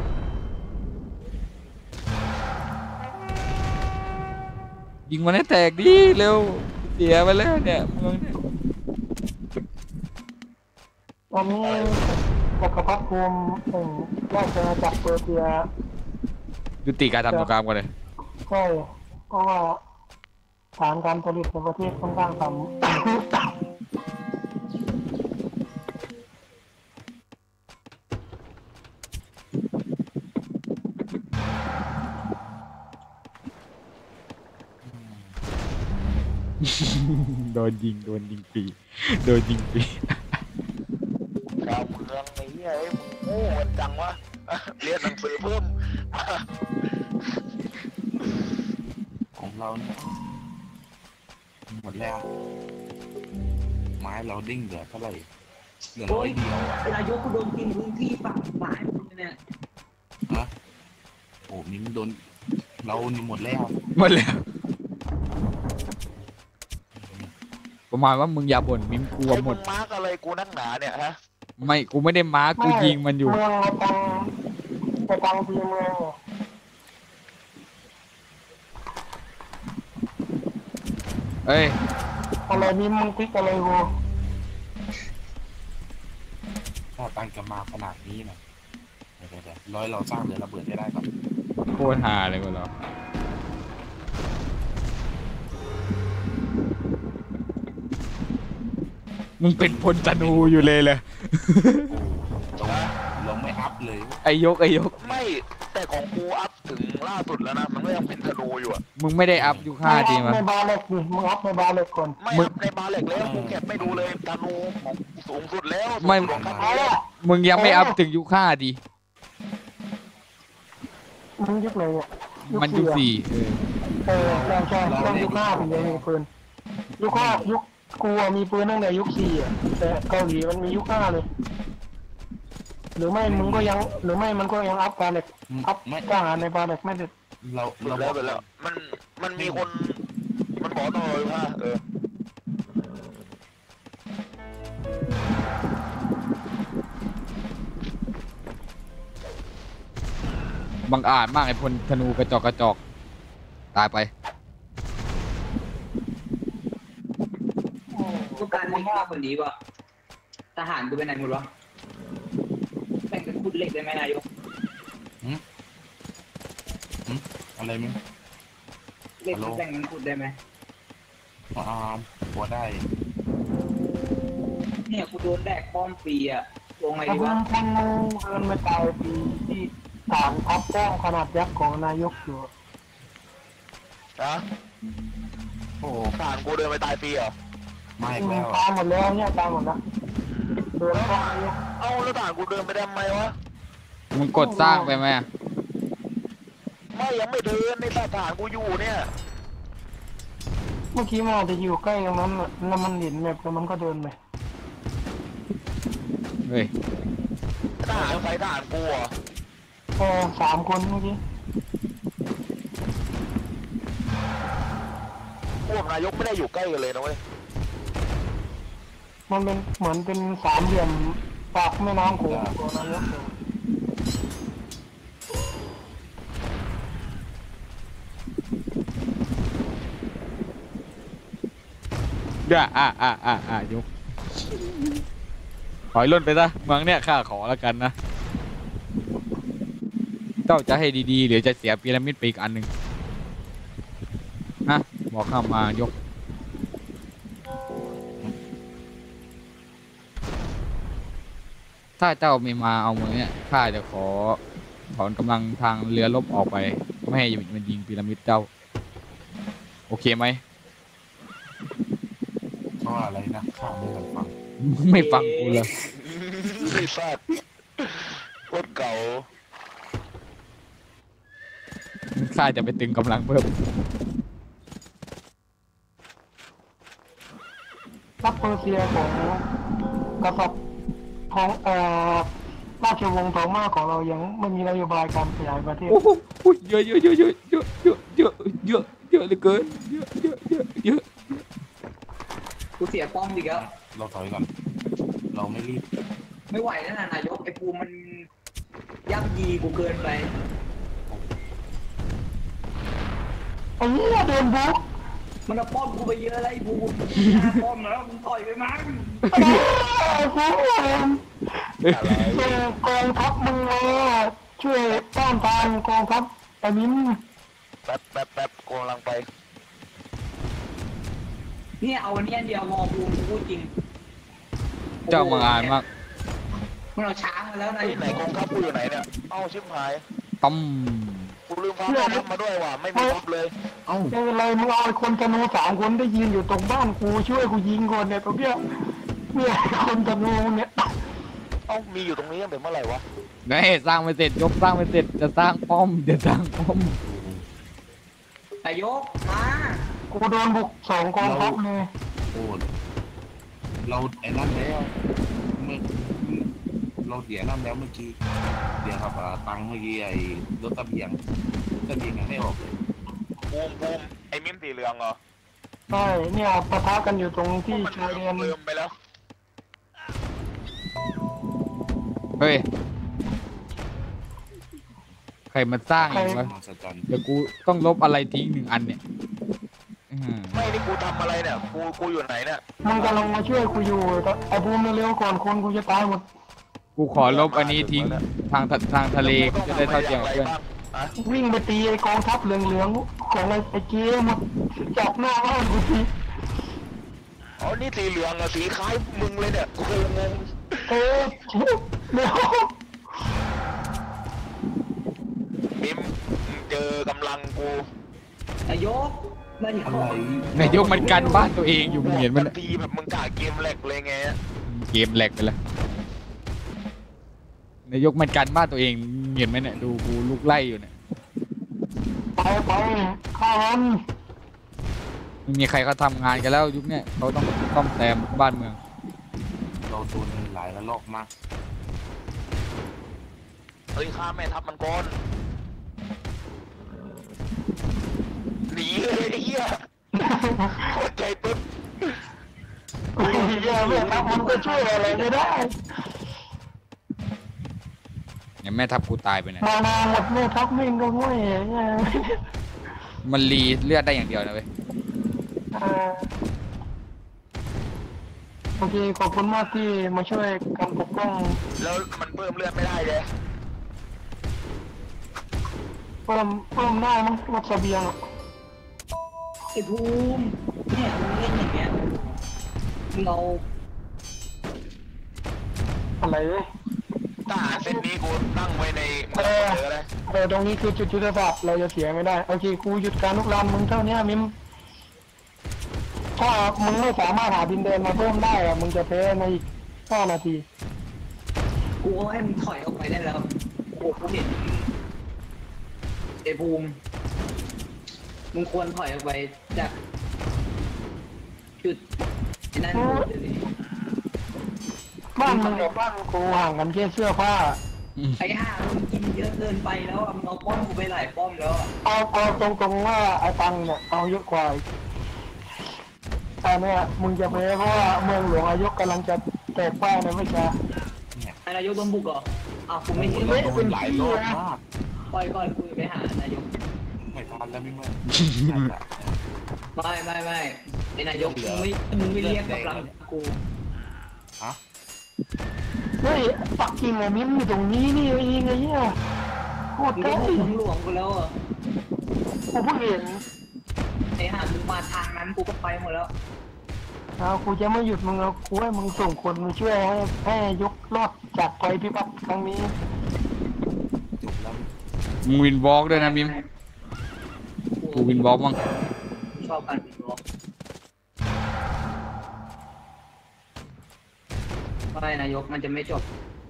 ยิงมันให้แตกดิเร็วเสียไปแล้วเนี่ยเมืองเนี่ยตอนนี้จักรพรรดิภูมิแห่งราชอาณาจักรเปอร์เซียยุติการทำสงครามกันเลยใช่เพราะว่าฐานการผลิตในประเทศค่อนข้างต่ำโดนยิงโดนยิงปีโดนยิงปีชาวเมืองไอ้เหี้ยไอ้มึงโง่กันจังวะ เรียนหนังสือเพิ่มของเราเนี่ยหมดแล้วไม้เราดิ้งเหลือเท่าไหร่เหลือร้โอ้อยยเดียวอ่ะเวลายกกูโดนกินพื้นที่ฝั่งไม้หมดเลยเนี่ยฮะโอ้นี่มันโดนเรานี่หมดแล้วหมดแล้วประมาณว่ามึงอย่าบ่นมิมกลัวไอ้หมมึดงมาร์กอะไรกูนักหนาเนี่ยฮะไม่กูไม่ได้มากูยิงมันอยู่เมืองมาตังมาตังทีเมืองเหรอเอ้ยอะไรนี่มึงติ๊กอะไรกูถ้าตังจะมาขนาดนี้นะเดี๋ยวเดี๋ยวร้อยเราสร้างเรือระเบิดให้ได้ก่อนโคตรฮาเลยกูเหรอมึงเป็นพลธนูอยู่เลยเลยโอ้เราไม่อัพเลยไอยกไอยกไม่แต่ของกูอัพถึงล่าสุดแล้วนะมันก็ยังเป็นธนูอยู่อะมึงไม่ได้อัพยุคห้าดีมั้ยในบาร์เล็กดิมึงอัพในบาร์เล็กก่อนไม่มึงอัพในบาเหล็กแล้วกูเก็บไม่ดูเลยธนูของสูงสุดแล้วไม่สูงสุดของเอาคันนี้ละมึงยังไม่อัพถึงยุคห้าดีมึงยุคไหนอ่ะมันยุคสี่เออเออใช่ใช่ต้องยุคห้าถึงจะมีปืนยุคห้ายุคกูอะมีปืนตั้งแต่ยุคสี่อ่ะแต่เกาหลีมันมียุคห้าเลย หรือไม่มึงก็ยังหรือไม่มันก็ยังอัพบาร์เล็กอัพไม่ทหารในบาร์เล็กไม่ได้เราสุดเราแล้วไปแล้ว มันมันมีคนมันบอกต่อเลยว่าเออบังอาจมากไอพลธนูกระจอกกระจอกตายไปต้องการให้มากกว่านี้วะทหารกูไปไหนหมดวะแบ่งกันขุดเหล็กได้ไหมนายกอะไรมั้ยเหล็กมันแบ่งกันขุดได้ไหมอ่าพอได้เนี่ยกูโดนแดกป้อมฟรีอะลงไงแต่ดีเพิ่วะงเพิ่งเดินมาตายปีที่ฐานทัพป้องขนาดยักษ์ของนายกอยู่นะโอ้โหผ่านกูเดินไปตายฟรีเหรอไม่อีกแล้วตายหมดแล้วเนี่ยตายหมดแล้วโดนป้องนายกเอ้าแล้วผ่านกูเดินไปทำไมวะมึงกดสร้างไปไหมอะไม่ยังไม่เดินในสถานกูอยู่เนี่ยเมื่อกี้มันอาจจะอยู่ใกล้ตรงนั้นน่ะแล้วมันเห็นแมพแล้วมันก็เดินไปเฮ้ยทหารใครทหารกูเหรอเออสามคนเมื่อกี้พวกนายกไม่ได้อยู่ใกล้กันเลยนะเว้ยมันเป็นเหมือนเป็นสามเหลี่ยมปากแม่น้ำโขงตัวนายกอยู่เดี๋ยวอ่ะอ่ะอ่ะอ่ะยกถอยล่นไปซะเมืองเนี่ยข้าขอแล้วกันนะ เจ้าจะให้ดีๆหรือจะเสียพีระมิดไปอีกอันหนึ่งฮะบอกข้ามมายก ถ้าเจ้าไม่มาเอาเมืองเนี่ยข้าจะขอถอนกำลังทางเรือรบออกไป ไม่ให้มันยิงพีระมิดเจ้า โอเคไหมเพราะอะไรนะข้าไม่เคยฟังไม่ฟังกูเลยไอ้สัตว์โคตรเก่าข้าจะไปตึงกำลังเพิ่มรัฐเปอร์เซียของกษัตริย์ของเอ่อราชวงศ์ทองมาของเรายังไม่มีนโยบายการขยายประเทศโอ้โหเยอะเยอะเยอะเยอะเยอะเยอะเยอะเยอะเยอะเหลือเกินเยอะเยอะเยอะเยอะกูเสียป้อมอีกแล้วเราถอยก่อน เราไม่รีบไม่ไหวแล้วนะนายกไอ้ภูมิมันย่ำยีกูเกินไปไอ้เนี่ยโดนบุกมันเอาป้อมกูไปเยอะแล้วไอ้ภูมิห้าป้อมแล้วมึงต่อยไปมั้งไอ้พวกมันส่งกองทัพมึงมาช่วยต้านทานกองทัพไอ้มิ้นแป๊บแป๊บแป๊บกูกำลังไปเนี่ยเอาอันเนี้ยเดียวมอภูมิกูพูดจริงเจ้ามังอาจมากมันเอาช้างมาแล้วนะไอ้ไหนกองทัพกูอยู่ไหนเนี่ย เอ้าชิบหายต้มกูลืมพากองทัพมาด้วยว่ะไม่มีทัพเลยเอ้าไม่เป็นไรมึงเอาไอ้คนธนูสามคนได้ยืนอยู่ตรงบ้านกูช่วยกูยิงก่อนเนี่ยตรงเนี้ยเนี่ยคนธนูเนี่ยเอ้ามีอยู่ตรงนี้ตั้งแต่เมื่อไหร่วะนี่สร้างไม่เสร็จยกสร้างไม่เสร็จจะสร้างป้อมจะสร้างป้อมนายกมากูโดนบุกสองกองทัพเลยโอ้เราไอ้นั่นแล้วเมื่อเราเสียนั่นแล้วเมื่อกี้เดี๋ยวครับอ่าตังค์เมื่อกี้ไอ้รถตะเบียงตะเบียงยังไม่ออกเลยภูมิภูมิไอ้มิ้มสีเหลืองเหรอใช่เนี่ยปะทะกันอยู่ตรงที่ชายแดนลืมไปแล้วเฮ้ยใครมาสร้างอีกวะมาสจันเดี๋ยวกูต้องลบอะไรทิ้งหนึ่งอันเนี่ยอื้อหือไม่นี่กูทำอะไรเนี่ยกูกูอยู่ไหนเนี่ยมันกำลังมาช่วยกูอยู่แต่ไอ้บูมเร็วๆก่อนคนกูจะตายหมดกูขอลบอันนี้ทิ้งทางทะทางทะเลกูจะได้เท่าเทียมกับเพื่อนวิ่งไปตีไอ้กองทัพเหลืองๆของไอ้ไอ้เจ๊หมดจับหน้าบ้านกูทีอ๋อนี่สีเหลืองอะสีคล้ายมึงเลยเนี่ยกูงงเออเดี๋ยวมิมเจอกำลังกูนายกนายกอะไรนายกมันกันบ้านตัวเองอยู่มึงเห็นมันทัทีแบบมึงกะเกมแหลกเลยไงเกมแหลกไปแล้วนายกมันกันบ้านตัวเองเห็นไหมเนี่ยดูกูลุกไล่อยู่เนี่ยไปไปข้ามันไม่มีใครเขาทำงานกันแล้วยุคเนี้ยเขาต้องซ่อมแซมบ้านเมืองเราโดนหลายระลอกมากเฮ้ยข้าแม่ทัพมันก่อนหนีเลยไอ้เหี้ยโคตรใจปึ๊บโอ้ยเหี้ยไม่ทำมันก็ช่วยอะไรไม่ได้เนี่ยแม่ทัพกูตายไปเนี่ยมานาหมดแม่ทัพมิ่งก็ง่วยเนี่ยมันรีเลือดได้อย่างเดียวนะเว้ยอ่าโอเคขอบคุณมากที่มาช่วยกันปกป้องแล้วมันเพิ่มเลือดไม่ได้เลยเพิ่มเพิ่มได้มั้งรถเสบียงอะไอ้ภูมิเนี่ยมึงเล่นอย่างเงี้ยมึงเอาอะไรเว้ยทหารเส้นนี้กูตั้งไว้ในมือเสือเลยเออตรงนี้คือจุดยุทธศาสตร์เราจะเสียไม่ได้โอเคกูหยุดการลุกลามมึงเท่านี้มิมถ้ามึงไม่สามารถหาดินแดนมาเพิ่มได้อะมึงจะแพ้ในอีกห้านาทีกูให้มึงถอยออกไปได้แล้วโอ้กูเห็นไอ้ภูมิมึงควรถอยออกไปจากจุดไอ้นั่นกูเลยบ้านมึงกับบ้านกูห่างกันแค่เสื้อผ้าไอ้ห่ามึงกินเยอะเกินไปแล้วอะมึงเอาป้อมกูไปหลายป้อมแล้วอะเอาเอาตรงๆว่าไอ้ตังเนี่ยเอาเยอะกว่าอีกแต่เนี่ยมึงจะแพ้เพราะว่าเมืองหลวงอายกกำลังจะแตกป้ายในไม่ช้าไอ้นายกโดนบุกเหรออ้าวกูไม่เห็นไม่โดเป็นนหลายที่รอบนะมากปล่อยก่อนกูไปหานายกไม่ทันแล้วไม่เมื่อไม่ไม่ไม่ไอ้นายกมึงไม่มึงไม่เรียกกำลังกูฮะเฮ้ยปักกิ่งอะมิ้มอยู่ตรงนี้นี่เองไอ้เนี่ยโคตรมึงใกล้ได้ถึงหลวงกูแล้วอ่ะกูเพิ่งเห็นไอ้ห่ามึงมาทางนั้นกูก็ไปหมดแล้วเอากูจะไม่หยุดมึงแล้วกูให้มึงส่งคนมาช่วยให้ให้ยกรอดจากภัยพิบัติครั้งนี้จบแล้วมึงวินวอล์กด้วยนะมิมกูวินวอล์กมั้งชอบการวินวอล์กไม่นายกมันจะไม่จบ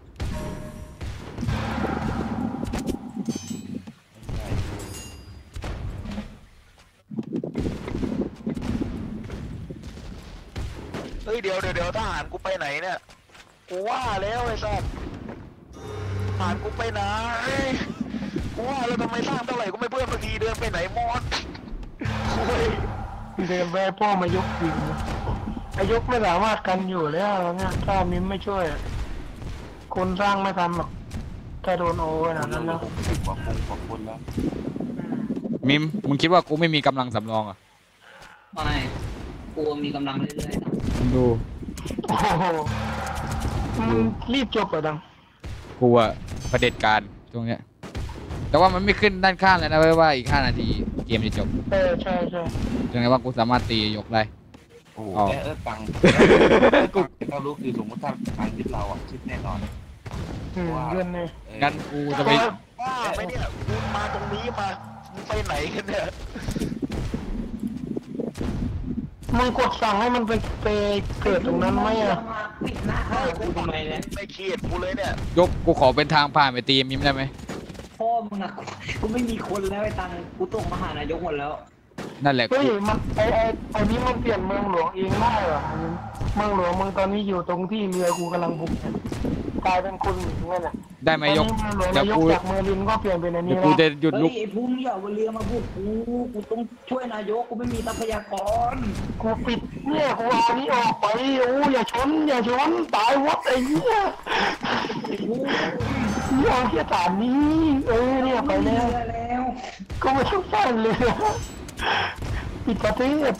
เฮ้ยเดี๋ยวเดี๋ยวเดี๋ยวทหารกูไปไหนเนี่ยกูว่าแล้วไอ้สัสทหารกูไปไหนกูว่าแล้วทำไมสร้างเท่าไหร่กูไม่เพิ่มสักทีเดินไปไหนหมดโอ้ยเดินไปพ่อมายกยิงอายกไม่สามารถกันอยู่แล้วเนี่ยถ้ามิ้มไม่ช่วยคนสร้างไม่ทันหรอกแค่โดนโอขนาดนั้นแล้วสิบกว่าคนกว่าคนแล้วมิมมึงคิดว่ากูไม่มีกำลังสำรองเหรอ่ะไม่กูมีกำลังเรื่อยๆนะมึงดูโอ้โหมันรีบจบเหรอดังกูอะเผด็จการตรงเนี้ยแต่ว่ามันไม่ขึ้นด้านข้างเลยนะเว้ยว่าอีกห้านาทีเกมจะจบเออใช่ใช่จังไงว่ากูสามารถตียกได้โอ้โหอ๋อแต่เออตังค์กูเรารู้คือสมมติถ้าตังค์ยึดเราอ่ะคิดแน่นอนอืมเดือนนี้เอองั้นกูจะไปบ้าไหมเนี่ยกูมาตรงนี้มามึงไปไหนกันเนี่ยมึงกดสั่งให้มันไปไปเกิดตรงนั้นไหมอ่ะมาปิดหน้าข้ากูทำไมเนี่ยไม่เครียดกูเลยเนี่ยยกกูขอเป็นทางผ่านไปตีมิมได้ไหมพ่อมึงอะกูไม่มีคนแล้วไอ้ตังกูส่งมาหานายกหมดแล้วนั่นแหละเฮ้ยมันไอไอไอนี้มันเปลี่ยนเมืองหลวงเองได้เหรอเมืองหลวงมึงตอนนี้อยู่ตรงที่เรือกูกำลังบุกเนี่ยกลายเป็นคนอย่างนั้นแหละได้ไหมยกเมืองหลวงเดี๋ยวนายกกูจากเมอร์ลินก็เปลี่ยนเป็นอันเดี๋นี้ยวกูแล้วจะหยุดเฮ้ลุยกไอ้ภูมิอย่าเอาเรือมาบุกกูกูต้องช่วยนายกกูไม่มีทรัพยากรกูปิดเนี่ยกูเอานี้ออกไปโอ้อย่าชนอย่าชนตายวัดไอ้เหี้ยไอ้ภูมินี่เอาที่ฐานนี้เออเนี่ยไปแล้วเรือแล้วก็ไม่ต้องสร้างเลยปิดประเทศ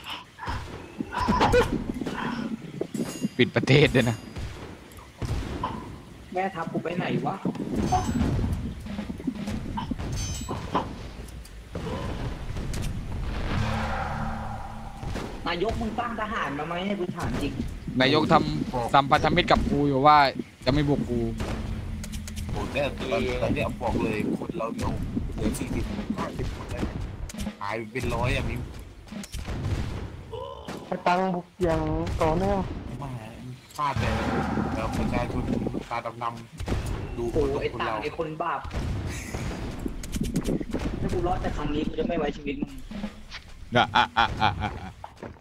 ปิดประเทศด้วยนะแม่ทัพกูไปไหนวะนายกมึงตั้งทหารมาไหมให้กูถามจริงนายกทำสัมพันธมิตรกับกูอยู่ว่าจะไม่บุกกูโอ้แต่ตอนตอนเนี้ยบอกเลยคนเราเดียวเหลือสี่สิบห้าสิบคนแล้วหายเป็นร้อยอ่ะมิมไปตังบุกอย่างต่อเนื่องไม่พลาดแต่แล้วประชาชนตาดำๆดูคโอ้นไอ้คนต่างเราไอ้คนบาปถ้ากูรอดจากครั้งนี้กูจะไม่ไว้ชีวิตมึงอ่ะอ่ะอ่ะอ่ะอ่ะอ่ะ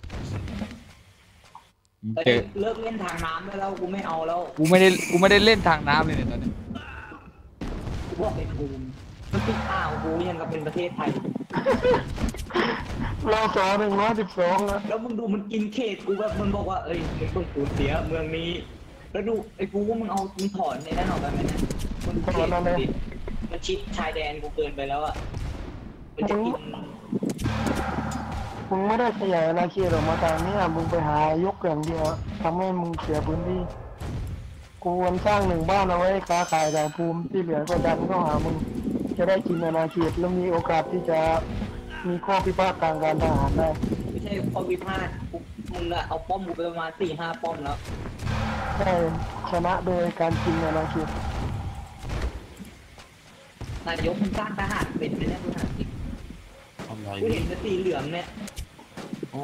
มึงเอ้ยเจอเลิกเล่นทางน้ำได้แล้วกูไม่เอาแล้วกูไม่ได้กูไม่ได้เล่นทางน้ำเลยเนี่ยตอนนี้กูบอกไอ้ภูมิมันติดอ่าวกูยังกับเป็นประเทศไทยเราสอหนึ่งร้อยสิบสองนะแล้วมึงดูมันกินเขตกูแบบมันบอกว่าเอ้ยมึงต้องสูญเสียเมืองนี้ แล้วดูไอ้กูว่ามึงเอามึงถอนในนั้นออกไปไหมเนี่ยมันเขตมันดิมันชิดชายแดนกูเกินไปแล้วอ่ะมันจะกินมึงไม่ได้ขยายอาณาเขตออกมาทางเนี้ยมึงไปหายกอย่างเดียวทำให้มึงเสียพื้นที่กูวันสร้างหนึ่งบ้านเอาไว้ค้าขายจากภูมิที่เหลือก็ดันเข้าหามึงจะได้กินอาณาเขตแล้วมีโอกาสที่จะมีข้อพิพาททางการทหารได้ไม่ใช่ข้อวิพาทกูมึงอะเอาป้อมกูไปประมาณสี่ห้าป้อมแล้วได้ชนะโดยการกินอาณาเขตนายกมึงสร้างทหารเป็นไหมเนี่ยกูถามจริงทำไรกูเห็นแต่สีเหลืองเนี่ยโอ้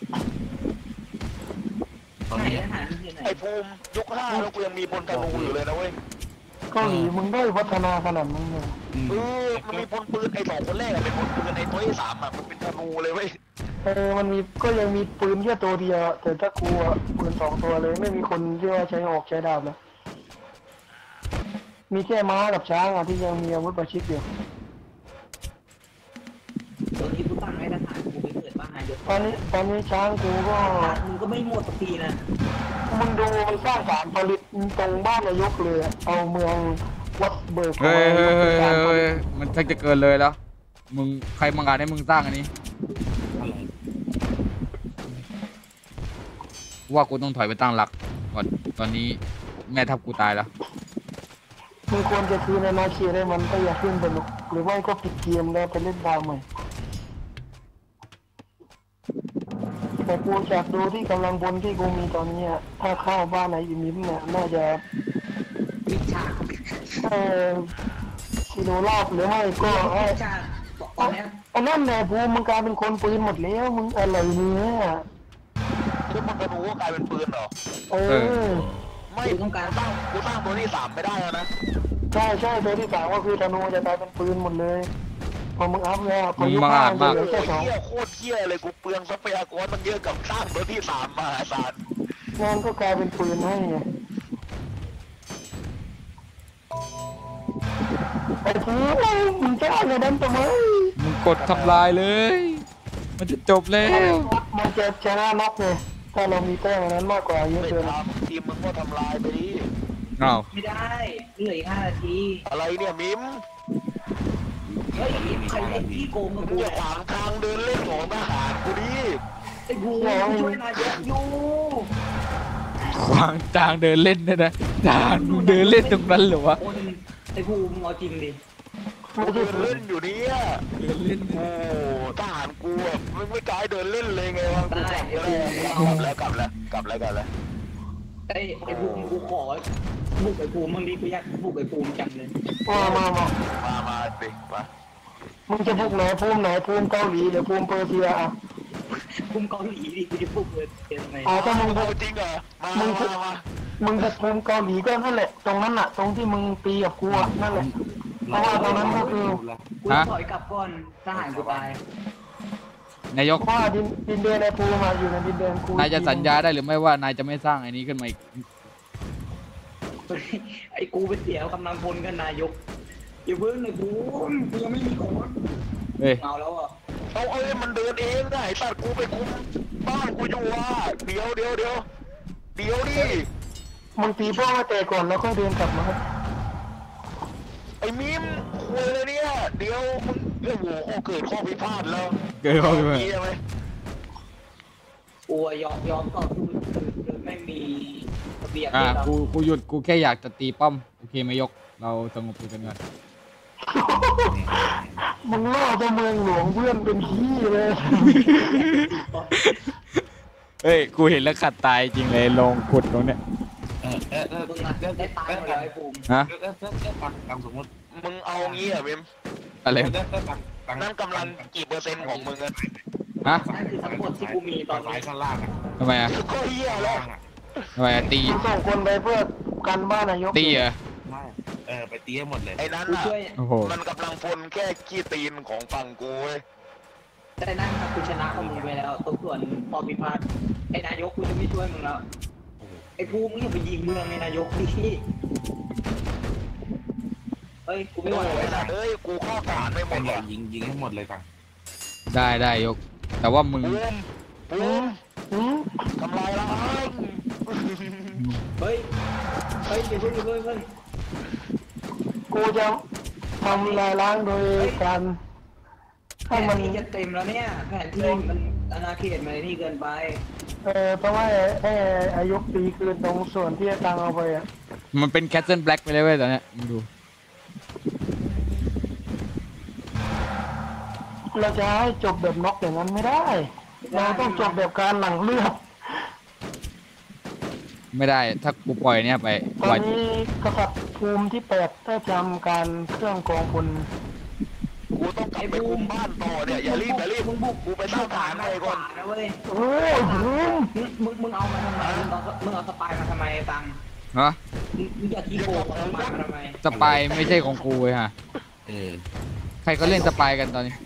ตอนไหนนี้ทหารที่ไหนไอ้ภูมิยกห้าแล้วกูยังมีพลธนูอยู่เลยนะเว้ยเกาหลีมึงได้พัฒนาขนาดนั้นเลยเออมันมีพลปืนไอ้สองคนแรกอะเป็นพลปืนไอ้ตัวที่สามอะมันเป็นธนูเลยเว้ยเออมันมีก็ยังมีปืนแค่ตัวเดียวแต่ถ้ากูอะปืนสองตัวเลยไม่มีคนที่ว่าใช้ออกใช้ดาบเลยมีแค่ม้ากับช้างอะที่ยังมีอาวุธประชิดอยู่ตอนนี้กูตั้งให้ทหารกูไปเกิดบ้านนายกตอนนี้ตอนนี้ช้างกูก็ทหารมึงก็ไม่หมดสักทีนะมึงดูมันสร้างฐานผลิตตรงบ้านนายกเลยอะเอาเมืองวัดเบิร์กเฮ้ยเฮ้ยเฮ้ยฐานผเฮ้ยลิตมันชักจะเกินเลยแล้วมึงใครมังงานให้มึงสร้างอันนี้อะไรว่ากูต้องถอยไปตั้งหลักก่อนตอนนี้แม่ทัพกูตายแล้วมึงควรจะคืนอาณาเขตให้มันก็อย่าขึ้นไปหรอกหรือไม่ก็ปิดเกมแล้วไปเล่นดาวใหม่แต่กูจากดูที่กำลังบนที่กูมีตอนนี้อะถ้าเข้าบ้านไหนอิมิมเนี่ยน่าจะวิชาเออกิโลรอบหรือไม่ก็ไอ้วิชาตอนเนี้ยไอ้นั่นแหละภูมิมึงกลายเป็นคนปืนหมดแล้วมึงอะไรเนี่ยคือพลธนูก็กลายเป็นปืนเหรอเอเออไม่กูตั้งกูตั้งตัวที่สามไม่ได้แล้วนะใช่ใช่ตัวที่สามก็คือธนูจะกลายเป็นปืนหมดเลยพอมึงอัพแล้วพอมึงยกบังห้าอาจมากเหลืโอ้อแค่สองเหี้ยโคตรเหี้ยเลยกูเปลืองทรัพยากรมันเยอะกับสร้างตัวที่สามมหาศาลงานก็กลายเป็นปืนให้ไงไอ้ภูมิมึงจะเอาอย่างนั้นทำไมมึงกดทำลายเลย มันจะจบแล้วมันจะชนะน็อกไงถ้าเรามีแต้มอันนั้นมากกว่าเยอะไม่เกินทำทีมมึงก็ทำลายไปดิอ้าวไม่ได้เหลืออีกห้านาทีอะไรเนี่ยมิมเฮ้ยใครไอ้พี่โกงกับมึกูงอย่าขวางทางเดินเล่นของทหารกูดิไอ้บูช่วยนายกอยู่ขวางทางเดินเล่นนะนะทางมึงเดินเล่นตรงนั้นเหรอวะคนไอ้บูมึงเอาจริงดิไม่กูใช่เดินเล่นอยู่เนี่ยเดินเล่นโอ้ทหารกูแบบไม่ไม่กล้าเดินเล่นเลยไงวะกูได้กลับไอ้แล้วบูกลับแล้วกลับแล้วกลับแล้วกลับแล้วไอ้ไอ้บูมึงกูขอบุกไอ้บูมึงดิกูอยากบุกไอ้บูมจังเลยมามามามามาสิมามึงจะพวกไหนภูมิไหนภูมิเกาหลีหรือภูมิเปอร์เซียอ่ะบุกเกาหลีดิกูจะบุกเลยเกินไปอ๋อถ้ามึงเอาจริงเหรอมามึงมามามึงจะภูมิเกาหลีก็นั่นแหละ ตรงนั้นน่ะ ตรงที่มึงตีกับกูอ่ะนั่นแหละ เพราะว่าตรงนั้นก็คือกูถอยกลับก่อนทหารกูตายนายกว่าดินดินแดนไอ้ภูมาอยู่ในดินแดนกูนายจะสัญญาได้หรือไม่ว่านายจะไม่สร้างไอ้นี้ขึ้นมาอีกไอ้กูไปเสียกำลังพลกันนายกอย่าเพิ่งเลยกูกูยังไม่มีคนเฮ้ยเอาแล้วอ่ะเอาเอ้ยมันเดินเองได้ตัดกูไปคุมบ้านกูอยู่ว่าเดี๋ยวเดี๋ยวเดี๋ยวเดี๋ยวดิมึงตีพ่อมาเตะก่อนแล้วก็เดินกลับมาไอ้มิมคุยเลยเนี่ยเดี๋ยวมึงเอ้ยโหข้อเกิดข้อพิพาทแล้วเกิดข้อพิพาทเหี้ยไหมกูอะยอมยอมต่อสู้คือไม่มีระเบียบอ่าที่เรากูกูหยุดกูแค่อยากจะตีป้อมโอเคไหมยกเราสงบคุยกันก่อนมึงล่อเจ้าเมืองหลวงเพื่อนเป็นขี้เลยเฮ้ยกูเห็นแล้วขัดตายจริงเลยลงขุดตรงเนี้ยเออเออเออมึงอะได้ตายหมดเลยไอ้ภูมิฮะเออเออเออเออตังตังสมมติมึงเอางี้อ่ะมิมอะไรเออเออเออตังตังนั่นกำลังกี่เปอร์เซ็นต์ของมึงอะฮะนั่นคือทั้งหมดที่กูมีตอนซ้านี้ยข้างล่างอ่ะทำไมอ่ะก็เหี้ยแล้วล่างอ่ะทำไมอ่ะตีมึงส่งคนไปเพื่อกันบ้านนายกตีเหรอไม่เออไปตีให้หมดเลยไอ้นั้นกูอ่ะช่วยโอ้โหมันกำลังพลแค่ขี้ตีนของฝั่งกูเว้ยแต่นั่นนะกูชนะของมึงไปแล้วตรงส่วนพอพิพาทไอ้นายกกูจะไม่ช่วยมึงแล้วไอ้ภูมิมึงอย่าไปยิงเมืองไอ้นายกดิเฮ้ยกูไม่ไม่ไหไหววแล้วนะเอ้ยกูข้อการไม่หมตัดงใหญ่ว่ะยิงยิงให้หมดเลยตังได้ได้ยก แต่ว่ามึงปูมปูมอืมทำลายล้างเฮ้ยเฮ้ยอย่าเพิ่งอย่าเพิ่งอย่าเพิ่งกูจะทำลายล้างโดยการแผให้นมันที่จะเต็มแล้วเนี่ยแผนที่มันอาณาเขตมันนี่เกินไปเออเพราะว่าไอ้ไอ้ยกตีคืนตรงส่วนที่ไอ้ตังเอาไปอ่ะมันเป็นแคสเซิลแบล็กไปเลยเว้ยตอนเนี้ยมึงดูเราจะให้จบแบบน็อกอย่างนั้นไม่ได้ เราต้องจบแบบการหลังเลือดไม่ได้ถ้ากูปล่อยเนี่ยไปตอปล่อน ยนี้กษัตริย์ภูมิที่แปดได้ทำการเครื่องกองพลกูต้องกลับไปคุมบ้านต่อเนี่ยอย่ารีบอย่ารีบมึงบุกกูไปตั้งฐานไปก่อนนะเว้ยเฮ้ยภูมิมึงมึงมึงเอามาทำไมมึงเอามึงเอาสปายมาทำไมตังฮะมึงมึงอย่าทีโกงเอาสปายมาทำไมสปายไม่ใช่ของกูเลยฮะเออใครเขาเล่นสปายกันตอนนี้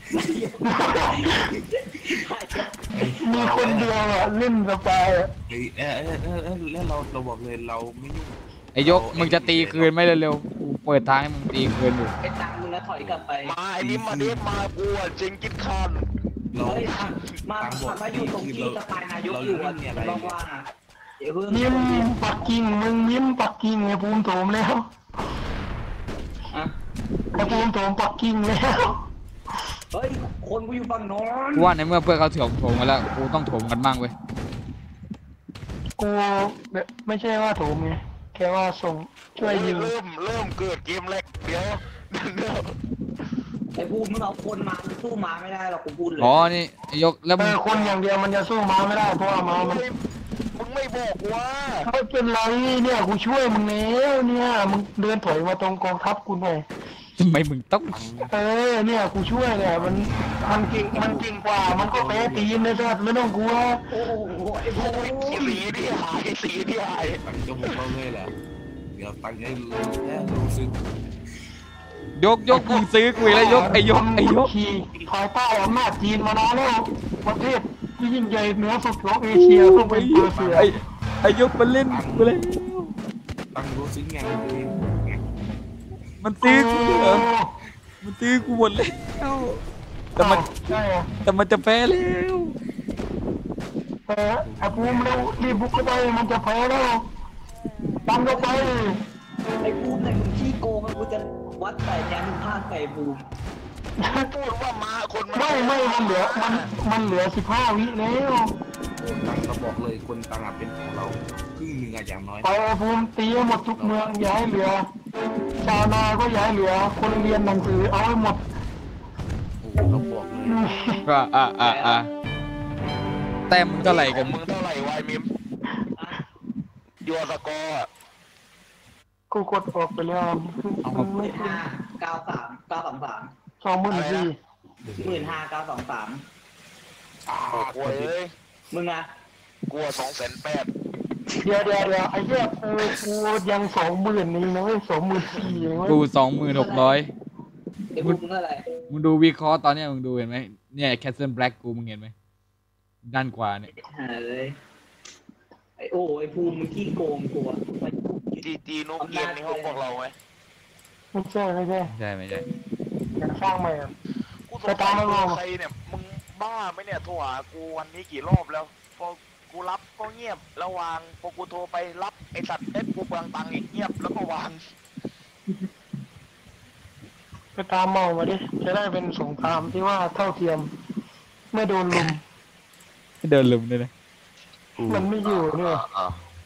มีคนเดียวอ่ะเล่นสปายอ่ะเออเออเออเออเออแล้วเราเราบอกเลยเราไม่ยุ่งไอ้ยกมึงจะตีคืนไหมเร็วๆกูเปิดทางให้มึงตีคืนอยู่ไอ้ตังมึงนะถอยกลับไปมาไอ้นี่มาเด็ดมากูอ่ะเจงกิดคันเราเฮ้ยอ่ะมาตังบอกมาอยู่ตรงที่สปายนายกอยู่อ่ะเราเรื่องอะไรลองว่างอ่ะเดี๋ยวเพิ่งมิ้มปักกิ่งมึงมิ้มปักกิ่งไอ้ภูมิโถมแล้วอ่ะไอ้ภูมิโถมปักกิ่งแล้วเฮ้ยคนกูอยู่ฝั่งโน้นกูว่าในเมื่อเพื่อนเขาถมโถมกันแล้วกูต้องโถมกันบ้างเว้ยกูแบบไม่ใช่ว่าโถมไงแค่ว่าส่งช่วยยิงเริ่มเริ่มเกิดเกมแรกเดี๋ยวเดี๋ยวไอ้ภูมิมึงเอาคนมามึงสู้มาไม่ได้หรอกกูพูดเลยอ๋อนี่ไอ้ยกแล้วเอมึงอคนอย่างเดียวมันจะสู้ม้าไม่ได้เพราะว่าม้ามันมึงไม่บอกว่าไม่เป็นไรเนี่ยกูช่วยมึงแล้วเนี่ยมึงเดินถอยมาตรงกองทัพกูหน่อยทำไมมึงต้องเออเนี่ยกูช่วยเนี่ยมันมันเก่งมันเก่งกว่ามันก็แพ้ตีนเลยสัตว์ไม่ต้องกลัวโอ้โหไอ้ภูมิสีที่หายสีที่หายตังจะบุกเราเลยแหละเดี๋ยวตังให้รู้แล้วรู้สึกยกยกมึงซื้อกูอีกแล้วยกไอ้ยกไอ้ยกขี่ภายใต้อำนาจจีนมานานแล้วประเทศที่ยิ่งใหญ่เหนือสุดของเอเชียต้องเป็นเปอร์เซียไอ้ไอ้ยกมันเล่นกูเลยตังรู้สึกไงตัวเองไงมันซื้อกูเหรอมันซื้อกูหมดแล้วแต่มันใช่อะแต่มันจะแพ้แล้วเออไอ้ภูมิเร็วรีบบุกเข้าไปมันจะแพ้แล้วตั้งเข้าไปไอ้ภูมิไหนมึงขี้โกงอะกูจะวัดใส่ยานุภาคใส่ภูมิพูดว่ามาคนไม่ไม่มันเหลือมันมันเหลือสิบห้าวิแล้วตังเราบอกเลยคนตังอ่ะเป็นของเราครึ่งหนึ่งอะอย่างน้อยไปไอ้ภูมิตีให้หมดทุกเมืองอย่าให้เหลือชาวนาก็อย่าให้เหลือคนเรียนหนังสือเอาให้หมดโอ้โหเราบอกเลยอ่ะอ่ะอ่ะอ่ะแต้มมึงเท่าไหร่กันมึงเท่าไหร่วายมิมยัวสกอร์กูกดออกไปแล้วมันไม่ขึ้นห้าเก้าสามเก้าสองสามสองหมื่นสี่หมื่นห้าเก้าสองสามกลัวเลยมึงอะกลัวสองแสนแปดเดี๋ยวเดี๋ยวเดี๋ยวไอ้เหี้ยกูกูยังสองหมื่นเองนะเว้ยสองหมื่นสี่เองเว้ยกูสองหมื่นหกร้อยไอ้ภูมิมึงอะไรมึงดูวิเคราะห์ตอนเนี้ยมึงดูเห็นไหมเนี่ยแคสเซิลแบล็กกูมึงเห็นไหมด้านขวาเนี่ยหาเลยไอโอ้ไอภูมิมึงขี้โกงกูอะไปจีจีนุ๊กเกมในห้องพวกเราไหมไม่ใช่ไม่ใช่ใช่ไม่ใช่อยากสร้างใหม่อะกูโทรตามมึงใครเนี่ยมึงบ้าไหมเนี่ยโทรหากูวันนี้กี่รอบแล้วพอกูรับก็เงียบแล้ววางพอกูโทรไปรับไอสัตว์เอ็ดกูเปลืองตังค์อีกเงียบแล้วก็วางไปตามเมามาดิจะได้เป็นสงครามที่ว่าเท่าเทียม ไม่โดนลุมเดินลุมเลยนะมันไม่อยู่เนี่ยอ่า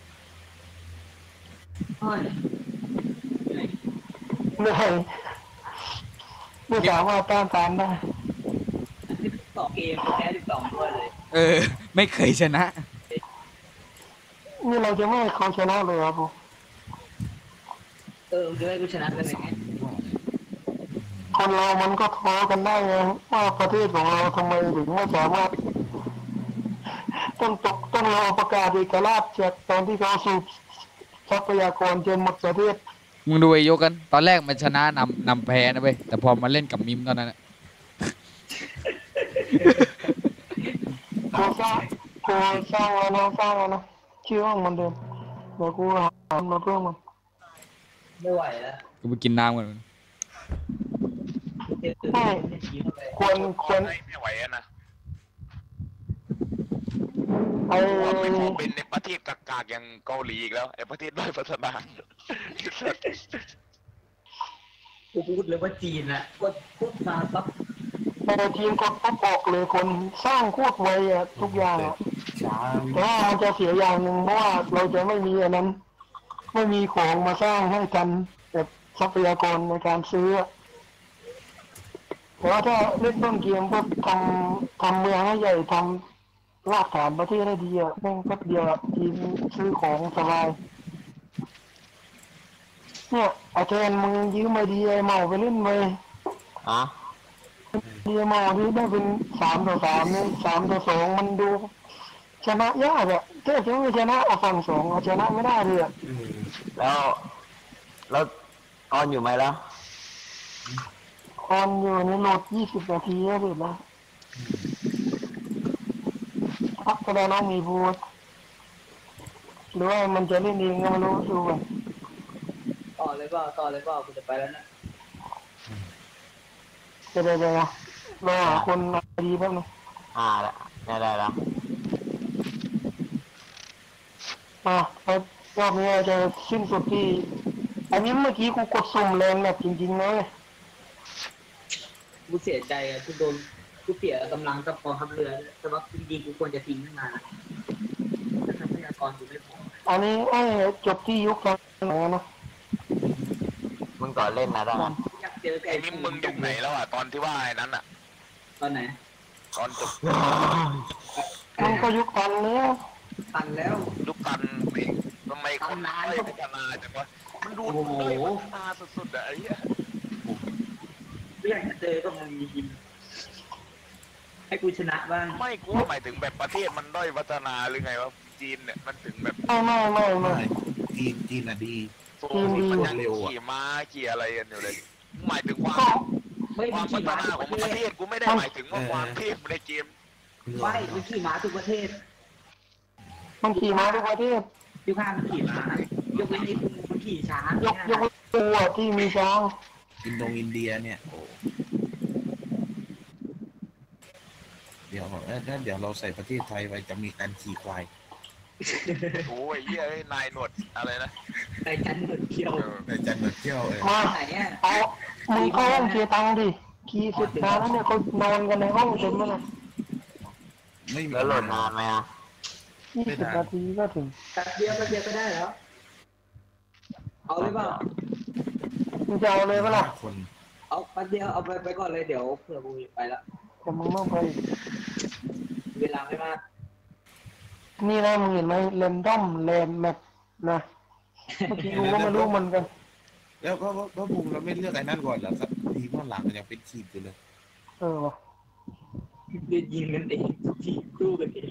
เหนื่อยไม่สามารถต้านทานได้สิบสองเกมแพ้สิบสองด้วยเลยเออ ไม่เคยชนะนี่เราจะไม่ให้เขาชนะเลยครับผมเออมึงจะให้กูชนะกันยังไงคนเรามันก็ท้อกันได้ไงว่าประเทศของเราทำไมถึงไม่สามารถต้องตกต้องรอประกาศเอกราชจากตอนที่เขาสูบทรัพยากรจนหมดประเทศมึงดูไอ้ยกกัน ตอนแรกมันชนะนำนำแพ้นะเว้ยแต่พอมาเล่นกับมิมตอนนั้นอะกูสร้างกูสร้างแล้วนะสร้างแล้วนะชื่อห้องมันเดิมเดี๋ยวกูหามาเพิ่มมันไม่ไหวแล้วกูไปกินน้ำก่อนเจ็บตื่นไม่ควรควรไม่ไหวอะนะไอ้ว่าไม่ขอเป็นในประเทศกากๆอย่างเกาหลีอีกแล้วไอ้ประเทศด้อยพัฒนากูพูดเลยว่าจีนอะก็พูดมาปั๊บไอ้ทีมกดปุ๊บออกเลยคนสร้างโคตรไวอะทุกอย่างอะช้าแต่ว่ามันจะเสียอย่างหนึ่งเพราะว่าเราจะไม่มีอันนั้น ไม่มีของมาสร้างให้กันแบบทรัพยากรในการซื้อแต่ว่าถ้าเล่นต้นเกมก็ทำทำเมืองให้ใหญ่ทำรากฐานประเทศได้ดีอะแม่งแป๊บเดียวอะทีมซื้อของสบายเนี่ยอาจารย์มึงยืมไอเดียเมาไปเล่นไปอ่ะเดียเมาที่ได้เป็นสามต่อสามเนี่ยสามต่อสองมันดูชนะยากอะแค่เพียงไม่ชนะเอาฝั่งสองเอาชนะไม่ได้เลยอะแล้วแล้วออนอยู่ไหมล่ะออนอยู่ในโหลดยี่สิบนาทีแล้วเสร็จแล้วพักก็ได้น้องมีพูดหรือว่ามันจะเล่นเองก็ไม่รู้ดูกันต่อเลยเปล่าต่อเลยเปล่ากูจะไปแล้วนะจะได้เลยนะรอหาคนดีแป๊บนึงอ่าละได้ได้แล้วมาไปรอบนี้จะสิ้นสุดที่ อันนี้เมื่อกี้กูกดสุ่มแรงแบบจริงๆนะเว้ยกูเสียใจอะกูโดนกูเสียกำลังกับกองทัพเรือแต่ว่าจริงๆกูควรจะทิ้งขึ้นมาแต่ทรัพยากรกูไม่พออันนี้ไอ้จบที่ยุคไหนนะมึงก่อนเล่นนะได้อยากเจอไอ้นี่มึงยุคไหนแล้วอ่ะตอนที่ว่าไอ้นั้นอ่ะตอนไหนตอนจบมันก็ยุคทันแล้วตันแล้วยุคตันเองทำไมคนด้อยพัฒนาจังวะมันดูด้อยพัฒนาสุดๆอ่ะไอ้เหี้ยไม่อยากจะเจอก็มึงยิงให้กูชนะบ้างไม่กูหมายถึงแบบประเทศมันด้อยพัฒนาหรือไงวะจีนเนี่ยมันถึงแบบไม่ไม่ไม่ไม่จีนจีนอะดีโซนมันยังขี่ม้าขี่อะไรกันอยู่เลยหมายถึงความไม่ความีมพัขี่ฒม้านาทุกขปองระประเทเทศศกูไม่ได้หมายถึงว่าความเทพในเกมไม่มีขี่ม้าทุกประเทศมันขี่ม้าทุกประเทศยุคห้ามันขี่ม้ายกเว้นไอ้ภูมันขี่ช้างยกยกเว้นตัวที่มีช้างอินโดอินเดียเนี่ยโอ้เดี๋ยวเอ้ยงั้นเดี๋ยวเราใส่ประเทศไทยไว้จะมีการขี่ควายโอ้ยเหี้ยนายหนวดอะไรนะไอ้จันหนวดเขียวแต่จันทร์มาเที่ยวเออมาไหนอ่ะเอามึงเข้าห้องเคลียร์ตังค์ดิขี่เสร็จนานแล้วเนี่ยเขานอนกันในห้องเต็มแล้วนะไม่มีแล้วโหลดนานไหมอ่ะยี่สิบนาทีก็ถึงแป๊บเดียวแป๊บเดียวก็ได้แล้วเอาเลยเปล่ามึงจะเอาเลยปะล่ะคนเอาแป๊บเดียวเอาไปไปก่อนเลยเดี๋ยวเผื่อกูไปละแต่มึงต้องไปเวลาไม่มากนี่นะมึงเห็นไหมเรนดอมแลนแมปนะเมื่อกี้กูก็ไม่รู้เหมือนกันแล้วก็ก็บุมเราไม่เลือกไอ้นั่นก่อนเหรอครับทีมข้างหลังมันยังเป็นขีดอยู่เลยเออวะเรียนยิงกันเองทีมคู่กันเอง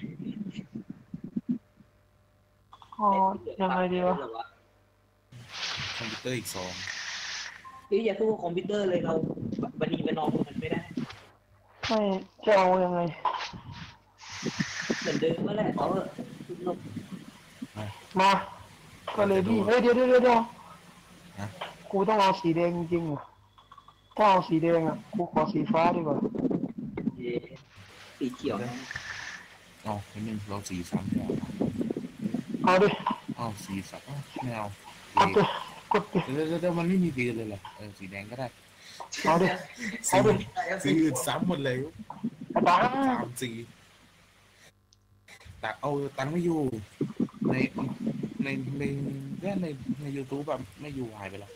อ๋อยังไงดีวะคอมพิวเตอร์อีกสองนี่อย่าสู้คอมพิวเตอร์เลยเราบันนีบันนอมมันไม่ได้ไม่จะเอายังไงเหมือนเดิมเมื่อแหละเอาเถอะลบมาก็เลยพี่เฮ้ยเดี๋ยวเดี๋ยวเดี๋ยวกูต้องเอาสีแดงจริงๆเหรอถ้าเอาสีแดงอ่ะกูขอสีฟ้าดีกว่าเย้สีเขียวอ๋อคนหนึ่งเราสีซ้ำเนี่ยเอาดิอ๋อสีสับไม่เอากดดิกดดิเดี๋ยวเดี๋ยวมันไม่มีสีเลยเหรอเออสีแดงก็ได้เอาดิสีเอาดิสีอื่นซ้ำหมดเลยอาจารย์สามสีแต่เอาตังค์ไม่อยู่ในในในในในในยูทูบแบบไม่อยู่หายไปแล้ว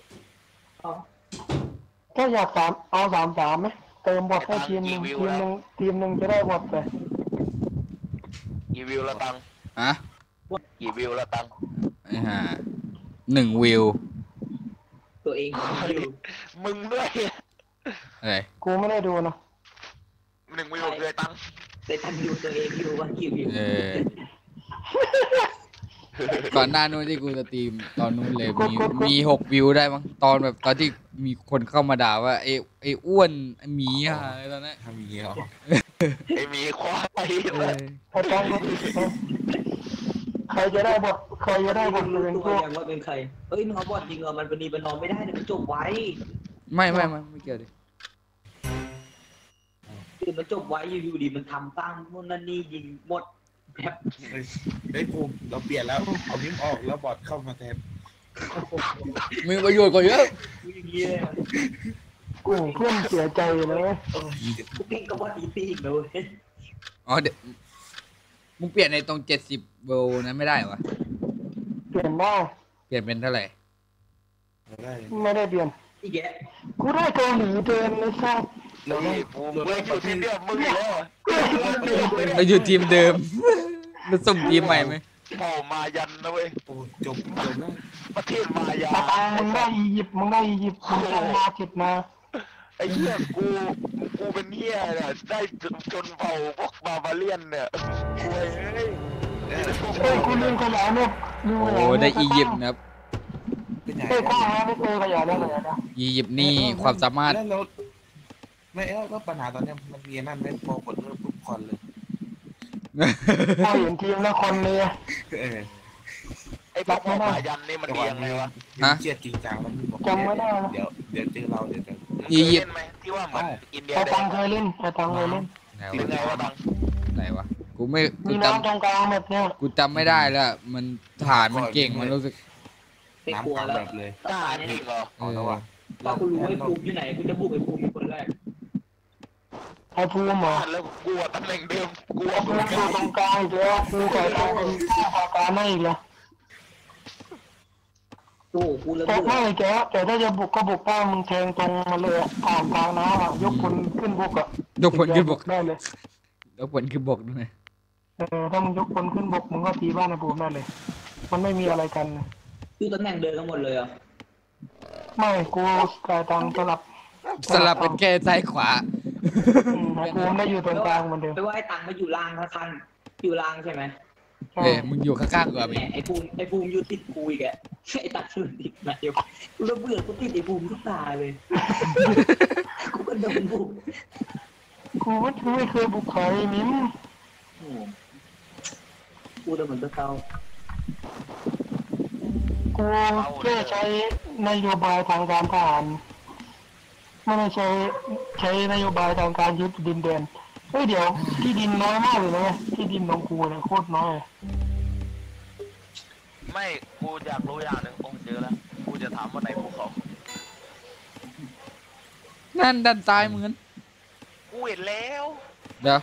ก็อยากสามเอาสามสามไหมเติมบอทให้ทีมหนึ่งทีมหนึ่งทีมหนึ่งจะได้บอทไปกี่วิวละตังอะกี่วิวละตังไอ้ห่าหนึ่งวิวตัวเองอยู่มึงด้วยอะไรกูไม่ได้ดูนะหนึ่งวิวเลยตังแต่ทันดูตัวเองอยู่ว่ากี่วิวเออ ก่อนหน้านู้นที่กูสตรีมตอนนู้นเลยมีมีหกวิวได้มั้งตอนแบบตอนที่มีคนเข้ามาด่าว่าไอ้ไอ้อ้วนไอ้หมีอะตอนนั้นทำอย่างนี้เหรอไอ้มีควายเอออาจารย์ใครจะได้บอทใครจะได้บอทรู้เป็นตัวพวกยังว่าเป็นใครเอ้ยมึงเอาบอดจริงเหรอมันเป็นนีเป็นนอนไม่ได้เดี๋ยวมันจบไว้ไม่ไม่ไม่ไม่เกี่ยวดิคือมันจบไว้อยู่ๆดีมันทำตั้งนู่นนั่นนี่ยิงหมดแบบเฮ้ยเฮ้ยภูมิเราเปลี่ยนแล้วเอานิ้มออกแล้วบอทเข้ามาแทนมีประโยชน์กว่าเยอะอย่างเงี้ยกูเพื่อนเสียใจเลยเออเจ็บกูเก่งกับบอดอีซี่อีกเลยอ๋อเดี๋ยวมึงเปลี่ยนในตรงเจ็ดสิบโวลต์นั้นไม่ได้เหรอเปลี่ยนได้เปลี่ยนเป็นเท่าไหร่ได้ไม่ได้เปลี่ยนอีกแกกูได้เกาหลีเดินเลยครับเรานี่ภูมิมึงอยู่ที่เดียวมึงอีกแล้วเราอยู่ทีมเดิม เราสุ่มทีมใหม่ไหมโอ้มายันนะเว้ยโอ้จบจบแล้วประเทศมายาตามึงได้อียิปต์มึงได้อียิปต์มึงได้มาจิตมาไอ้เหี้ยกูกูเป็นเหี้ยเนี่ยได้จนจนเผ่าพวกบาบาเลียนเนี่ยโว้ยเฮ้ยเอ้ยกูลืมขยายเนี่ยลืมโอ้ขยายได้อียิปต์นะครับเป็นไงเอ้ยข้อหาไม่เคยขยายแล้วขยายแล้วอียิปต์นี่ความสามารถแล้วเราไม่เออก็ปัญหาตอนนี้มันมีนั่นไม่พอกดเริ่มปุ๊บคอนเลยพอเห็นทีมแล้วคนเลยเออไอ้พวกมายันนี่มันดียังไงวะเครียดจริงจังแล้วมึงบอกจำไม่ได้นะเดี๋ยวเดี๋ยวเจอเราเดี๋ยวเจออียิปต์เล่นไหมที่ว่าเหมือนอินเดียไอ้แดตังงเคยเล่นไอ้ตังเคยเล่นไหนเป็นไงวะวะตังไหนวะกูไม่กูมีจน้ำตรงกลางแบบเนี้ยำกูจำไม่ได้แล้วมันฐานมันเก่งมันรู้สึกไม่กลัวน้ำแล้วแบบเลยทหารจริงเหรอเออแล้วว่ะถ้ากูรู้ไอ้ภูมิอยู่ไหนกูจะบุกไอ้ภูมิเป็นคนแรกไอ้ภูมิเหรอแล้วกลัวตำแหน่งเดิมกลัวไอ้ภูมิอยู่ตรงกลางอีกแล้วกูไก่ตังเป็นผู้พาการให้อีกแล้วโอ้กูระแต่เบิไม่ดแกแต่ถ้าจะบุกก็บุกป้ามึงแทงตรงมาเลยผ่านกลางน้ำอ่ะยกคนขึ้นบกอ่ะยกผลขึ้นบกได้เลยยกผลขึ้นบกด้วยเออถ้ามึงยกคนขึ้นบกมึงก็ตีบ้านไอ้ภูมิได้เลย มันไม่มีอะไรกันคือตำแหน่งเดินทั้งหมดเลยอ่ะไม่กูไก่ตังสลับสลับเป็นแค่ซ้ายขวาอืมไอ้ภูมิได้อยู่ตรงกลางเหมือนเดิมแปลว่าไอ้ตังค์มาอยู่ล่างข้างๆอยู่ล่างใช่ไหมใช่เอ้ยมึงอยู่ข้างๆกูอ่ะแหมพี่ไอ้ภูมิไอ้ภูมิอยู่ติดกูอีกแกไอ้ตังค์อยู่ติดมาเดียวกูระเบิดกูติดไอ้ภูมิทุกตาเลยกูก็โดนบุกกูไม่เคยบุกใครมิ้มโอ้กูจะเหมือนตะเตากูแค่ใช้นโยบายทางการทหารไม่ได้ใช้ใช้นโยบายทางการยึดดินแดนเฮ้ยเดี๋ยวที่ดินน้อยมากเลยนะที่ดินของกูเนี่ยโคตรน้อยไม่กูอยากรู้อย่างหนึ่งโอ้เจอแล้วกูจะถามว่าไหนภูเขานั่นด้านซ้ายมึงนั้นกูเห็นแล้วเดี๋ยว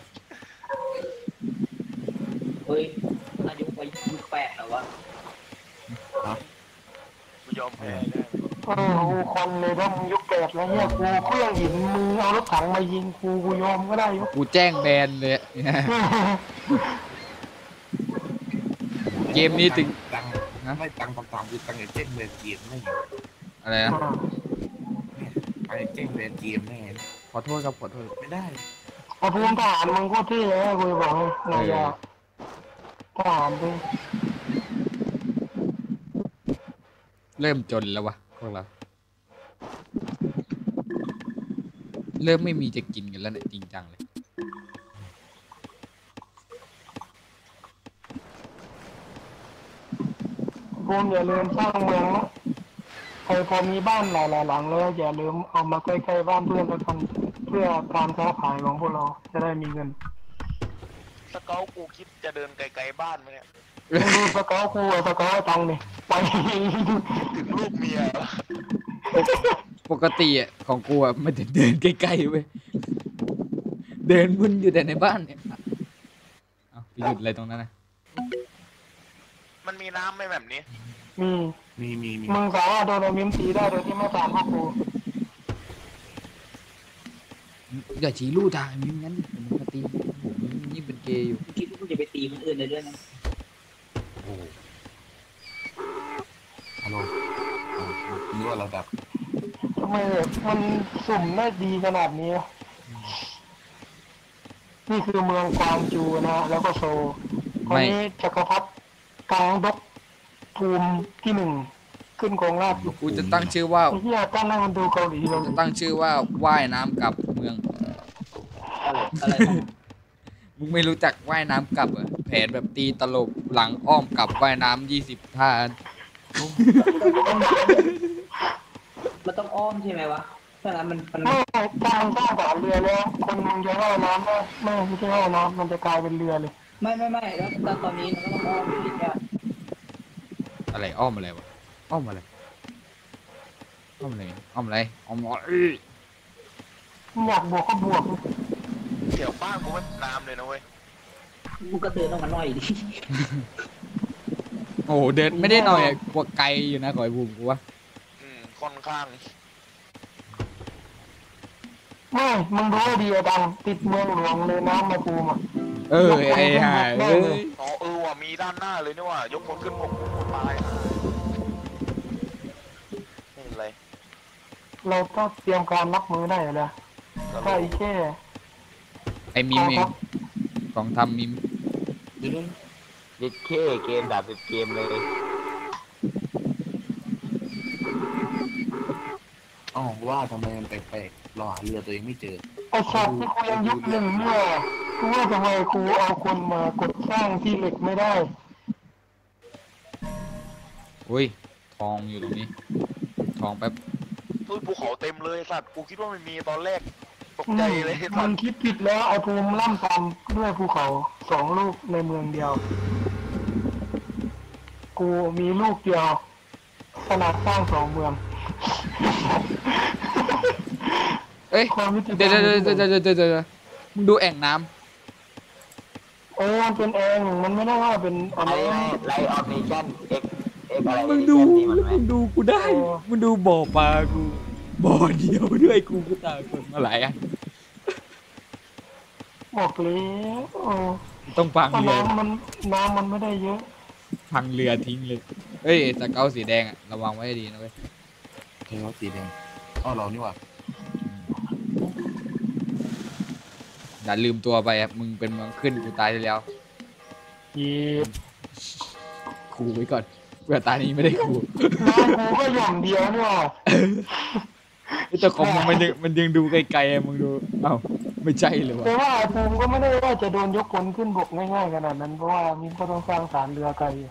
เฮ้ยอายุไปยุคแปดแล้ววะกูยอมแพ้แน่เออกูคนเลยถ้ามึงยุคแปดแล้วเนี่ยกูเครื่องหินมึงเอารถถังมายิงกูกูยอมก็ได้ยุกูแจ้งแบนเลย เกมนี้ถึงตังฮะไม่ตังต่ำๆคือตังไอ้เจ๊งเวรเกมไม่อะไรนะไอ้เจ๊งเวรเกมแน่ขอโทษครับขอโทษไม่ได้ไอ้ภูมิทหารมึงโคตรเท่เลยกูจะบอกให้นายาทหารดิเริ่มจนแล้ววะพวกเราเริ่มไม่มีจะกินกันแล้วเนี่ยจริงจังเลยภูมิอย่าลืมสร้างเมืองนะใครพอมีบ้านหลายๆหลังแล้วอย่าลืมเอามาใกล้ๆบ้านเพื่อนแล้วกันเพื่อการค้าขายของพวกเราจะได้มีเงินสเกลกูคิดจะเดินไกลๆบ้านไหมเนี่ยมึงดูสเกลกูอะสเกลตังค์นี่ไปถึงลูกเมียปกติอ่ะของกูอ่ะมันจะเดินใกล้ๆเว้ยเดินวนอยู่แต่ในบ้านเนี่ยเอาไปหยุดอะไรตรงนั้นนะมันมีน้ำไหมแบบนี้มีมีมีมีมึงสามารถโดนไอ้มิมตีได้โดยที่ไม่ผ่านพวกกูอย่าชี้ลู่ทางมิมงั้นผมมาตีผมนี่เป็นเกย์อยู่คิดว่ามึงจะไปตีคนอื่นเลยด้วยนะโอ้ฮัลโหลอ่านึกว่าเราดับทำไมมันสุ่มได้ดีขนาดนี้วะนี่คือเมืองกวางจูนะ แล้วก็โซลตอนนี้จักรพรรดิกลางดกภูมิที่หนึ่งขึ้นกองราชอยู่กูจะตั้งชื่อว่าไอ้เหี้ยตั้งให้มันดูเกาหลีเลยจะตั้งชื่อว่าว่ายน้ำกลับเมืองอะไรอะไรของมึงไม่รู้จักว่ายน้ำกลับเหรอแผนแบบตีตลบหลังอ้อมกลับว่ายน้ำยี่สิบท่ามันต้องอ้อมใช่ไหมวะถ้างั้นมันมันไม่สร้างสร้างสารเรือแล้วคนมึงจะว่ายน้ำได้ไม่ไม่ใช่ว่ายน้ำมันจะกลายเป็นเรือเลยไม่ไม่ไม่แล้วตอนตอนนี้มันก็ต้องอ้อมอยู่ดีใช่ไหมอะไรอ้อมอะไรวะอ้อมอะไรอ้อมอะไรอ้อมอะไรอ้อมอะไรมึงอยากบวกก็บวกเดี๋ยวบ้านกูไม่มีน้ำเลยนะเว้ยมึงก็เดินต้องมาหน่อยดิโอ้โหเดินไม่ได้หน่อยอะกว่าไกลอยู่นะขอไอ้บูมกูว่าอืมค่อนข้างไม่มึงรู้ว่าดีอะดังติดเมืองหลวงเลยน้ำมาภูมิอะเออไอ้ห่าเอ้ยอ๋อเออว่ะมีด้านหน้าเลยนี่ว่ายกคนขึ้นบกตายอ่ะไม่เป็นไรเราต้องเตรียมการรับมือได้แล้วก็ถ้ารู้อีแค่ไอ้มิมเองของทำมิมเดี๋ยวเด็ดเคเกมดาบเป็นเกมเลยอ๋อว่าทำไมมันแปลกๆเราหาเรือตัวเองไม่เจอไอ้ช็อตที่กูยังยุคหนึ่งเนี่ยกูว่าทำไมกูเอาคนมากดสร้างที่เหล็กไม่ได้อุ้ยทองอยู่ตรงนี้ ทองแป๊บอุ้ยภูเขาเต็มเลยสัตว์กูคิดว่ามันมีตอนแรกตกอืใจมเลยสัมัตนว์คิดผิดแล้วไอ้ภูมิล่ำซ้ำด้วยภูเขาสองลูกในเมืองเดียว กูมีลูกเดียวขนาดสร้างสองเมืองเอ้ยความยุติธรเดี๋ยวรมเดี๋ยวเดี๋ยวเดี๋ยวเดี๋ยวเดี๋ยวมึงดูแอ่งน้เออมันเป็นเองมันไม่ได้ว่าเป็นอะไรไลออนเนชั่นเอ็กเอ็กอะไรำมึงดูแล้วมึงดูกูได้มึงดูบ่อปลากูบ่อเดียวด้วยกูกูตาคนมาหลายอ่ะบอกแล้วเออต้องพังเพราะเรือน้ำมันน้ำมันไม่ได้เยอะพังเรือทิ้งเลยเอ้ยตะเกาสีแดงอ่ะระวังไว้ให้ดีนะเว้ยเทวสีแดงอ๋อเรานี่หว่าอย่าลืมตัวไปอ่ะมึงเป็นเมืองขึ้นกูตายได้แล้วยีคูไว้ก่อนเพื่อตานี้ไม่ได้คูน้ำกูก็หย่อมเดียวเนี่ยไอ้เจ้าของมึงมันยังมันยังดูไกลๆอะมึงดูเอ้าไม่ใช่เลยวะแต่ว่าไอ้ภูมิก็ไม่ได้ว่าจะโดนยกคนขึ้นบกง่ายๆขนาดนั้นเพราะว่ามินก็ต้องสร้างสารเรือไกลอยู่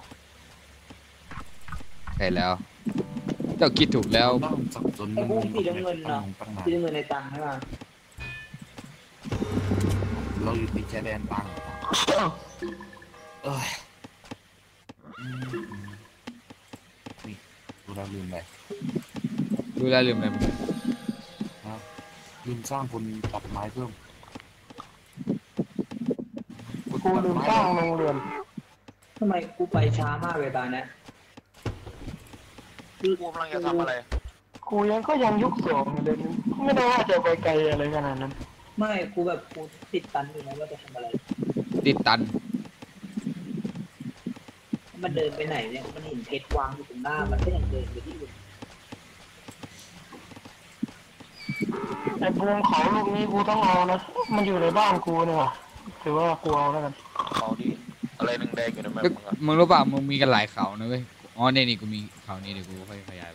ใช่แล้ว เจ้าคิดถูกแล้วต้องสับสนไอ้พวกสีน้ำเงินเนาะตั้งนานสีน้ำเงินในตังค์ใช่ไหมเราอยู่ติดชายแดนตังเอ้ยอืมนี่ดูแลลืมไปดูแลลืมอะไรมึงนะลืมสร้างคนตัดไม้เพิ่มกูลืมสร้างโรงเรือนทำไมกูไปช้ามากเลยตอนนี้กูกำลังจะทำอะไรกูยังก็ยังยุคสองอยู่เลยไม่ได้ว่าจะไปไกลอะไรขนาดนั้นไม่กูแบบกูติดตันอยู่นะว่าจะทำอะไรติดตันมันเดินไปไหนเนี่ยมันเห็นเพชรวางอยู่ตรงหน้ามันก็ยังเดินไปที่อื่นไอ้ภูมิเขาลูกนี้กูต้องเอานะมันอยู่ในบ้านกูเนี่ยว่ะถือว่ากูเอาแล้วกันเขาดิอะไรแดงๆอยู่ในแมปก็มึงอะมึงรู้ป่ะมึงมีกันหลายเขานะเว้ยอ๋อเนี่ยนี่กูมีเขานี้เดี๋ยวกูค่อยขยายไป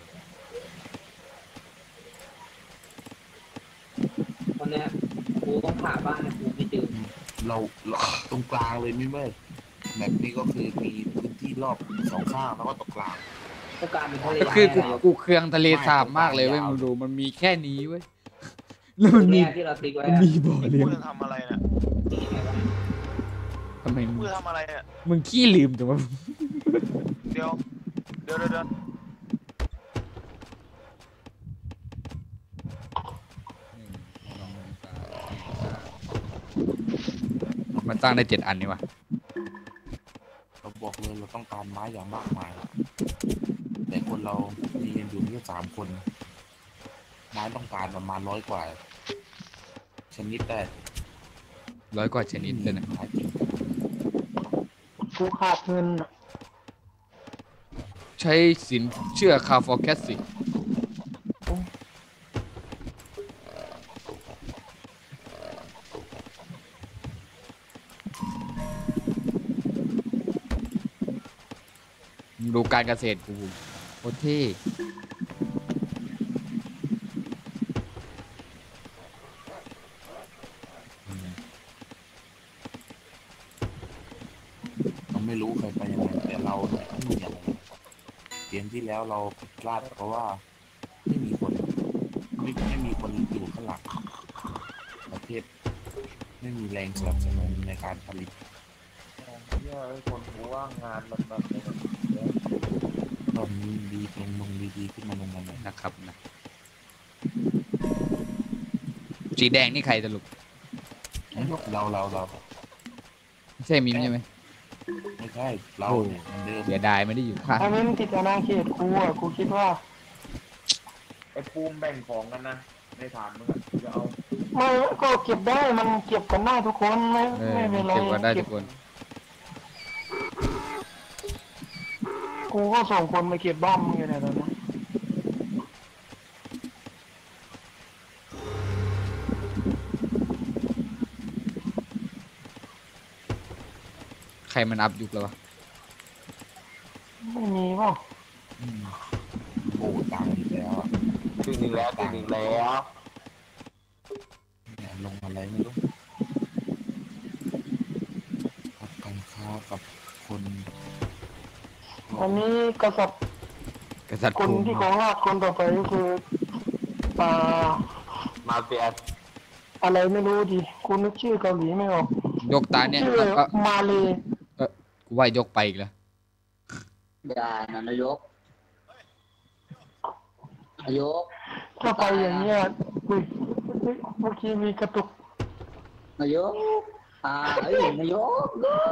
ตอนเนี้ยกูต้องหาบ้านนะกูไม่เจอเราเราตรงกลางเลยไม่เมื่อแบบนี้ก็คือมีพื้นที่รอบสองข้างแล้วก็ตกกลางก็การเป็นทะเลก็คือกูทรายกูเคืองทะเลสาบมากเลยเว้ยมึงดูมันมีแค่นี้เว้ยแล้วมันมีเนี่ยที่เราติ๊กไว้มันอะมีบ่อเลี้ยกูงจะทำอะไรเนี่ยทำไมมึงกูจะทำอะไรเนี่ยมึงขี้ลืมจังวะเดี๋ยวเดี๋ยวเดี๋ยวเดี๋ยวมันตั้งได้เจ็ดอันนี่วะเราบอกเลยเราต้องการไม้อย่างมากมาย แต่คนเรามีกันอยู่แค่สามคน ไม้ต้องการประมาณร้อยกว่าชนิดแต่ร้อยกว่าชนิดเลยนะไม้จริงกูขาดเงินอะใช้สินเชื่อคาร์ฟอร์แคสซิดูการเกษตรกูโคตรเท่เราไม่รู้ใครไปยังไงแต่เราเนี่ยไม่มีอะไรเกมที่แล้วเราผิดพลาดเพราะว่าไม่มีคนไม่ไม่มีคนอยู่ข้างหลังประเทศไม่มีแรงสนับสนุนในการผลิตเหี้ยไอ้คนกูว่างงานมันแบบนี้ตอนนี้ดีลงมึงดีๆขึ้นมาลงมาหน่อยนะครับนะสีแดงนี่ใครสรุปเราเราเราไม่ใช่มิมใช่ไหมไม่ใช่เราเนี่ยเหมือนเดิมเสียดายไม่ได้อยู่ข้างถ้าไม่ติดอาณาเขตกูอ่ะกูคิดว่าไอ้ภูมิแบ่งของกันนะในฐานมึงอะกูจะเอาไม่ก็เก็บได้มันเก็บกันได้ทุกคนไม่เออไม่เป็นไรเก็บกันได้ทุกคนกูก็ส่งคนมาเก็บบ้านมึงอยู่เนี่ยตอนนี้ใครมันอัพยุคแล้ววะไม่มีเปล่าอืมโอ้ตังค์อีกแล้วอะตีหนึ่งแล้วตีหนึ่งแล้วเนี่ยลงอะไรไม่รู้กับการค้ากับคนอันนี้กษัตริย์กษัตริย์คนภูมิที่ของราชย์คนต่อไปก็คืออ่ามาเฟียอะไรไม่รู้ดิกูนึกชื่อเกาหลีไม่ออกยกตาเนี่ยชื่อแล้วก็มาเลกูว่ายกไปอีกแล้วอย่านะนายกนายกถ้าไปอย่างเงี้ยอุ้ยเฮ้ยเมื่อกี้มีกระตุกนายกอ่าเอ้ยนายก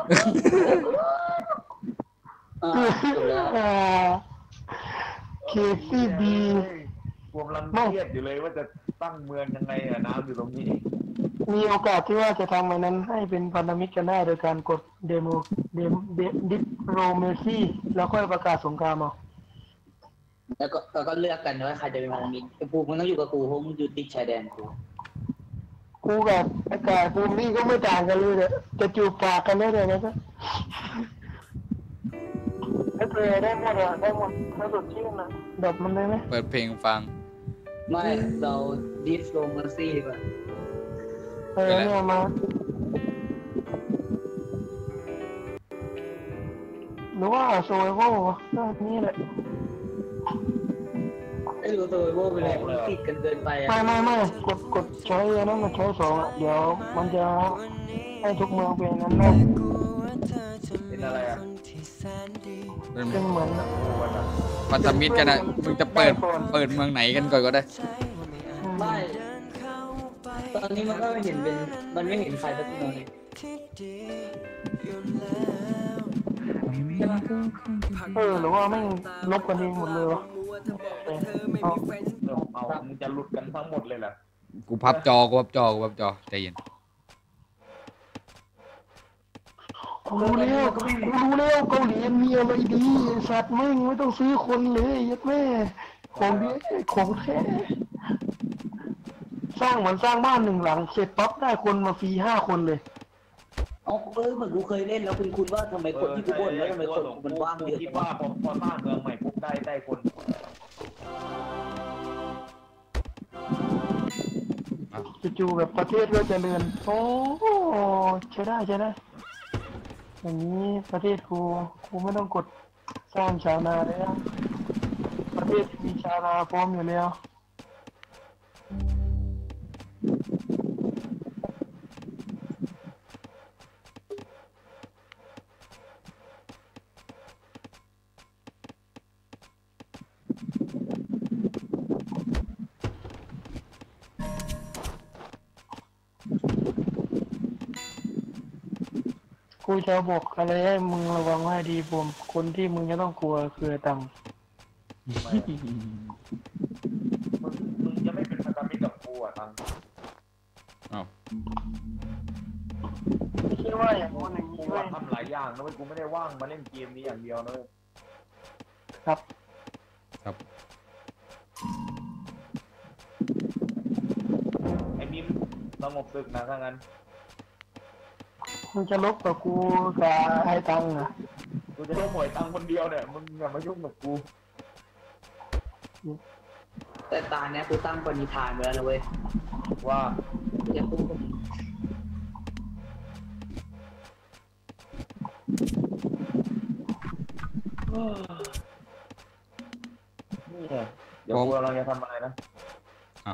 อ่าจบแล้วอ่าเคซีบีผมกำลังเครียดอยู่เลยว่าจะตั้งเมืองยังไงอะน้ำอยู่ตรงนี้มีโอกาสที่ว่าจะทำอันนั้นให้เป็นพันธมิตรกันได้โดยการกดเดโมเดมเดดิโรเมซี่แล้วค่อยประกาศสงครามเอาแล้วก็แล้วก็เลือกกันว่าใครจะเป็นพันธมิตรไอ้ปูมึงต้องอยู่กับกูเพราะมึงอยู่ติดชายแดนกูกูกับอากาศภูมินี่ก็ไม่ต่างกันเลยเนี่ยจะจูบปากกันได้เลยนะจ๊ะได้เปย์ได้หมดอะได้หมดถ้าสดชื่นนะดับมันได้ไหมเปิดเพลงฟังไม่เราดิฟโรมาซี่ดีกว่าเออเนี่ยมาหรือว่าโซเวอร์วะก็นี่แหละไอ้รู้ตัวว่าเป็นไรมันติดกันเกินไปอ่ะไม่ไม่ไม่กดกดใช้อันนั้นมาใช้สองอ่ะเดี๋ยวมันจะให้ทุกเมืองเป็นอย่างนั้นได้เป็นอะไรอะเป็นเป็นเหมือนพันธมิตรกันนะมึงจะเปิดเปิดเมืองไหนกันก่อนก็ได้ไม่ตอนนี้มันก็ไม่เห็นเป็นมันไม่เห็นใครสักคนเลยเออหรือว่าไม่ลบกันเองหมดเลยวะเอาเอามึงจะหลุดกันทั้งหมดเลยเหรอกูพับจอกูพับจอกูพับจอใจเย็นกูรู้แล้วกูรู้แล้วเกาหลีมีอะไรดีสัตว์มึงไม่ต้องซื้อคนเลยยัดแม่ของดีของแท้สร้างเหมือนสร้างบ้านหนึ่งหลังเสร็จปั๊บได้คนมาฟรีห้าคนเลยอ๋อเออเหมือนกูเคยเล่นแล้วคุณคุณว่าทำไมคนที่กูบ่นแล้วทำไมคนมันว่างเยอะคิดว่าพอพอสร้างเมืองใหม่ปุ๊บได้ได้คนจู่ๆแบบประเทศก็เจริญโอ้ใช้ได้ใช้ได้อย่างนี้ประเทศกูกูไม่ต้องกดสร้างชาวนาแล้วประเทศมีชาวนาพร้อมอยู่แล้วกูจะบอกอะไรให้มึงระวังไว้ดีผมคนที่มึงจะต้องกลัวคือตังค์มึงมึงจะไม่เป็นพันธมิตรกับกูอ่ะตังอ้าวไม่ใช่ว่าอย่างนู้นอย่างกูนี้เว้ว่าย ทำหลายอย่างนะเว้ยกูไม่ได้ว่างมาเล่นเกมนี้อย่างเดียวนะเว้ยครับครับไอ้มิมสงบศึกนะถ้างั้นมึงจะลบกับกูกับไอ้ตังค์อ่ะกูจะเล่นหวยตังคนเดียวเนี่ยมึงอย่ามายุ่งกับกูแต่ตาเนี้ยกูตั้งปณิธานไว้แล้วนะเว้ยว่ากูจะสู้กับนี่ไงเดี๋ยวกูกำลังจะทำอะไรนะอ้าว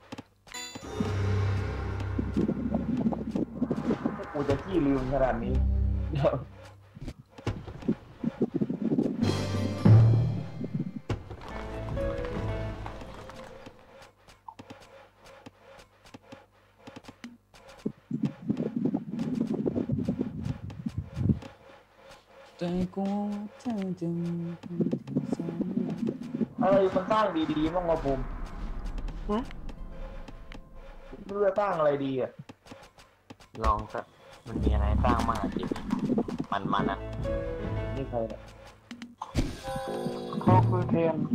ถ้ากูจะขี้ลืมขนาดนี้เดี๋ยวใจกูเธอจึงอะไรมันสร้างดีๆบ้างวะภูมิหึเลือกสร้างอะไรดีอ่ะลองสักมันมีอะไรสร้างมากจริงมันมันอ่ะนี่ใครเนี่ยเขาคือเทียน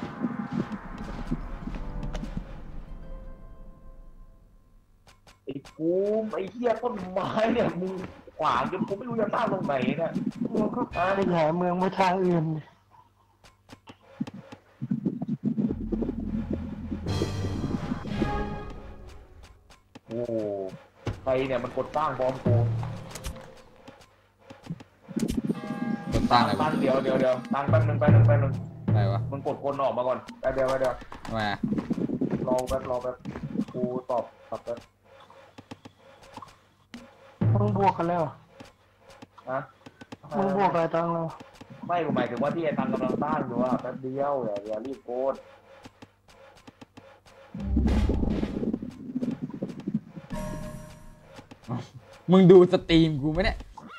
ไอ้ภูมิไอ้เหี้ยต้นไม้เนี่ยมึงขวางจนกูไม่รู้จะสร้างตรงไหนเนี่ยมึงก็ขยายเมืองไปทางอื่นโอ้โหใครเนี่ยมันกดสร้างพร้อมกูกดตั้งอะไรตั้วะงเดี๋ยวเดี๋ยวเดี๋ยวตั้งแป๊บนึงแป๊บนึงแป๊บนึงอะไรวะมึงกดคนออกมาก่อนแป๊บเดียวแป๊บเดียวทำไมอะรอแป๊บรอแป๊บกูตอบตอบแป๊บมึงบวกกันแล้วเหรอนะมึงบวกอะไรตังค์แล้วไม่กูหมายถึงว่าที่ไอ้ตังกำลังสร้างอยู่อ่ะแป๊บเดียวอย่าอย่ารีบโกดมึงดูสตรีมกูไหมเนี่ย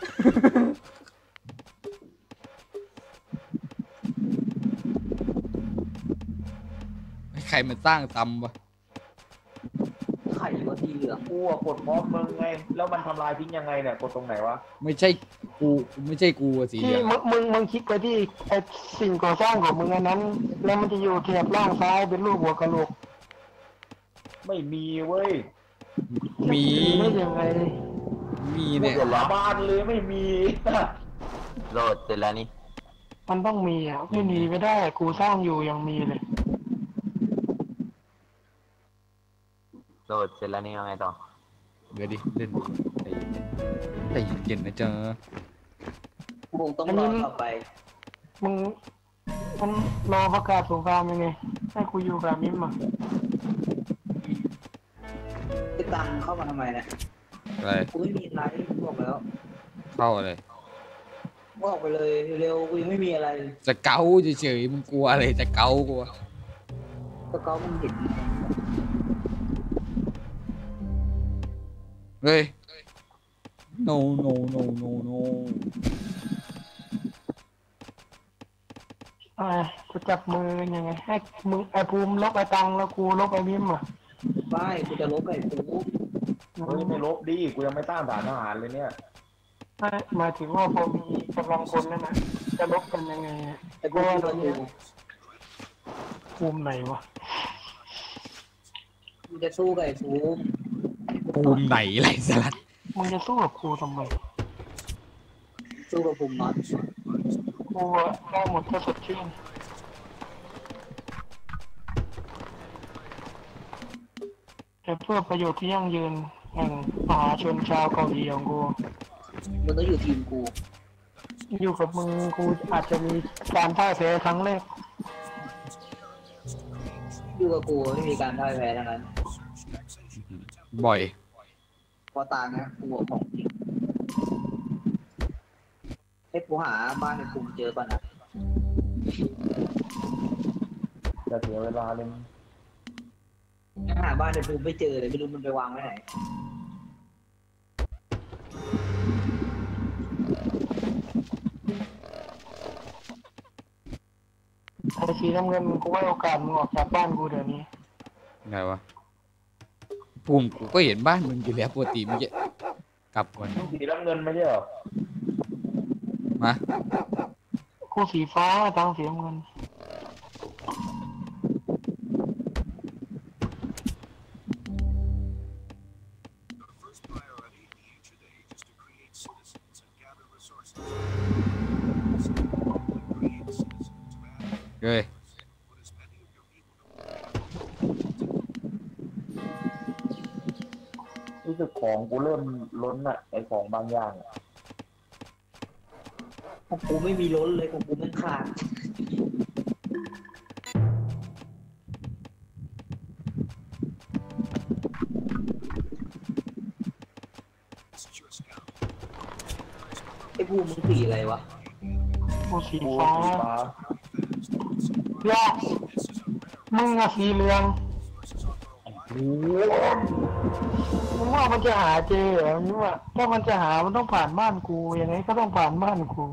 ใครมันสร้างตำวะไข่ก็ทีเหลืองกูอะกดพร้อมมึงไงแล้วมันทำลายทิ้งยังไงเนี่ยกดตรงไหนวะไม่ใช่กูไม่ใช่กูอะสีเหที่ลืองมึงมึงมึงคลิกไปที่ไอ้สิ่งก่อสร้างของมึงอันนั้น แล้วมันจะอยู่แถบล่างซ้ายเป็นรูปหัวกะโหลกไม่มีเว้ยมีได้ยังไงมีกูเนี่ยจะสาบานเลยไม่มีโหลดเสร็จแล้วนี่มันต้องมีอ่ะไม่มีไม่ได้ กูสร้างอยู่ยังมีเลยโหลดเสร็จแล้วนี่ยังไงต่อเดี๋ยวดิเล่นใจเย็นใจเย็นนะจ๊ะกูคงต้องรอต่อไปมึงมันรอประกาศสงครามยังไงให้กูอยู่กับมิมอ่ะไอ้ตังเข้ามาทำไมเนี่ยอะไรกูไม่มีอะไรบอกแล้วเข้าอะไรบอกไปเลยเร็วๆกูยังไม่มีอะไรจะเกาเฉยๆมึงกลัวอะไรจะเกากูวะก็เขามึงเห็นเฮ้ย no no no no no อ่ากูจับมือยังไงให้มึงไอ้ภูมิลบไอ้ตังแล้วกูลบไอ้มิมอ่ะไม่กูจะลบไอ้กูเฮ้ยไม่ลบดิกูยังไม่ตั้งฐานทหารเลยเนี่ยไม่หมายถึงว่าพอมีกำลังคนแล้วนะจะลบกันยังไงอะไอ้กูว่าที่ตปอนระนี้ตูภูมิไหนวะกูจะสู้กับไอ้ฟูภูมิไหนไรสลัดมึงจะสู้กับกูทำไมสู้กับภูมิน็อตกูอะได้หมดถ้าสดชื่นแต่เพื่อประโยชน์ที่ยั่งยืนแห่งมหาชนชาวเกาหลีของกูมึงต้องอยู่ทีมกูอยู่กับมึงกูอาจจะมีการพ่ายแพ้ครั้งแรกอยู่กับกูไม่มีการพ่ายแพ้ทั้งนั้นบ่อยพอตางนะกูบอกของจริงให้กูหาบ้านในกลุ่มเจอก่อนนะจะเสียเวลาเลยหาบ้านในกลุ่มไม่เจอเลยไม่รู้มันไปวางไว้ไหนไอ้สีน้ำเงินกูให้โอกาสมึงออกจากบ้านกูเดี๋ยวนี้ไงวะภูมิกูก็เห็นบ้านมึงอยู่แล้วปกติมึงจะกลับก่อนสีน้ำเงินไม่ใช่หรอมากูสีฟ้าทางสีน้ำเงินเฮ้ยรู้สึกของกูเริ่มล้นอะไอของบางอย่างอะของกูไม่มีล้นเลยของกูมันขาดไอ้ภูมิมึงสีอะไรวะกูสีกูฟ้าสีฟ้าแย่มึงอะสีเหลืองโอ้มึงว่ามันจะหาเจเหรอมึงว่าถ้ามันจะหามันต้องผ่านบ้านกูยังไงก็ต้องผ่านบ้านกู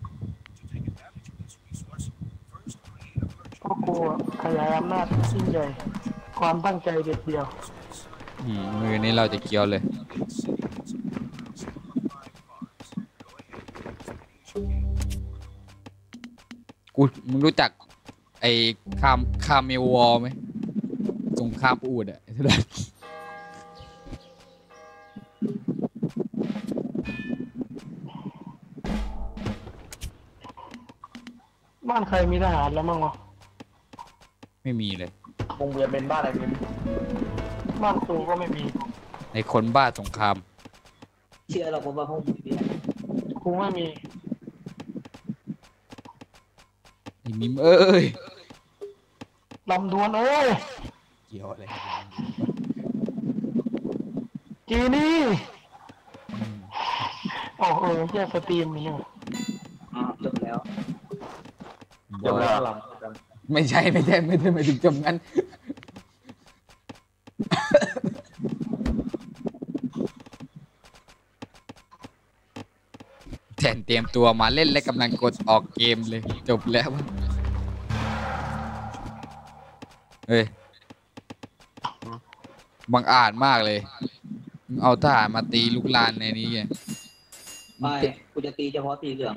เพราะกูอะขยายอำนาจยิ่งใหญ่ความตั้งใจเด็ดเดียวอืมมือนี้เราจะเกี่ยวเลยกูมึงรู้จักไอ้คามคาเมลวอลไหมสงครามอูดอะใช่ไหมบ้านใครมีทหารแล้วมั้งวะไม่มีเลยคงจะเป็นบ้านอะไรเป็นบ้านกูก็ไม่มีในคนบ้าสงครามเชื่อเราผมว่าพวกมึงเนี่ยกูไม่มีไอ้มิมเอ้ยลำดวนเอ้ยเกี่ยวอะไรจีนี่โอ้เออแค่สตรีมนี่เนี่ยอ่าจบแล้วจำแล้วหลังไม่ใช่ไม่ใช่ไม่ได้ไม่ถึงจมงั้น แทนเตรียมตัวมาเล่นและกำลังกดออกเกมเลยจบแล้วเฮ้ยบังอาจมากเลยมึงเอาทหารมาตีลูกลานในนี้ไงไม่กูจะตีเฉพาะสีเหลือง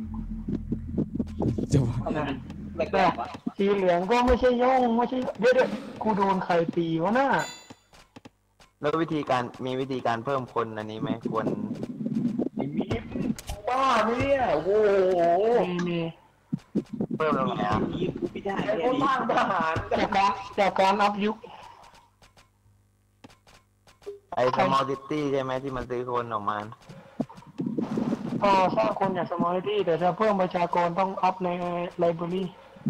จะบอกทำไมมันแปลกๆวะสีเหลืองก็ไม่ใช่ย่องไม่ใช่เดี๋ยวเดี๋ยวกูโดนใครตีวะน่ะแล้ววิธีการมีวิธีการเพิ่มคนอันนี้ไหมควรมีบ้าเนี่ยโอ้โหมีมีเพิ่มแล้วไงอ่ะยิงกูไม่ได้ไอ้แค่คนนี้สร้างทหารจากการจากการอัพยุคไอ้สมอลติตี้ใช่ไหมที่มันซื้อคนออกมาก็สร้างคนอย่างสมอลิตี้แต่ถ้าเพิ่มประชากรต้องอัพในไลบรารี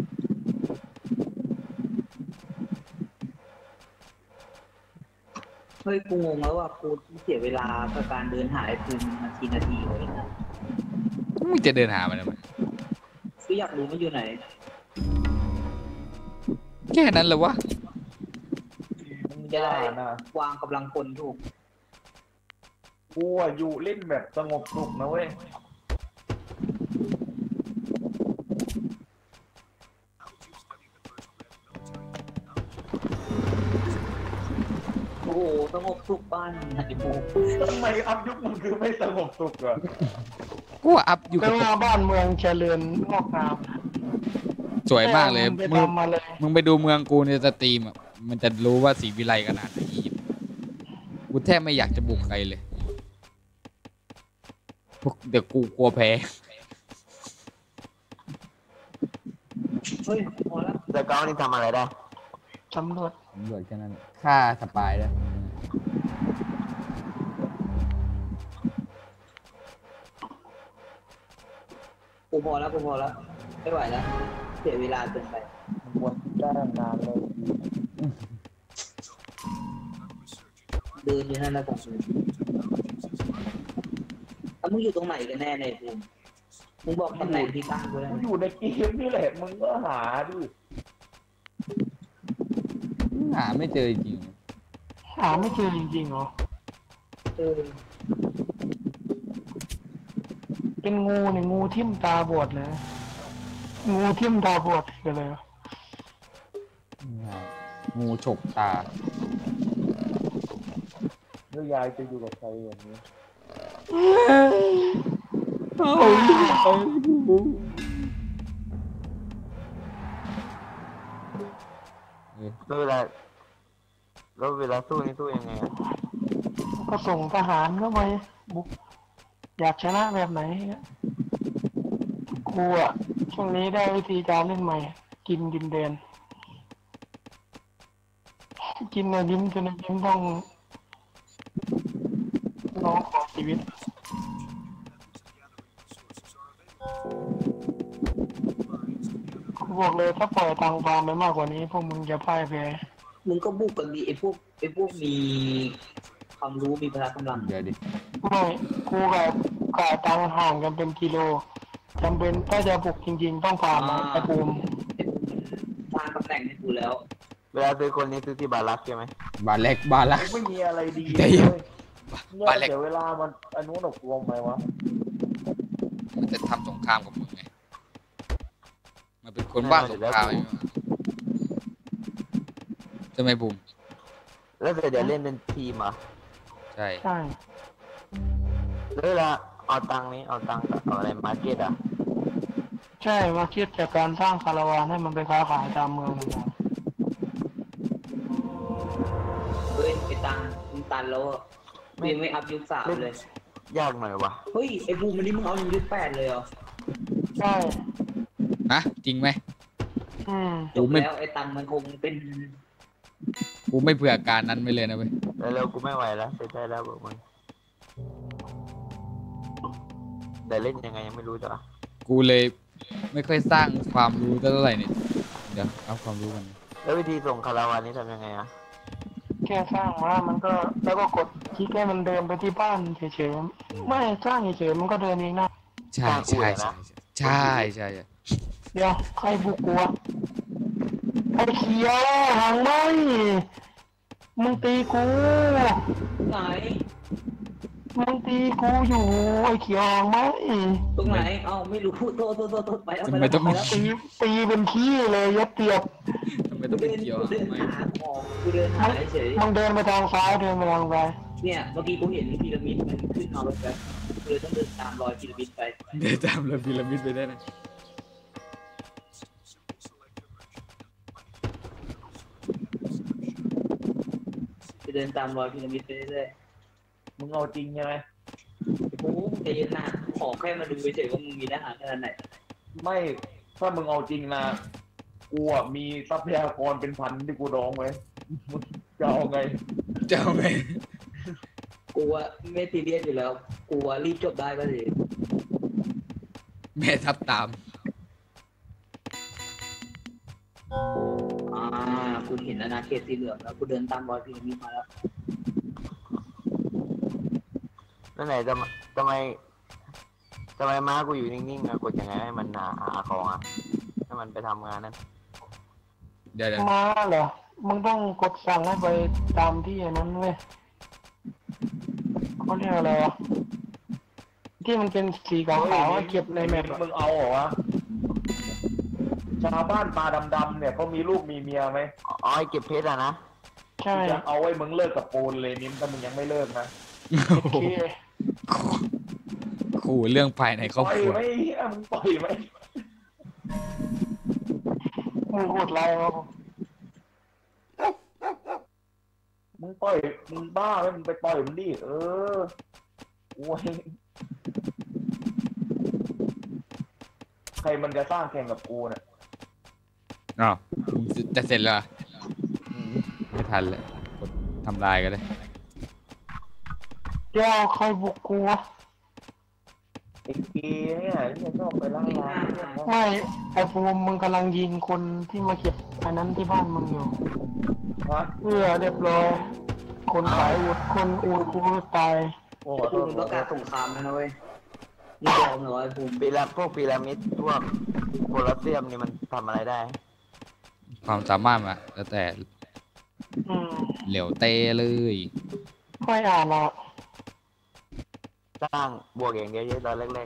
เฮ้ยกูงงแล้วว่ากูเสียเวลากับการเดินหาไอ้ภูมินาทีนาทีเลยนะมึงจะเดินหามันทำไมกูอยากรู้มันอยู่ไหนแค่นั้นเลยวะมึงจะได้วางกำลังคนถูกกูอยู่เล่นแบบสงบสุขนะเว้ยโอ้โหสงบสุขบ้านไอ้ภูมิทำไมอัพยุคมันคือไม่สงบสุขอ่ะกูว่าอัพอยู่แปลกับว่าบ้านเมืองเจริญงอกงามสวยมากเลยไปมึงทำมาเลยมึงไปดูเมืองกูในสตรีมอ่ะมันจะรู้ว่าสีวิไลขนาดไหนอียิปต์กูแทบไม่อยากจะบุกใครเลยพวกเดี๋ยวกูกลัวแพ้เฮ้ยพอแล้วแต่เก้านี่ทำอะไรได้สำรวจตำรวจแค่นั้นฆ่าสปายแล้วพอแล้วกูพอแล้วไม่ไหวแล้วเสียเวลาเกินไปมันควรได้นานเลยเดินอยู่นั่นแล้วผมแล้วมึงอยู่ตรงไหนกันแน่ในภูมิมึงบอกตำแหน่งที่ตั้งกูเลยกูอยู่ในเกมนี่แหละมึงก็หาดิหาไม่เจอจริงหาไม่เจอจริงๆเหรอเออเป็นงูเนี่ยงูทิ่มตาบอดเลยงูทิ่มตาบอดกันเลยๆงูฉกตาแล้วยายจะอยู่กับใครอย่างนี้แล้วเวลาแล้วเวลาสู้นี่สู้ยังไงอะก็ส่งทหารเข้าไปบุกอยากชนะแบบไหนกูอ่ะช่วงนี้ได้วิธีการเล่นใหม่ กินดินแดนกินในลิ้นจนในลิ้นต้องร้องขอชีวิตกูบอกเลยถ้าปล่อยตังฟาร์มไปมากกว่านี้พวกมึงจะพ่ายแพ้มึงก็บุกกันดีไอ้พวกไอ้พวกมีความรู้มีพละกำลังเดี๋ยวดิไม่กูกับกาตังห่างกันเป็นกิโลจำเป็นถ้าจะบุกจริงๆต้องผ่านมาไอ้ภูมิสร้างตำแหน่งให้กูแล้วเวลาซื้อคนนี้ซื้อที่บารักใช่ไหมบาเล็กบาลักไม่มีอะไรดีใจเลเย็นยเนี่ยบ้านเล็กเสียเวลามันอันนู้นหนกกลัวไหมวะมันจะทำสงครามกับมึงไงมันเป็นคนบ้าสงครามใช่ไหมบุ๋มแล้วเดี๋ยวเล่นเป็นทีมเหรอ่ะใช่ใช่แล้วเวลาเอาตังค์นี้เอาตังค์กับเอาอะไรมาร์เก็ตอ่ะใช่มาคิดจากการสร้างคาราวานให้มันไปค้าขายตามเมืองต่างเฮ้ยไอ้ตังมึงตันแล้วอะมึงยังไม่อัพยุคสามเลยยากหน่อยวะเฮ้ยไอ้ภูมิวันนี้มึงเอายุคแปดเลยเหรอๆใช่ฮะจริงไหมอืมจบแล้วไอ้ตังมันคงเป็นกูไม่เผื่อการนั้นไปเลยนะเว้ยแล้วเรากูไม่ไหวแล้วเสียใจแล้วบอกมึงแต่เล่นยังไงยังไม่รู้จ้ะกูเลยไม่ค่อยสร้างความรู้เท่าไหร่เนี่ยเดี๋ยวเอาความรู้กันแล้ววิธีส่งคาราวานนี้ทำยังไงอ่ะแค่สร้างมามันก็แล้วก็กดคลิกให้มันเดินไปที่บ้านเฉยๆไม่สร้างเฉยๆมันก็เดินเองนะใช่ใช่ใช่ใช่ใช่ใช่เดี๋ยวใครบุกกูวะไอ้เขียวหางไหมมึงตีกูไหนมึงตีกูอยู่ไอ้เขียวหางไหมตรงไหนเอ้าไม่รู้โทษโทษโทษโทษไปแล้วทำไปไมแล้วต้องไปแล้วตีตีเป็นขี้เลยยัดเตียบทำไมกูต้องเป็เดินนเกี่ยวกูอะเดินทำไมหาของกูเดินหาเฉยมึงเดินไปทางซ้ายเดินไปทางซ้ายเนี่ยเมื่อกี้กูเห็นพีระมิดมันขึ้นมาแบบกูเลยต้องเดินตามรอยพีระมิดไปเดินตามระพีระมิดไปได้นะไปเดินตามรอยพีระมิดไปเรื่อยมึงเอาจริงใช่ไหมๆโอ้โหใจเย็นนะขอแค่มาดูเฉยๆว่ามึงมีทหารขนาดไหนไม่ถ้ามึงเอาจริงนะกูอ่ะมีทรัพยากรเป็นพันที่กูดองไว้มึงจะเอาไงเจ้าไหมกูว่าไม่ซีเรียสอยู่แล้วกูว่ารีบจบได้ก็ดีแม่ทับตามอ่ากูเห็นอาณาเขตสีเหลืองแล้วกูเดินตามรอยพีระมิดมาแล้วแล้วไหนทำไมทำไมทำไมม้ากูอยู่นิ่งๆอะกดยังไงให้มันหาหาของอ่ะให้มันไปทำงานนั้นเดี๋ยวเดี๋ยวมาเหรอมึงต้องกดสั่งให้ไปตามที่อันนั้นเว้ยเขาเรียกอะไรวะที่มันเป็นสีขาวๆอะเก็บในแมปอะมึงเอาเหรอวะชาวบ้านตาดำๆเนี่ยเขามีลูกมีเมียไหมอ๋อไอ้เก็บเพชรอะนะใช่จะเอาไว้มึงเลิกกับปูนเลยนิ้มถ้ามึงยังไม่เลิกนะโอเคขู่เรื่องภายในครอบปล่อยครัวไหมเหี้ยมึงปล่อยไหมมึงโหดไรวะมึงปล่อยมึงบ้าไหมมึงไปปล่อยมันดิเออโอ้ยใครมันจะสร้างแข่งกับกูเนี่ยอ้าวมึงจะเสร็จแล้วเหรอไม่ทันเลยกดทำลายกันเลยเดี๋ยวใครบุกกูวะเอ็กพีเนี่ยที่ชอบไปล่าร้านเนี่ยนะไม่ไอ้ภูมิมึงกำลังยิงคนที่มาเก็บอันนั้นที่บ้านมึงอยู่ฮะเพื่อเรียบร้อยคนขายอูดคนอูดกูตายโอ้โหภูมิประกาศสงครามแล้วนะเว้ยมึงยอมเหรอไอ้ภูมิพีระพวกพีระมิดพวกโคลอสเซียมนี่มันทำอะไรได้ความสามารถมาแล้วแต่อืมเหลวเตเลยค่อยอ่านอ่ะสร้างบวกอย่างเดียวเยอะตอนแรก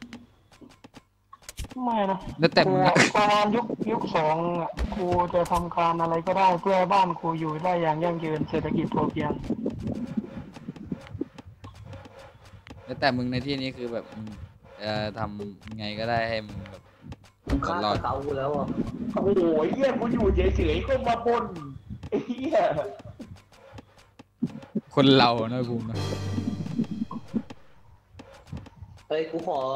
ไม่นะแล้วแต่มึงกูอะประมาณยุคยุคสองอ่ะกูจะทำการอะไรก็ได้เพื่อให้บ้านกูอยู่ได้อย่างยั่งยืนเศรษฐกิจพอเพียงแล้วแต่มึงในที่นี้คือแบบมึงจะทำไงก็ได้ให้มึงแบบมึงฆ่าสเกากูแล้วอ่ะๆโอ้โหเหี้ยกูอยู่เฉยๆก็มาบนไอ้เหี้ยคนเราเนอะภูมินะเฮ้ยกูขอ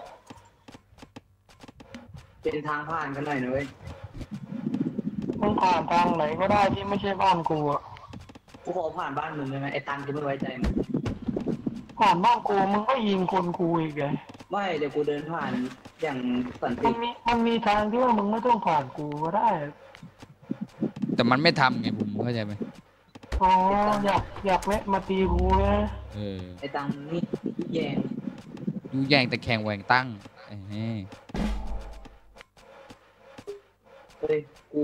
เป็นทางผ่านกันหน่อยนะเว้ยมึงผ่านทางไหนก็ได้ที่ไม่ใช่บ้านกูอ่ะกูขอผ่านบ้านมึงได้ไหมไอ้ตังกูไม่ไว้ใจมึงผ่านบ้านกูมึงก็ยิงคนกูอีกไงไม่เดี๋ยวกูเดินผ่านอย่างสันมัตินมีมันมีทางที่ว่ามึงไม่ต้องผ่านกูก็ได้แต่มันไม่ทำไงภูมิเข้าใจไหมอ๋ออยากอยากแวะมาตีกูนะเออไอ้ตังนี่แย่งยูแย่งแต่แข่งแหวงตั้งเอ้ยเฮ้ยกู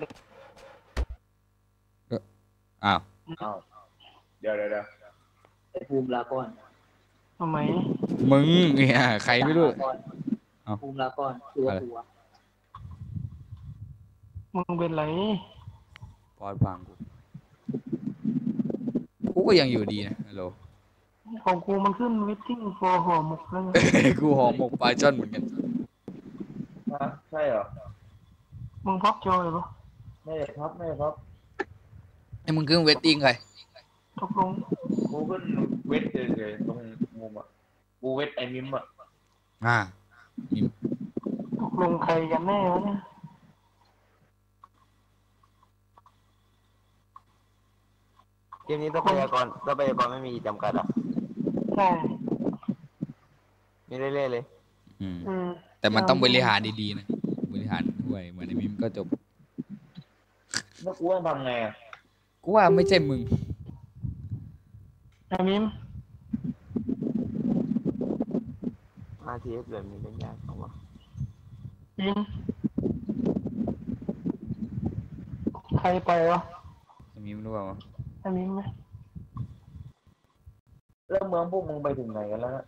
อ้าวเดี๋ยวเดี๋ยวเดี๋ยวไอ้ภูมิลาก่อนทำไมมึงเนี่ยใครไม่รู้ลาก่อนเอ้าภูมิลาก่อนตัวตัวมึงเป็นไรปอดฟังกูกูก็ยังอยู่ดีนะฮัลโหลของกูมันขึ้น waiting for ห่อหมกแล้วไงกูหอมหมกปลาช่อนเหมือนกันฮะใช่เหรอมึงพับจอยปะไม่ได้ครับไม่ได้ครับไอ้มึงขึ้นเวทติ้งใครตกลงกูขึ้นเวทเฉยๆตรงมุมอ่ะกูเวทไอ้มิมอ่ะอ่าตกลงใครกันแน่วะเนี่ยเกมนี้ทรัพยากรทรัพยากรไม่มีจำกัดอ่ะใช่มีเรื่อยๆเลยอืมอืมแต่มันต้องบริหารดีๆนะบริหารด้วยเหมือนไอ้มิมก็จบแล้วกูต้องทำไงอ่ะกูว่าไม่ใช่มึงไอ้มิมอาทีเอสแบบนี้เป็นยากของวะยิงใครไปวะไอ้มิมรู้เปล่าวะไอ้มิมไหมแล้วเมืองพวกมึงไปถึงไหนกันแล้วนะ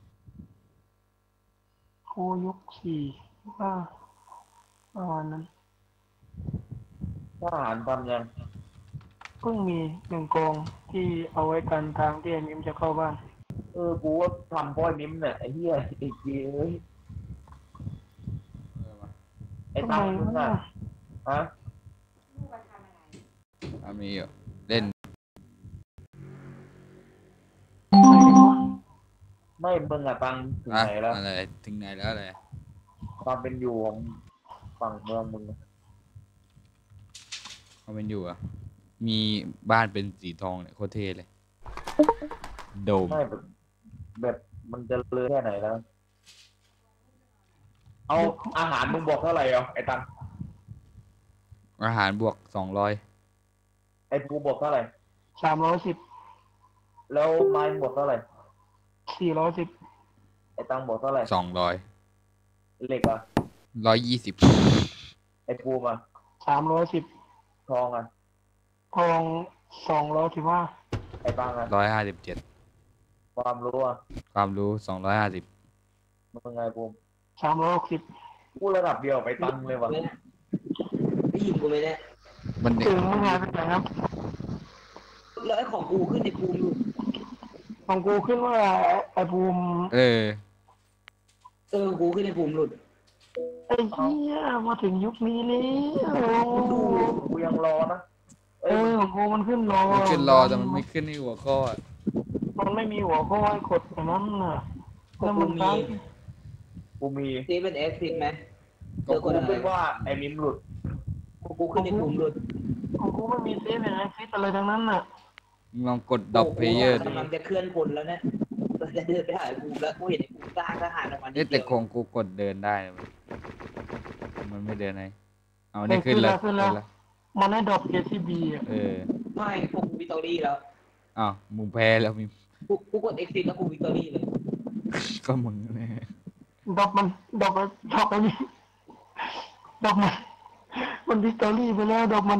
กูยุคสี่ว่าประมาณนั้นทหารทำยังเพิ่งมีหนึ่งกองที่เอาไว้กันทางที่ไอ้มิมจะเข้าบ้านเออกูว่าทำพ่อยมิมเนี่ยไอ้เหี้ยไอ้เจ้ยไอ้ทำตัไมงมึงวะอ่ะฮะอามีอยู่เล่นไม่มึงอ่ะตังถึงอะไหนแล้วอะไรถึงไหนแล้วอะไรความเป็นอยู่ของฝั่งเมืองมึงอะเขาเป็นอยู่อ่ะมีบ้านเป็นสีทองเนี่ยโคตรเท่เลยโดมไม่แบบแบบมันจะเลือแค่ไหนแล้ว เอาอาหารมึงบอกเท่าไหร่อ่ะไอ้ตังอาหารบวกสองร้อยไอ้กูบอกเท่าไหร่สามร้อยสิบแล้วไม้มึงบอกเท่าไหร่สี่ร้อยสิบไอ้ตังบอกเท่าไหร่สองร้อยเหล็กอ่ะร้อยยี่สิบไอ้ปูมาสามร้อยสิบทองอ่ะทองสองร้อยสิบห้าไอ้ตังอ่ะร้อยห้าสิบเจ็ดความรู้อ่ะความรู้สองร้อยห้าสิบมึงไงปูสามร้อยหกสิบกูระดับเดียวไปตังเลยว่ะไม่ยิงกูไม่ได้มันเด็กถึงมึงหายไปไหนครับแล้วไอ้ของกูขึ้นในภูมิอยู่ของกูขึ้นว่าไอ้ภูมิเออเออกูขึ้นในภูมิหลุดไอ้เหี้ยมาถึงยุคนี้แล้วกูยังรอนะเออของกูมันขึ้นรอมันขึ้นรอแต่มันไม่ขึ้นที่หัวข้ออะมันไม่มีหัวข้อให้กดอย่างนั้นน่ะแล้วมันตั้งกูมีซีเป็นเอสซิดไหมเจอกูคนอะไรเป็นว่าไอ้มิมหลุดกูขึ้นในภูมิหลุดของกูไม่มีเซฟอย่างไอฟิตอะไรทั้งนั้นน่ะมึงลองกดดรอปเพลเยอร์กำลังจะเคลื่อนพลแล้วเนี่ยเราจะเดินไปหาไอ้ภูมิแล้วกูเห็นไอ้ภูมิสร้างทหารออกมานิเอ๊ะดแต่เดียวโครงกูกดเดินได้เลยมันไม่เดินไหนเอาได้ขึ้นแล้วขึ้นแล้วมันให้ดรอป เค ซี บี อ่ะเออไม่พวกกูวิตอรี่แล้วอ้าวมึงแพ้แล้วมีกูกูกด exit แล้วกูวิตอรี่เลยก็มึงเนี่ยดรอปมันดรอปมันดรอปไอ้นี่ดรอปมันมันวิกตอรี่ไปแล้วดรอปมัน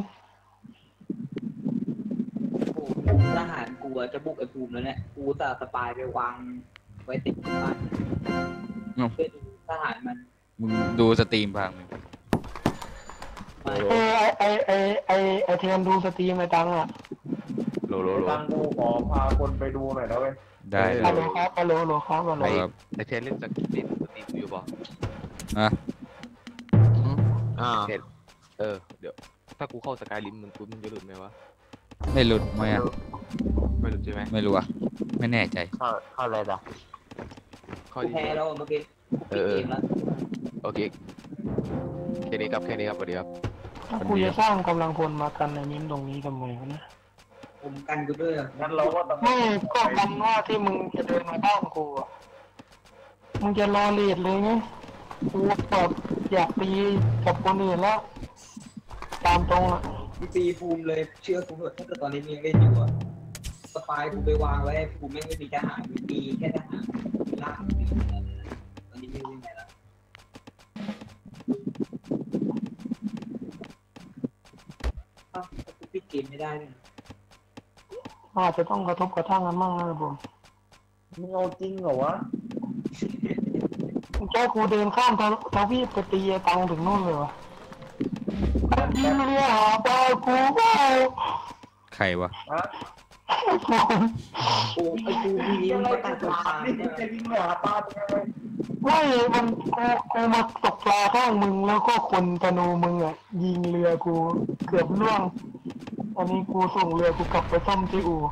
โอ้โหทหารกูอะจะบุกไอ้ภูมิแล้วเนี่ยกูจะสปายไปวางไว้ติดบ้านเพื่อดูทหารมันมึงดูสตรีมพังมึงมาเออไอไอไอไอไอเทียนดูสตรีมไอตังอ่ะโหลโหลโหลตังกูขอพาคนไปดูหน่อยนะเว้ยได้เลฮัลโหลยครับฮัลโหลฮัลโหลครับฮัลโหลครับไอเทนเล่นสกิปสตรีมอยู่ป่ะอ่ะอ่าเออเดี๋ยวถ้ากูเข้าสกายลิมมันปุ๊บมันจะหลุดไหมวะไม่หลุดไหมอ่ะไม่หลุดใช่ไหมไม่รู้อ่ะไม่แน่ใจเข้าเข้าอะไรด่ะข้อกูที่แพ้แล้วเมื่อกี้กูปิดเกมแล้วโอเคแค่นี้ครับแค่นี้ครับสวัสดีครับถ้ากูจะสร้างกำลังพลมากันในมิ้นตรงนี้ทำไมวะเนี่ยผมกันกูด้วยอะงั้นเราก็ต้องไม่ก็กันว่าที่มึงจะเดินมาบ้านกูอ่ะมึงจะรอเลดเลยไงกูแบบอยากตีกับคนอื่นแล้วตามตรงอ่ะกูตีภูมิเลยเชื่อกูเถอะถ้าเกิดตอนนี้มึงยังเล่นอยู่อะสปายกูไปวางไว้ภูมิไม่ไม่มีทหารมีแค่ทหารล่างตีตอนนี้ไม่รู้ยังไงแล้วอ้าวกูปิดเกมไม่ได้เลยอาจจะต้องกระทบกระทั่งกันมั่งนะผมมึงเอาจริงเหรอวะมึงแค่กูเดินข้ามททวีปไปตีไอ้ตังถึงนู่นเลยวะยิงเรือหาปลากูเปล่าใครวะฮะโอ้ไอ้ภูมินี่ยังมันไงก็กูตั้งตัวถามตามนี่เนี่ยจะวิ่งไปหาปลาเป็นยังไงไม่มันกูกูมาตกปลาข้างมึงแล้วก็คนธนูมึงอ่ะยิงเรือกูเกือบล่วงอันนี้กูส่งเรือกูกลับไปซ่อมที่อู่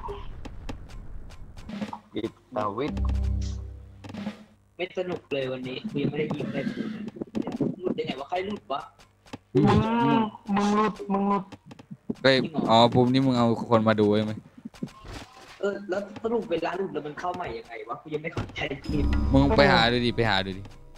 อิตาวิทไม่สนุกเลยวันนี้กูยังไม่ได้ยิงเลยหลุดยังไงวะใครหลุดวะมึงมึงหลุดมึงหลุดเฮ้ยอ๋อภูมินี่มึงเอาคนมาดูใช่ไหมเออแล้วสรุปเวลาหลุดแล้วมันเข้าใหม่ยังไงวะกูยังไม่เข้าใจเกมมึงไปหาดูดิไปหาดูดิ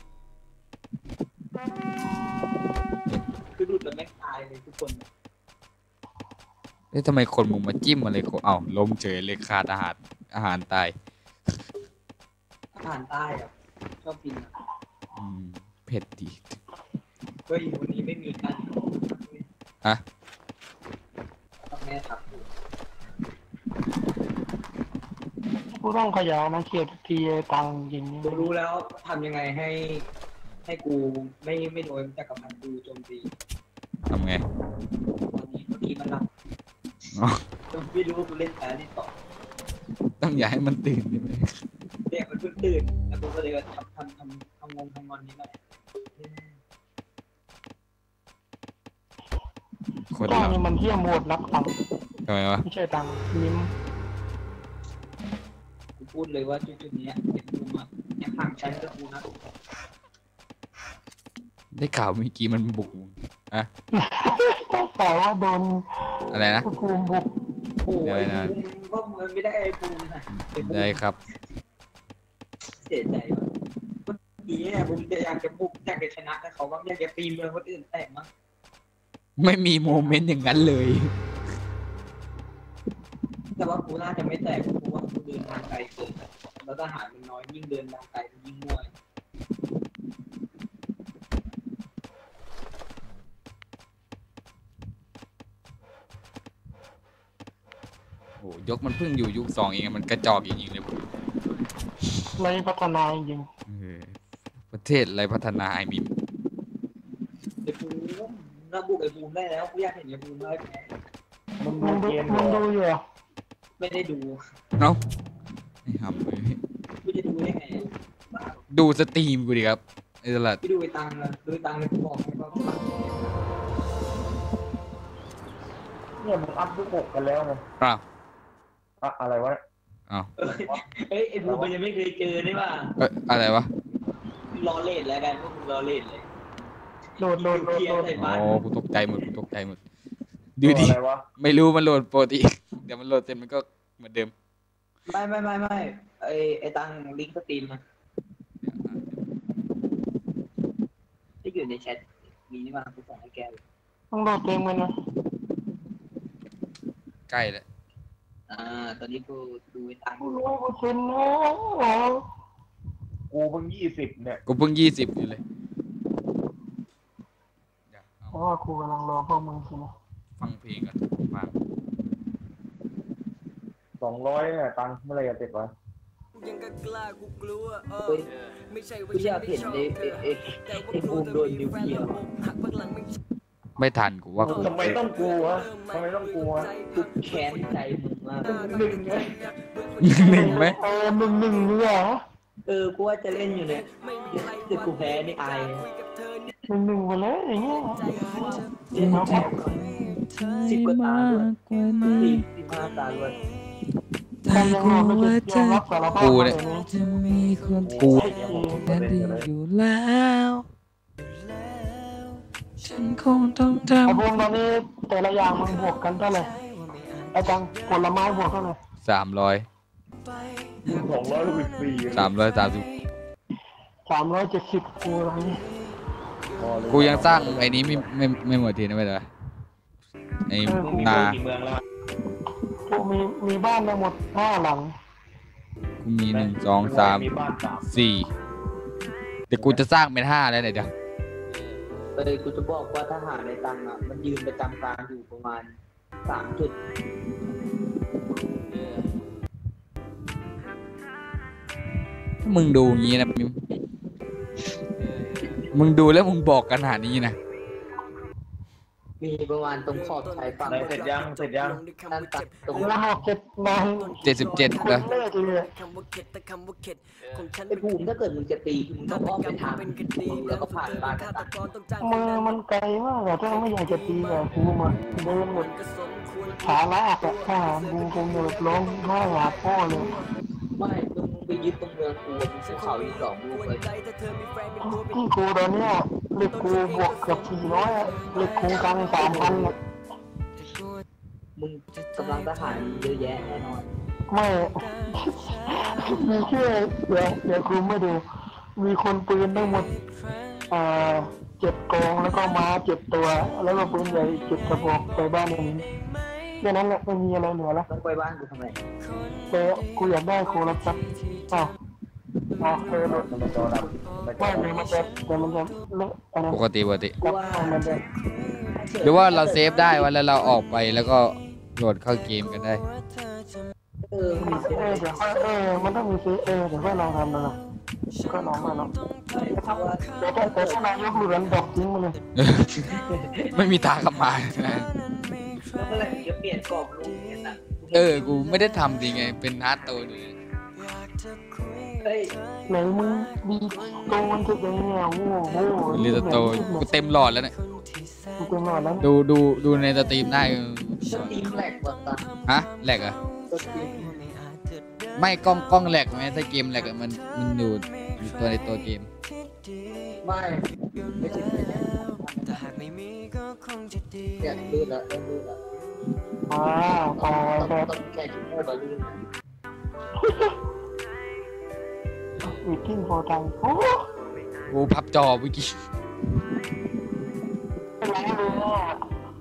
คือหลุดแล้วแม่งตายเลยทุกคนเอ๊ะทำไมคนมึงมาจิ้มอะไรกูเอ้าล้มเฉยเลยขาดอาหารอาหารตายอาหารใต้อะชอบกินอะอืมเผ็ดดีเฮ้ยวันนี้ไม่มีการฮะต้องแม่ทับอยู่กูต้องขยายนะเขียดตีไอ้ตังจริงกูรู้แล้วทำยังไงให้ ให้กูไม่ไม่โดนจากกับมันดูโจมตีทำไงตอนนี้เมื่อกี้มันหลับอ๋อจนไม่รู้ว่ากูเล่นแต่นี่ต่อต้องอย่าให้มันตื่นดิเด็กมันเพิ่งตื่นแล้วกูก็เลยทำทำทำทำงงทำงอนนี้มาคนตังเรานี่มันเที่ยมโหมดรับตังค์ทำไมวะไม่ใช่ตังค์นิ้มกูพูดเลยว่าจุดๆเนี้ยเด็กกูมายังห่างชั้นกับกูนะได้ข่าวเมื่อกี้มันบุกมึงอะแต่ว่าโดนอะไรนะภูมิบุกโอ้เดี๋ยวย นะก็มันไม่ได้ไอ้ปูนนะไอ้ปูนได้ครับเสียใจว่ะเมื่อกี้เนี่ยผมจะอยากจะบุกอยากจะชนะแต่เขาบ้างอยากจะตีเมืองคนอื่นแตกมั้งไม่มีโมเมนต์อย่างนั้นเลยแต่ว่ากูน่าจะไม่แตกเพราะว่ากูเดินทางไกลเกินแล้วทหารมันน้อยยิ่งเดินทางไกลยิ่งง่วยโอ้ยกมันเพิ่งอยู่ยุคสองเองมันกระจอกจริงๆเลยไรพัฒนาจริงเออประเทศไรพัฒนาไอ้มิมไอ้ปูนน่าบุกไอ้ปูนได้แล้วกูอยากเห็นไอ้ปูนได้แพ้มึงมึดูงดูเกมมึงเหรดูออยู่เหรอไม่ได้ดูเนาะไอ้หำเลยกูจะดูได้ไงบ้าดูสตรีมกูดิครับไอ้ตลาดไปดูไอ้ตังค์เลยดูไอ้ตังค์เลยกูบอกให้เขาฟังเนี่ยมึงอัพทุกหกกันแล้วไงอ้าวอะอะไรวะอ้าวเอ้ยเอ้ยไอ้ปูนมันยังไม่เคยเจอได้ป่ะเอ้ยอะไรวะรอเล่นแล้วกันพวกมึงรอเล่นเลยโดดโดดโดดเพี้ยโดนดใส่โอ้บ้านกูตกใจหมดกูตกใจหมดดูดิอะไรวะไม่รู้มันโหลดปกติ เดี๋ยวมันโหลดเสร็จมันก็เหมือนเดิมไม่ไม่ไม่ไม่ไอไอตังลิงก์สตรีมนะที่อยู่ในแชทมีนี่มากูส่งให้แกเลยต้องโหลดเองมันนะใกล้แล้วอ่าตอนนี้กูดูไอตังกูร้อยเปอร์เซ็นต์แล้วกูเพิ่งยี่สิบเนี่ยกูเพิ่งยี่สิบอยู่เลยเดี๋ยวเพเอาราะว่ากูกำลังรอพวกมึงสินะฟังเพลงก่อนฟังสองร้อยเนี่ยตังค์เมื่อไรจะเสร็จวะยังก็กล้ากูกลัวเออเฮ้ยไม่ใช่ว่ากูอยากเห็นไอไอไอไอบูมโดนนิวเคลียร์หักพักหลังไม่ไม่ทันกูว่ากูทำไมต้องกลัวทำไมต้องกลัวกูแค้นใจมึงมากหนึ่งไงหนึ่งไหมเออหนึ่งหนึ่งนี่เหรอเออกูว่าจะเล่นอยู่เนี่ยเดี๋ยวกูแพ้นี่อายหนึ่งหนึ่งไปเลยอย่างเงี้ยเดี๋ยวแพ้สิบกว่าตาด้วยสิบสิบห้าตาด้วยใครยังรอไม่เจอยอมรับสารภาพกูมาเนี่เลย ยนะจะมีคนกูนั้นดีอยู่แล้วฉันคงต้องทไอ้พวกตอนนี้แต่ละอย่างมันบวกกันเท่าไหร่ไอ้จังผลไม้บวกเท่าไหร่ำสามร้อยสองร้อยสิบสี่สามร้อยสามสิบสามร้อยเจ็ดสิบกูอะไรนี่กูยังสร้างไอ้นี้ไม่ไม่ไม่หมดทีนะเว้ยเด้อไอ้นากี่เมืองแล้วกูมีมีบ้านทั้งหมดห้าหลังกูมีหนึ่งสองสามมีบ้านสามสี่เดี๋ยวกูจะสร้างเป็นห้าแล้วเนี่ยเดี๋ยวเออกูจะบอกว่าทหารในตังอ่ะมันยืนประจำการอยู่ประมาณสามจุดมึงดูงี้นะมิมมึงดูแล้วมึงบอกกันขนาดนี้นะมีประมาณตรงขอบชายฝั่งไหนเสร็จยังเสร็จยังด้านตัดตรงกูละหกเจ็ดนายเจ็ดสิบเจ็ดคนแล้วเลิกเลยคำว่าเข็ดแต่คำว่าเข็ดของฉันไอ้ภูมิถ้าเกิดมึงจะตีมึงต้องอ้อมไปทางแล้วก็ผ่านบ้านฆาตัตดกรต้องจ้างมือมันไกลมากอะถ้าไม่อยากจะตีแบบกูมันเดินหมดก็สมควรขาลากอะถ้ากูคงแบบร้องไห้หาพ่อเลยไม่มึงไปยึดตรงเมืองกูมึงภูเขาอีกสองลูกเลยใจถ้าเธอมีแฟนเป็นตัวเป็นที่กูตอนเนี้ยเล็กกูบวกเกือบสี่ร้อยอะเล็กกูกลางสามพันอะมึงกำลังทหารเยอะแยะแน่นอนไม่ มีแค่เดี๋ยวเดี๋ยวกูไม่ดู มีคนปืนทั้งหมดอ่าเจ็ดกองแล้วก็ม้าเจ็ดตัว แล้วก็ปืนใหญ่เจ็ดกระบอกไปบ้านหนึ่งแค่นั้นแหละไม่มีอะไรเหลือละต้องไปบ้านกูทำไมแต่กูอยากได้โคลัสซับอ้าวอ้าวเออเลยมันจอดำไม่เลยมันจะแต่มันจะเลอะอันนั้นปกติปกติกูว่ามันจะหรือว่าเราเซฟได้ว่าแล้วเราออกไปแล้วก็โหลดเข้าเกมกันได้เออมีเสียเออเดี๋ยวค่อยเออมันต้องมีซื้อเออเดี๋ยวค่อยลองทำดูนะก็ลองมาเนาะเพราะว่าแต่ถ้าแต่ถ้านายกเหลือนดอกทิ้งมาเลยไม่มีทางกลับมานะแล้วเมื่อไหร่มึงจะเปลี่ยนกรอบรูปเนี่ยนะเออ กูไม่ได้ทำจริงไง เป็นฮาร์ดโตวเลยเฮ้ยไหนมึงมีโตมันจะยังไงอ่ะโอ้โหลิตโตกูเต็มหลอดแล้วเนี่ยกูเต็มหลอดแล้วดูดูดูในสตรีมได้สตรีมแหลกกว่าตาฮะแหลกเหรอะสตรีมไม่กล้องกล้องแหลกไหมถ้าเกมแหลกอะมันมันอยู่อยู่ตัวในตัวเกมไม่ไม่ถึงเลยเนี่ยเนี่ยลื่นแล้วเริ่มลื่นแล้วอ่าต่อต้องไปต้องแค่ชั่วโมงละลื่นนะอีกกิ้งโฟตังโอ้กูพับจอเมื่อกี้เป็นไรเลยอ่ะ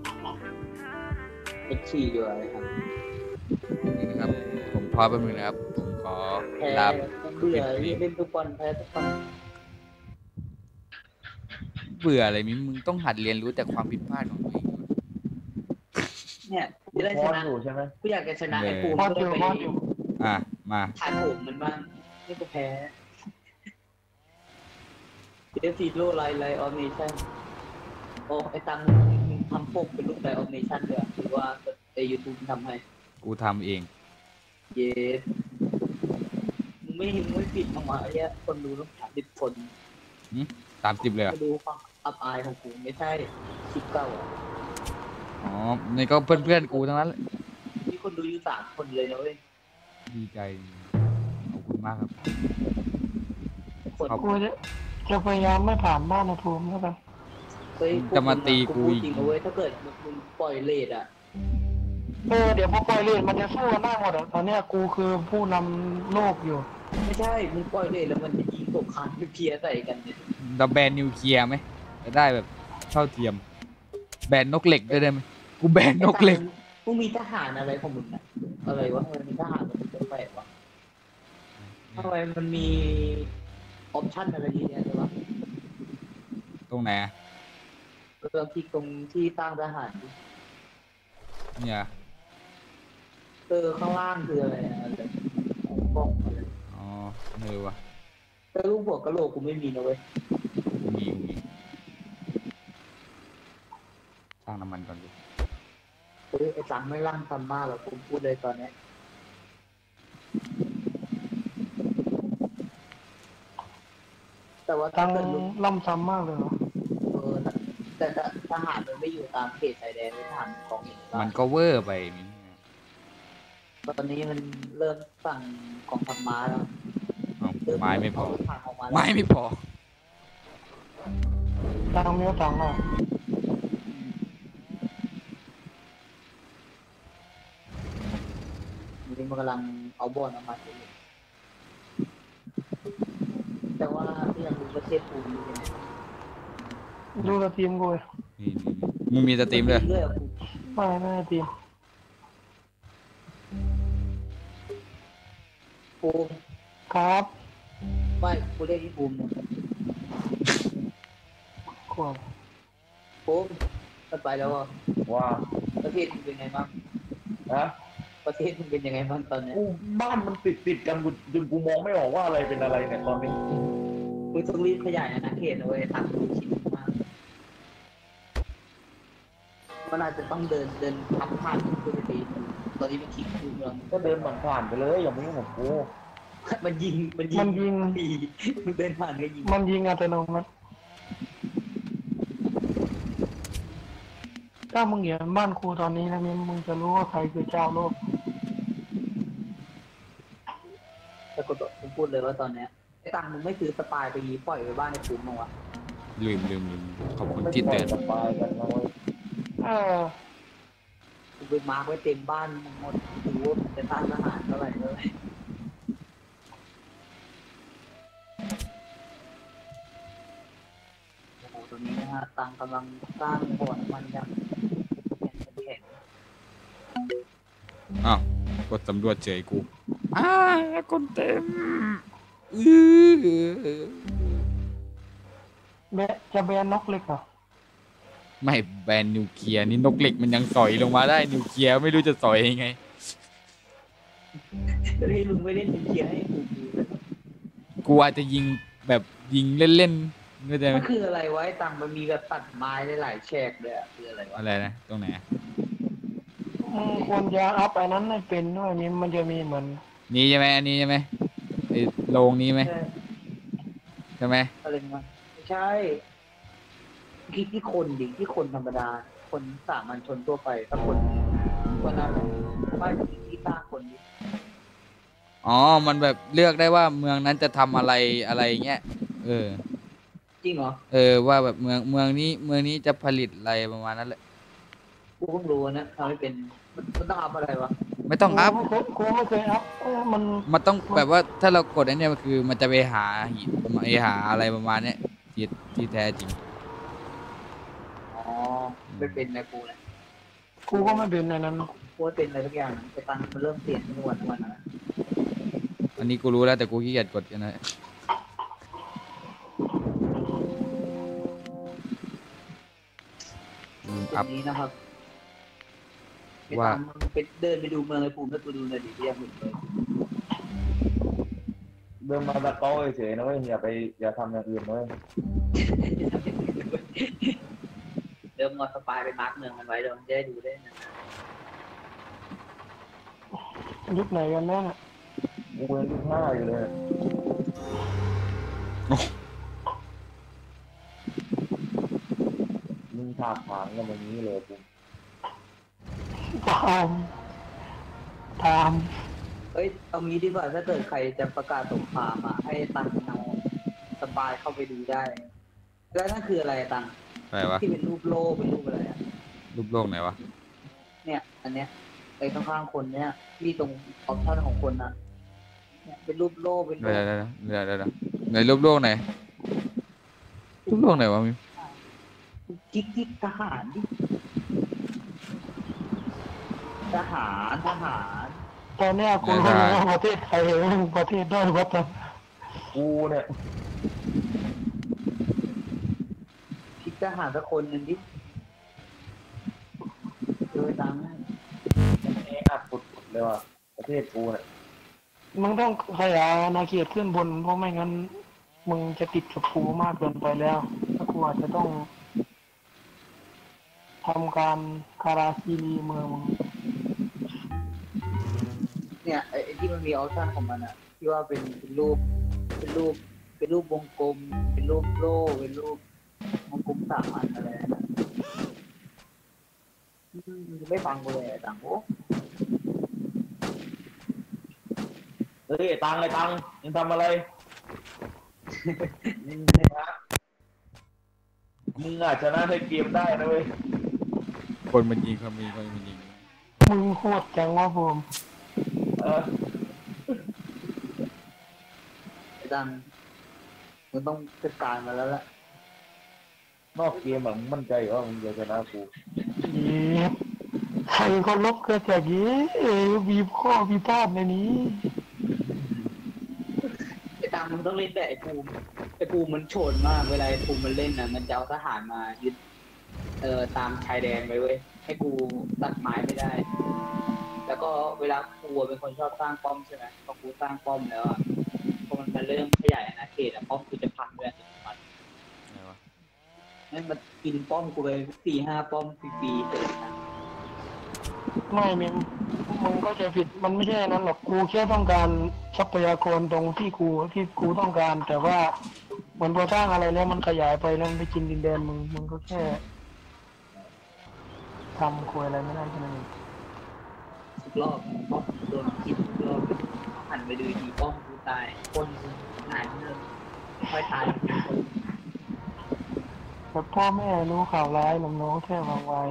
เป็นขี่อยู่อะไรครับนี่นะครับ ผมพอแป๊บนึงนะครับ ผมขอแพ้ลาเบื่อเล่นทุกวันแพ้ทุกวันเบื่ออะไรมิมึงต้องหัดเรียนรู้จากความผิดพลาดของตัวเองเนี่ยจะได้พชอนะอยู่ใช่ไหมกูอยากจะชนะไอ้ปูมพอก็อยู่ไปพออยู่อ่ะ มาทานผมมันบ้างนี่กูแพ้เอฟซีโร่ไลไลออฟเนชั่นโอ้ไอ้ตังทำปกเป็นรูปไลออฟเนชั่นเลยหรือว่าไอยูทูบทำให้กูทำเองเย้มึงไม่มึงไม่ปิดออกมาไอ้เนี้ยคนดูต้องสามสิบคนสามสิบเลยเหรอมาดูความอับอายของกูไม่ใช่คลิปเก่าอ่ะอ๋อ นี่ก็เพื่อนเพื่อนๆกูทั้งนั้นแหละมีคนดูอยู่สามคนเลยนะเว้ยดีใจ ขอบคุณมากครับคนครับกูจะจะพยายามไม่ผ่านบ้านนะทูมแล้วกันเฮ้ยจะมาตีกูพูดอีกจริงนะเว้ยถ้าเกิดมึงปล่อยเลทอ่ะเออเดี๋ยวพอปล่อยเลนมันจะสู้กันได้หมดอ่ะตอนเนี้ยกูคือผู้นำโลกอยู่ไม่ใช่มึงปล่อยเลยแล้วมันจะยิงตกค้างนิวเคลียร์ใส่กันเนี่ยเราแบนนิวเคลียร์ไหมจะได้แบบเท่าเทียม แบนนกเหล็กด้วยได้ไหมกูแบนนกเหล็กมึงมีทหารอะไรของมึงอะอะไรวะมันมีทหารมันเป็นแปลกวะทำไมมันมีออปชั่นอะไรเยอะแยะเลยวะตรงไหนอะเรื่องที่ตรงที่ตั้งทหารดิเนี่ยเออข้างล่างคืออะไรอะอะไรกล้องอะไรอ๋อไม่รู้ว่ะแต่รูปหัวกะโหลกกูไม่มีนะเว้ยมีมีสร้างน้ำมันก่อนดิเฮ้ยไอ้ตังไม่ร่างทำมากหรอกผมพูดเลยตอนเนี้ยแต่ว่าตัถ้าง เกิดมึงล่ำซ้ำมากเลยเหรอเออแต่แต่ทหารมันไม่อยู่ตามเขตชายแดนไม่ทหารของเองมันก็เวอร์ไปมินตอนนี้มันเริ่มสั่งของทำม้าแล้วเอาไม้ไม่พอเสั่งออกมาแล้วไม้ไม่พอตังมีตังอ่ะนี่มันกำลังเอาบอลออกมาอยู่แต่ว่าที่ยังรู้ประเทศปูนอยู่เนี่ยดูแลทีมกูเลยนี่นี่มึงมีสตรีมด้วยเรื่อยๆอะกูไม่ไม่ได้ทีมปูมครับไม่กูเรียกที่ปูมเนี่ยขวบปูมมันไปแล้วอ่ะว่าประเทศมึงเป็นไงบ้างฮะประเทศมึงเป็นยังไงบ้างตอนเนี้ยกูบ้านมันติดติดกันกูจนกูมองไม่ออกว่าอะไรเป็นอะไรเนี่ยตอนนี้มึงต้องรีบขยายอาณาเขตนะเว้ยทางมึงชิดมากมันอาจจะต้องเดินเดินทับผ่านทุกทีตอนนี้มันคิดคูเมืองก็เดินผ่านผ่านๆไปเลยอย่ามายุ่งกับกูมันยิงมันยิงมันยิงปีมึงเดินผ่านก็ยิงมันยิงอัตโนมัติถ้ามึงเห็นบ้านครูตอนนี้นะมินมึงจะรู้ว่าใครคือเจ้าโลกแต่กูบอกกูพูดเลยว่าตอนเนี้ยไอ้ตังค์มึงไม่ซื้อสปายไปยีปล่อยไว้บ้านในปูมมั้งวะลืมลืมลืมขอบคุณที่เตือนสบายกันนะเว้ยเออกูไปมาร์กไว้เต็มบ้านหมดดูว่ามันจะสร้างทหารเท่าไหร่เลยโอ้โหตอนนี้นะฮะตังค์กำลังสร้างบ่อน้ำมันอย่างแข็งอ้าวกดสำรวจเฉยกูอ้าคนเต็มอื้อแบะจะแบนนกเล็กเหรอไม่แบนนิวเคลียร์นี่นกเหล็กมันยังสอยลงมาได้นิวเคลียร์ไม่รู้จะสอยยังไงๆแล้วที่ลุงไม่เล่นเป็นเกียร์ให้กูดูเลยกูอาจจะยิงแบบยิงเล่นๆเข้าใจไหมมันคืออะไรวะไอ้ตังค์มันมีแบบตัดไม้ได้หลายแฉกเลยอะคืออะไรวะอะไรนะตรงไหนมึงควรจะอัพไอ้นั้นให้เป็นด้วยมินมันจะมีเหมือนนี่ใช่ไหมอันนี้ใช่ไหมไอ้โรงนี้ไหมใช่ใช่ไหมอะไรวะไม่ใช่คิดที่คนดิที่คนธรรมดา คนสามัญชนทั่วไปถ้าคนคนนั้นไม่คิดที่สร้างคนดิอ๋อมันแบบเลือกได้ว่าเมืองนั้นจะทำอะไรอะไรเงี้ยเออจริงเหรอเออว่าแบบเมืองเมืองนี้เมืองนี้จะผลิตอะไรประมาณนั้นแหละกูเพิ่งรู้นะทำให้เป็นมันมันต้องเอาอะไรวะไม่ต้องอัพกูไม่เคยกูไม่เคยอัพเออมันมันต้องแบบว่าถ้าเรากดอันเนี้ยมันคือมันจะไปหาหินไปหาอะไรประมาณเนี้ยที่ที่แท้จริงอ๋อไม่เป็นนะกูนะกูก็ไม่เป็นในนั้นกูว่าเป็นอะไรทุกอย่างนะแต่ตังค์มันเริ่มเปลี่ยนทุกวันทุกวันนะอันนี้กูรู้แล้วแต่กูขี้เกียจกดกันนะอืมตรอัพงนี้นะครับไอ้ว่าตังค์มันไปเดินไปดูเมืองไอ้ภูมิให้กูดูหน่อยดิที่ยังเห็นเลยเดินมาตะโต้เฉยๆนะเว้ยอย่าไปอย่าทำอย่างอื่นนะเว้ยเดิมงอสปายไปมาร์กเมืองมันไว้เดี๋ยวมันจะได้ดูได้นะยุคไหนกันแน่น่ะกูยังยุคห้าอยู่เลยมึงถากถางกันแบบนี้เลยกูตามตามเอ้ยเอางี้ดีกว่าถ้าเกิดใครจะประกาศสงครามอ่ะให้ตังค์เอาสปายเข้าไปดูได้ แล้วนั่นคืออะไรตังค์อะไรวะที่เป็นรูปโลเป็นรูปอะไรอ่ะรูปโลกไหนวะเนี่ย อันเนี้ยไอ้ข้างๆคนเนี้ยที่ตรงออปชั่นของคนน่ะเนี่ยเป็นรูปโล่เป็นรูเดี๋ยวปเดี๋ยวเดี๋ยวเดี๋ยวไหนรูปโลกไหนรูปโลกไหนวะมิมกิ๊กกิ๊กทหารดิทหารทหารตอนเนี้ยกูรู้แล้วว่าประเทศไทยเป็นประเทศด้อยวัฒนกูเนี่ยคิดทหารสักคนหนึ่งดิเจอตังค์แออัดปุดๆเลยว่ะประเทศกูเนี่ยมึงต้องขยายอาณาเขตขึ้นบนเพราะไม่งั้นมึงจะติดกับกูมากเกินไปแล้วถ้ากูอาจจะต้องทำการคาราคีรีเมืองมึงเนี่ยไอ้ไอ้ที่มันมีออปชั่นของมันอะที่ว่าเป็นเป็นรูปเป็นรูปเป็นรูปวงกลม เป็นรูปโล่เป็นรูปวงกลมสามอันอะไรนะอืมไม่ฟังกูเลยต่างโอ้เฮ้ยไอ้ตังไอ้ตังมึงทำอะไรมึงนะมึงอาจจะชนะในเกมได้นะเว้ยคนมันยิงคนมีคนมันยิงมึงโคตรจังวะผมเออไอ้ตังมึงต้องจัดการมาแล้วล่ะนอกเกมอะมึงมั่นใจว่ามึงจะชนะกูเย้ใครก็ลบเกิดจากนี้เออมีข้อพิพาทในนี้ไอ้ตังมึงต้องเล่นแต่ไอ้ภูมิไอ้ภูมิมันโฉนมากเวลาไอ้ภูมิมันเล่นนะมันจะเอาทหารมายึดเอ่อตามชายแดนไปเว้ยให้กูตัดไม้ไม่ได้ แล้วก็เวลากูอะเป็นคนชอบสร้างป้อมใช่ไหมพอกูสร้างป้อมแล้วอะพอมันมาเริ่มขยายอาณาเขตอะป้อมกูจะพังด้วยอัตโนมัติไหนวะนั่นมันกินป้อมกูไปสี่ห้าป้อมฟรีๆเลยนะไม่มิมมึงก็จะผิดมันไม่ใช่นั้นหรอกกูแค่ต้องการทรัพยากรตรงที่กูที่กูต้องการ แต่ว่าเหมือนพอสร้างอะไรแล้วมันขยายไปแล้วมันไปกินดินแดนมึงมึงก็แค่ทำคุยอะไรไม่ได้แค่นั้นเองทุกรอบป้อมโดนกินทุกรอบหันไปดูทีป้อมกูตายคนกูหายไปเลยค่อยตายแต่พ่อแม่รู้ข่าวร้ายน้องๆแค่วางไว้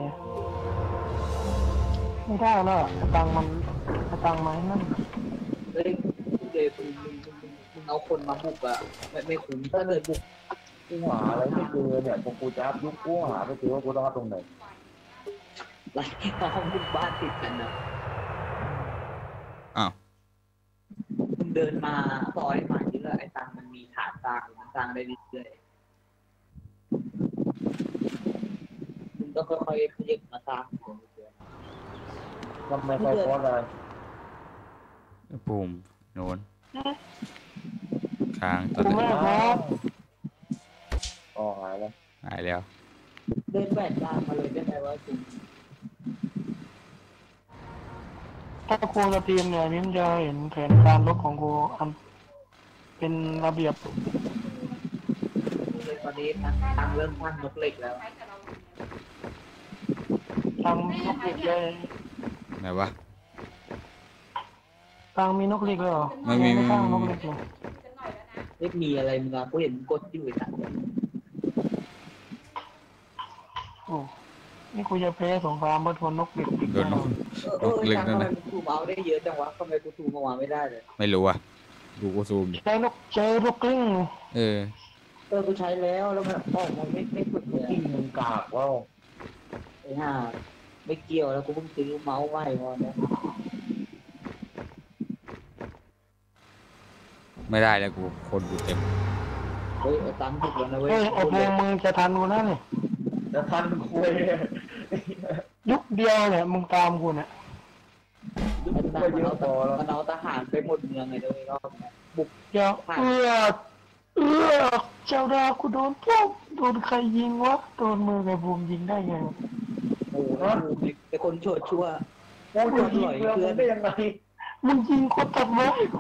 ไม่ได้แล้วอะตังค์มันตังค์ไหมนั่นเฮ้ยเดย์มึงมึงมึงมึงมึงเอาคนมาบุกอะไม่ไม่คุ้มถ้าเลยบุกกูหาอะไรไม่เจอเนี่ยพอกูจะอัพยุคกูหาไม่เจอว่ากูต้องอัพตรงไหนไรห้องบุกบ้านติดกันนะอ้าวมึงเดินมาซอยมาที่ละไอ้ตังมันมีฐานสร้างมันสร้างได้เรื่อยๆมึงก็ค่อยๆขยับมาสร้างเรื่อยทำไมใครโพสอะไรปุ่มโน้นค้างตอนคุณนี้แม่ครับอ๋อหายแล้วหายแล้วๆเดินแหวกตามมาเลยได้ไหมว่าคุณถ้าครูสตรีมเนี่ยมิมจะเห็นแผนการลบของครูอันเป็นระเบียบเลยตอนนี้ตังเริ่มสร้างนกเหล็กแล้วทางมีนกเล็กเลยไหนวะทางมีนกเล็กเลยเหรอไม่มีไม่สร้างนกเล็กเลยไม่มีอะไรมึงอะกูเห็นกดอยู่นะโอ้นี่กูจะแพ้สงครามเพื่อทวนนกเล็กอีกโดนนกเออเออเล็กตังนั่นทำไมน่ะมึงถูกเอาได้เยอะจังวะทำไมกูถูกมาวางไม่ได้เลยไม่รู้อ่ะดูกูซูมดิใช้นกใช้นกกลิ้งเออเออกูใช้แล้วแล้วมันออกมาไม่ไม่ฝึกเลยกิ้งมึงกากว่าไอ้ห่าไม่เกี่ยวแล้วกูเพิ่งซื้อเมาส์ใหม่มาเนี่ยไม่ได้แล้วกูคนกูเต็มเฮ้ยไอ้ตังถูกแล้วนะเว้ยเฮ้ยไอ้พงมึงจะทันกูนะนี่จะทันคุยยุคเดียวเนี่ยมึงตามกูเนี่ยไอ้ตังมันเอามันเอาทหารไปหมดเมืองเลยด้วยรอบเนี้ยบุกเดี๋ยวเอือกเอือกเจ้าดาวกูโดนปุ๊บโดนใครยิงวะโดนมือกับบูมยิงได้ไงโอ้โหไอ้คนชั่วชั่วกูจะยิงเพื่อนมึงได้ยังไงมึงยิงคนตัดไม้กู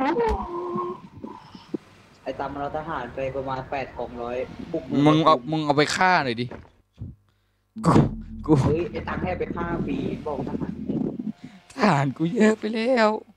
ไอ้ตังมันเอาทหารไปประมาณแปดกองร้อยบุกมึงเอามึงเอาไปฆ่าหน่อยดิกูกูเฮ้ยไอ้ตังให้ไปฆ่าฟรีบอกทหารทหารกูเยอะไปแล้ว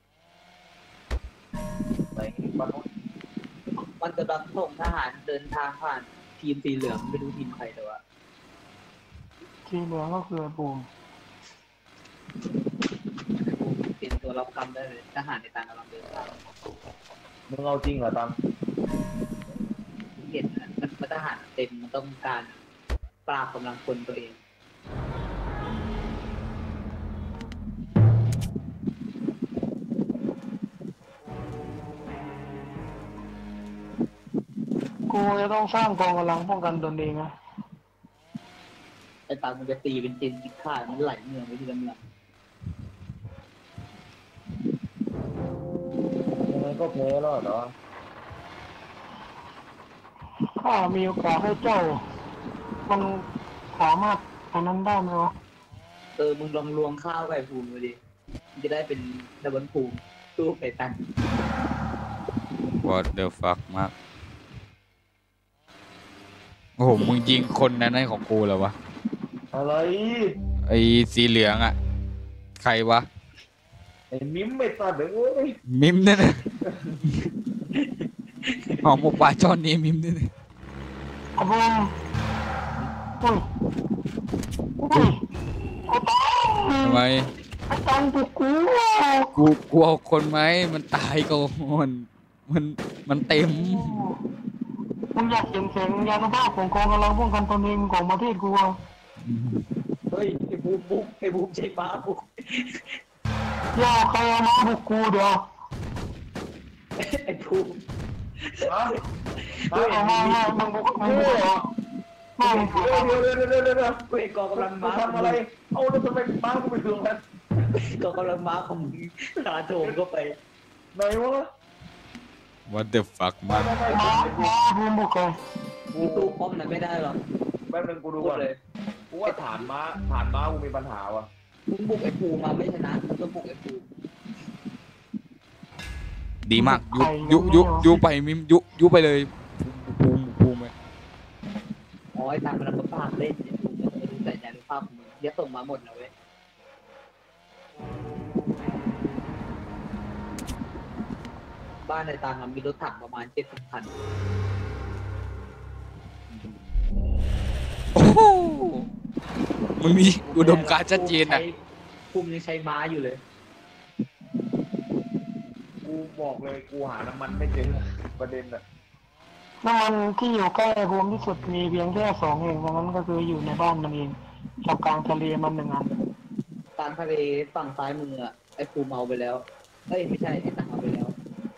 ไหนมันมันจะรับส่งทหารเดินทางผ่านทีมสีเหลืองไม่รู้ทีมใครเลยวะทีเหลืองก็คือบูมกูตรียมตัวรับคำได้เลยทหารในต่างกำลังเดินทางมึงเอาจริงเหรอตอนเห็นนะมันมันทหารเต็มมันต้องการปราบกำลังคนตัวเองกูจะต้องสร้างกองกำลังป้องกันตนเองนะไอ้ตามันจะตีเป็นเจนจิฆ่ามันไหลเมืองไปที่ลำลังยังไงก็แพ้แล้วเหรอข้ามีโอกาสให้เจ้า มันสามารถอันนั้นได้ไหมวะเออมึงลองลวงข้าวไก่ภูมิมาดิมันจะได้เป็นดับเบิลภูมิตู้ไก่ตัน what the fuck มากโอ้โหมึงยิงคนนั้นให้ของกูเหรอวะอะไรไอ้สีเหลืองอ่ะใครวะไอ้มิ้มไม่ตัดเลยเว้ยมิมเนี่ยนะหอมหมกปลาช่อนนี้มิมเนี่ยนะขบวนอุ้ยอุ้ยไอ้ตังทำไมไอ้ตังปลุกกูกูกูเอาคนไหมมันตายก่อนมันมันเต็มมึงอยากเห็นแสงยานุภาพของกองกำลังป้องกันตนเองของประเทศกูอ่ะเฮ้ยไอ้ภูมิบุกไอ้ภูมิใช้ฟ้าบุกอย่าใครเอามาบุกกูเดี๋ยวไอ้ภูมิเฮ้ยเอามาไม่มึงบุกมึงบุกเหรอไม่มึงบุกเดี๋ยวเดี๋ยวเดี๋ยวเดี๋ยวเดี๋ยวเดี๋ยวเฮ้ยกองกำลังมาม้าทำอะไร เอาแล้วทำไมม้ากูไปถึงนั้นกองกำลังม้าของมึงตาโถมเข้าไปไหนวะ what the fuck ไม่มากไม่ไม่มามามึงบุกเลยมึงตู้ป้อมนั้นไม่ได้หรอกแป๊บนึงกูดูพูดก่อนเลยกูว่าฐานม้าฐานม้ากูมีปัญหาว่ะมึงบุกไอ้ภูมิมาไม่ชนะมึงต้องบุกไอ้ภูมิดีมากยุยุยุยุไปมิมยุยุไปเลยภูมิภูมิอ๋อไอ้ตามมันมาปากเล่นไอ้ภูมิมันไม่รู้แต่ยานุภาพของมึงเดี๋ยวส่งมาหมดนะเว้ยบ้านในตางมีรถถังประมาณเจ็ดสิบคันโอ้โหมึงมีอุดมการณ์ชัดเจนอ่ะภูมิยังใช้ม้าอยู่เลยกูบอกเลยกูหาน้ำมันไม่เจอประเด็นอะน้ำมันที่อยู่ใกล้ภูมิที่สุดมีเพียงแค่สองเองดังนั้นก็คืออยู่ในบ้านมันเองกับกลางทะเลมันหนึ่งอันกลางทะเลฝั่งซ้ายมืออะไอ้ภูมิเอาไปแล้วเอ้ยไม่ใช่ไอ้ตังเอาไปแล้ว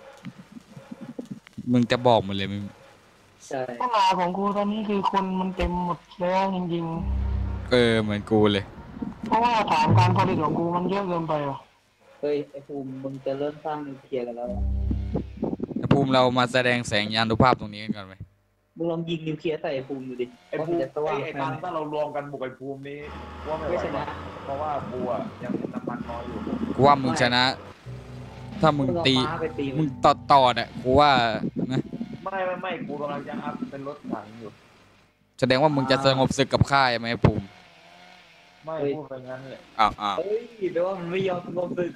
มึงจะบอกมันเลยมึงใช่ปัญหาของกูตอนนี้คือคนมันเต็มหมดแล้วจริงเออเหมือนกูเลยๆ เพราะว่าฐานการผลิตของกูมันเยอะเกินไปอ่ะเฮ้ยไอ้ภูมิมึงจะเริ่มสร้างนิวเคลียร์กันแล้วอะภูมิเรามาแสดงแสงยานุภาพตรงนี้กันก่อนไหมมึงลองยิงนิวเคลียร์ใส่ไอ้ภูมิดูดิไอ้ว่าภูมันมิจะสว่างไอ้ไหมตังถ้าเรารวมกันบุกไอ้ภูมินี้ว่าไม่ไหวไม่ชนะเพราะว่ากูอะยังน้ำมันน้อยอยู่กูว่ามึงชนะ ถ้ามึงเอาตีม้าไปตีมึมึงงต่อต่ออ่ะกูว่านะไม่ไม่ไม่กูกำลังจะอัพเป็นรถถังอยู่แสดงว่ามึงจะสงบศึกกับข้าใช่ไหมภูมิไม่พูดไปงั้นเลยอ้าวอ้าวเฮ้ยแปลว่ามันไม่ยอมสงบศึก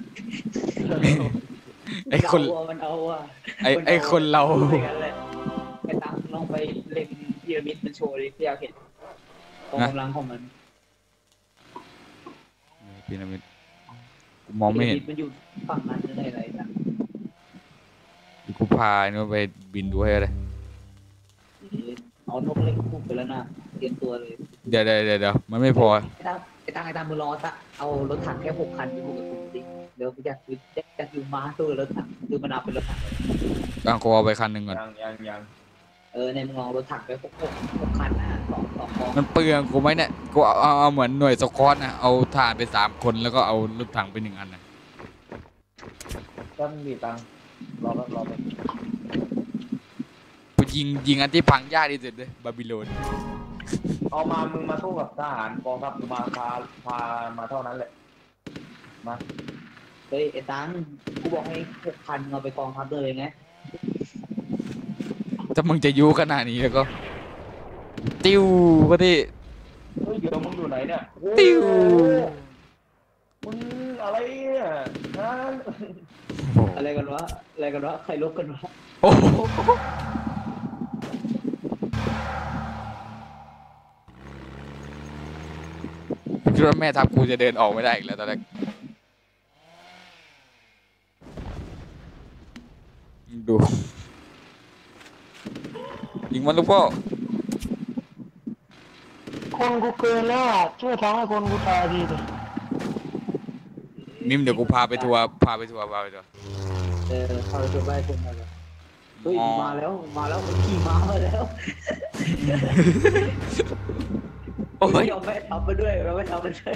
ไอ้คนเอาอะมันเอาอะไอ้ไอ้คนเราไม่งั้นแหละไอ้ตังลองไปเล็งพีระมิดมันโชว์ดิที่อยากเห็นกองกำลังของมันพีระมิดกูมองไม่เห็นพีระดมันอยู่ฝั่งนั้นหรืออะไรนะกูพาเนี่ยไปบินดูให้เลยเอานกเล็กพูดไปแล้วนะเตรียมตัวเลยเดี๋ยวเดี๋ยวเดี๋ยวเดี๋ยวมันไม่พอไอ้ตังไอ้ตังไอ้ตังมือรอตะเอารถถังแค่หกคันไปบุกกับกูดิเดี๋ยวอยากซื้ออยากซื้อม้าตู้รถถังซื้อมานาวเป็นรถถังกางกูเอาไปคันหนึ่งก่อนยังยังยังเออในมึงลองรถถังไปหกหกหกคันนะสองสองกองมันเปลืองกูไหมเนี่ยกูเอาเอาเอาเหมือนหน่วยสควอตนะเอาฐานไปสามคนแล้วก็เอารถถังไปหนึ่งอันนะตั้งมีตังรอรอรอไปกูยิงยิงอันที่พังยากที่สุดเลยบาบิโลนเอามามึงมาสู้กับทหารกองทัพกูมาพาพามาเท่านั้นแหละมาเฮ้ยไอ้ตังกูบอกให้หกคันเอาไปกองทัพเลยไงถ้ามึงจะยุขนาดนี้แล้วก็ ติ้วก็ที่เฮ้ยเดี๋ยวมึงอยู่ไหนเนี่ยติ้วมึงอะไรเนี่ยฮะอะไรกันวะอะไรกันวะใครลบกันวะโอ้โหคิดว่าแม่ทัพกูจะเดินออกไม่ได้อีกแล้วตอนแรกดูยิงมันลูกพ่อคนกูเกินแล้วอ่ะช่วยทำให้คนกูตายดีดิมิมเดี๋ยวกูพาไปทัวร์พาไปทัวร์พาไปทัวร์เออเขาจะไปคนมาแล้วเฮ้ยมาแล้วมาแล้วมันขี่ม้ามาแล้วโอ้ยยอมไม่ทำไปด้วยเราไม่ทำไปด้วย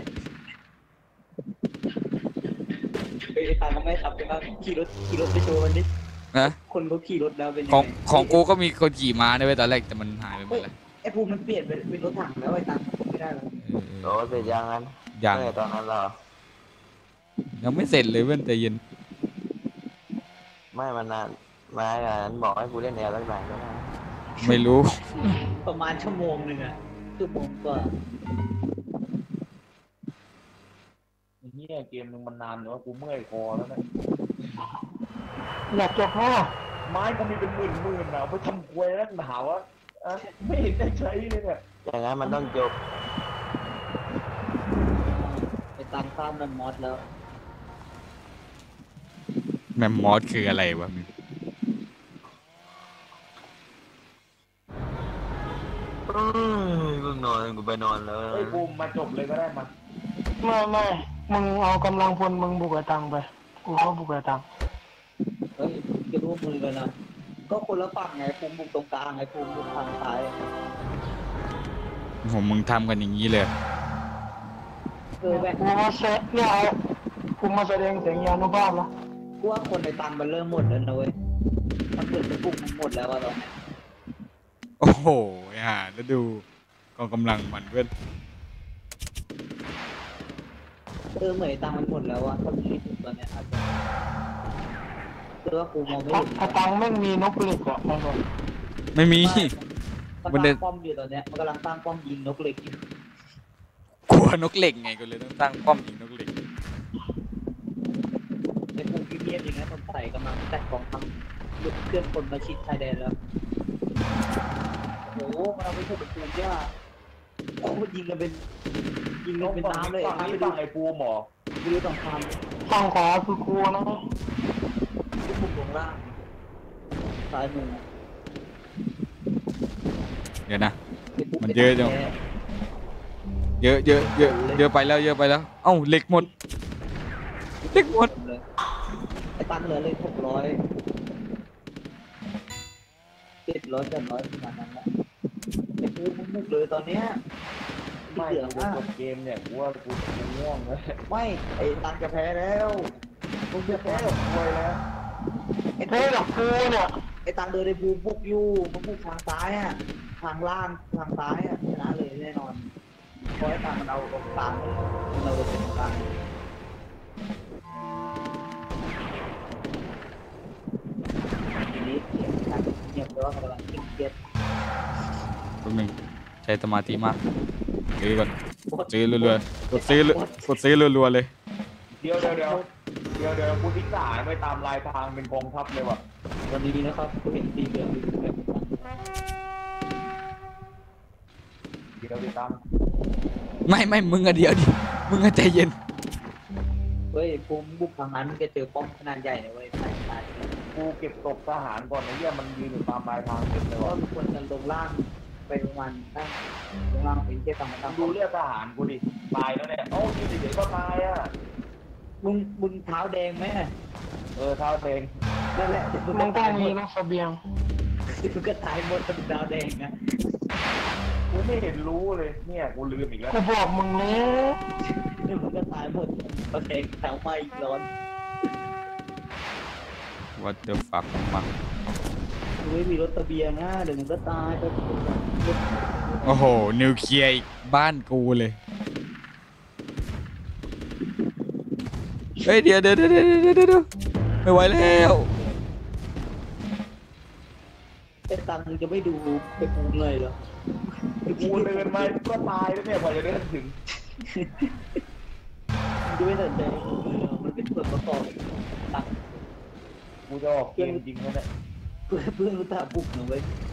ไปทางก็ไม่ทำไปบ้างขี่รถขี่รถไปโชว์มันดินะคนเขาขี่รถแล้วเป็นยังของไงของกูก็มีคนขี่ม้าด้วยเว้ยตอนแรกแต่มันหายไปหมดเลยไอ้ภูมิมันเปลี่ยนเป็นเป็นรถถังแล้วไอ้ตังไม่ได้แล้วโอ้เสร็จยังงั้นยังเมื่อตอนนั้นเหรอยังไม่เสร็จเลยเว้ยแต่เย็นไม่มันนานมาอ่ะนั้นบอกให้กูเล่นแนวตั้งแต่ก็ได้ไม่รู้ประมาณชั่วโมงหนึ่งอะชั่วโมงกว่าเฮียเกมนึงมันนานเนอะกูเมื่อยคอแล้วนะอยากจบไหมล่ะไม้กูมีเป็นหมื่นหมื่นนะไปทำควยแล้วหนาวะอ่ะไม่เห็นได้ใช้เลยเนี่ยอย่างนั้นมันต้องจบไอ้ตังข้ามมันมอสแล้วแมมมอสคืออะไรวะมิมอืมกูนอนกูไปนอนแล้วเฮ้ยบูมมาจบเลยก็ได้มาไม่ไม่มึงเอากำลังพลมึงบุกไอ้ตังไปกูก็บุกไอ้ตังเฮ้ยจะร่วมมือกันนะก็คนละฝั่งไงภูมิบุกตรงกลางไงภูมิบุกทางซ้ายผมมึงทำกันอย่างนี้เลยเออแบ่งกูมาเซะเนี่ยเอากูมาแสดงเสียงยานุภาพแล้วกูว่าคนในตังมันเริ่มหมดแล้วนะเว้ยมันเกิดจะบุกมันหมดแล้วอะตอนนี้โอ้โหอ่าแล้วดูกองกำลังมันเว้ยเออเหมือนไอ้ตังมันหมดแล้วอะถ้ามีถึงตอนเนี้ยอาจจะคือว่ากูมองไม่ไอ้เห็นไอ้ตังแม่งมีนกเหล็กอ่ะไอ้บอกไม่มีมันมันเดิตั้นงป้อมอยู่ตอนเนี้ยมันกำลังตั้งป้อมยิงนกเหล็กอยู่กลัวนกเหล็กไงกูเลยต้องตั้งป้อมยิงนกเหล็กในภูมิเงียบๆอย่างนี้นคนใส่กำลังจัดกองทัพหยุดเคลื่อนคนมาชิดชายแดนแล้วโอ้โหมันเอาไปถูกเป็นภูมิเนี่ยโอ้โหยิงกันเป็นยิงกันเป็นน้ำเลยฝั่งไปนี้ดูฝั่งไอ้บูมหมอไปดูสงครามฝั่งขวาคือกูนะที่บุกลงล่างซ้ายมือเดี๋ยวนะไอ้ภูมันเยอะจัง เยอะเยอะเยอะเยอะไปแล้วเยอะไปแล้วเอ้าเหล็กหมดเหล็กหมดเลยไอ้ตังเหลือเลยหกร้อยเจ็ดร้อยเจ็ดร้อยประมาณนั้นแหละไอ้ภูมิมันบุกเลยตอนเนี้ยไม่เหลือกูมากจบเกมเนี่ยกูว่ากูกูง่วงแล้วไม่ไอ้ตังจะแพ้แล้วมึงจะแพ้แพ้ควยแล้วไอ้เฮ้ตัยงกับกูเนี่ยไอ้ตังเดินในภูบุกอยู่มันบุกทางซ้ายอ่ะทางล่างทางซ้ายอ่ะชนะเลยแน่นอนเพราะไอ้ตังมันเอาตรงกลางเลยมันเอาตรงกลางทีนี้เสียงการเงียบเพราะว่ากำลังเครียดแป๊บนึงใช้สมาธิมากซื้อก่อนซื้อรัวๆกดซื้อกดซื้อรัวๆเลยเดี๋ยวเดี๋ยวเดี๋ยวเดี๋ยวเดี๋ยวกูทิ้งทหารไปตามลายทางเป็นกองทัพเลยว่ะวันนี้นะครับกูเห็นสีเหลืองอยู่แบบเดี๋ยวติดตามไม่ไม่มึงอะเดียวดิมึงอะใจเย็นเฮ้ยภูมิบุกทางนั้นมันจะเจอป้อมขนาดใหญ่เลยเว้ยใช่ใช่กูเก็บตกทหารก่อนไอ้เหี้ยมันยืนอยู่ตามลายทางเต็มเลยเพราะว่ะทุกคนจะลงล่างไปประมาณตั้งลงล่างเป็นแค่ต่างต่างดูเลือดทหารกูดิตายแล้วเนี่ยเอ้ายืนเฉยๆก็ตายอ่ะมึงมึงเท้าแดงไหมเออเท้าเตงนั่นแหละมึงต้องมีนะเสบียงมึงก็ตายหมดเป็นเท้าแดงนะกูไม่เห็นรู้เลยเนี่ยกูลืมอีกแล้วกูบอกมึงแล้วมึงก็ตายหมดโอเคเท้าไหม้ร้อน what the fuck มามึงไม่มีรถตะเบียงนะเดี๋ยวมึงก็ตายไปโอ้โหนิวเคลียร์อีกบ้านกูเลยเฮ้ยเดี๋ยวเดี๋ยวเดี๋ยวเดี๋ยวเดี๋ยวไม่ไหวแล้วไอ้ตังมึงจะไม่ดูไปปูเลยเหรอกูเดินมาก็ตายแล้วเนี่ยกว่าจะเดินถึงมึงจะไม่สนใจมันเป็นส่วนประกอบตังกูจะออกเกมจริงแล้วเนี่ยเพื่อนเพื่อนรู้จักบุกหนูไว้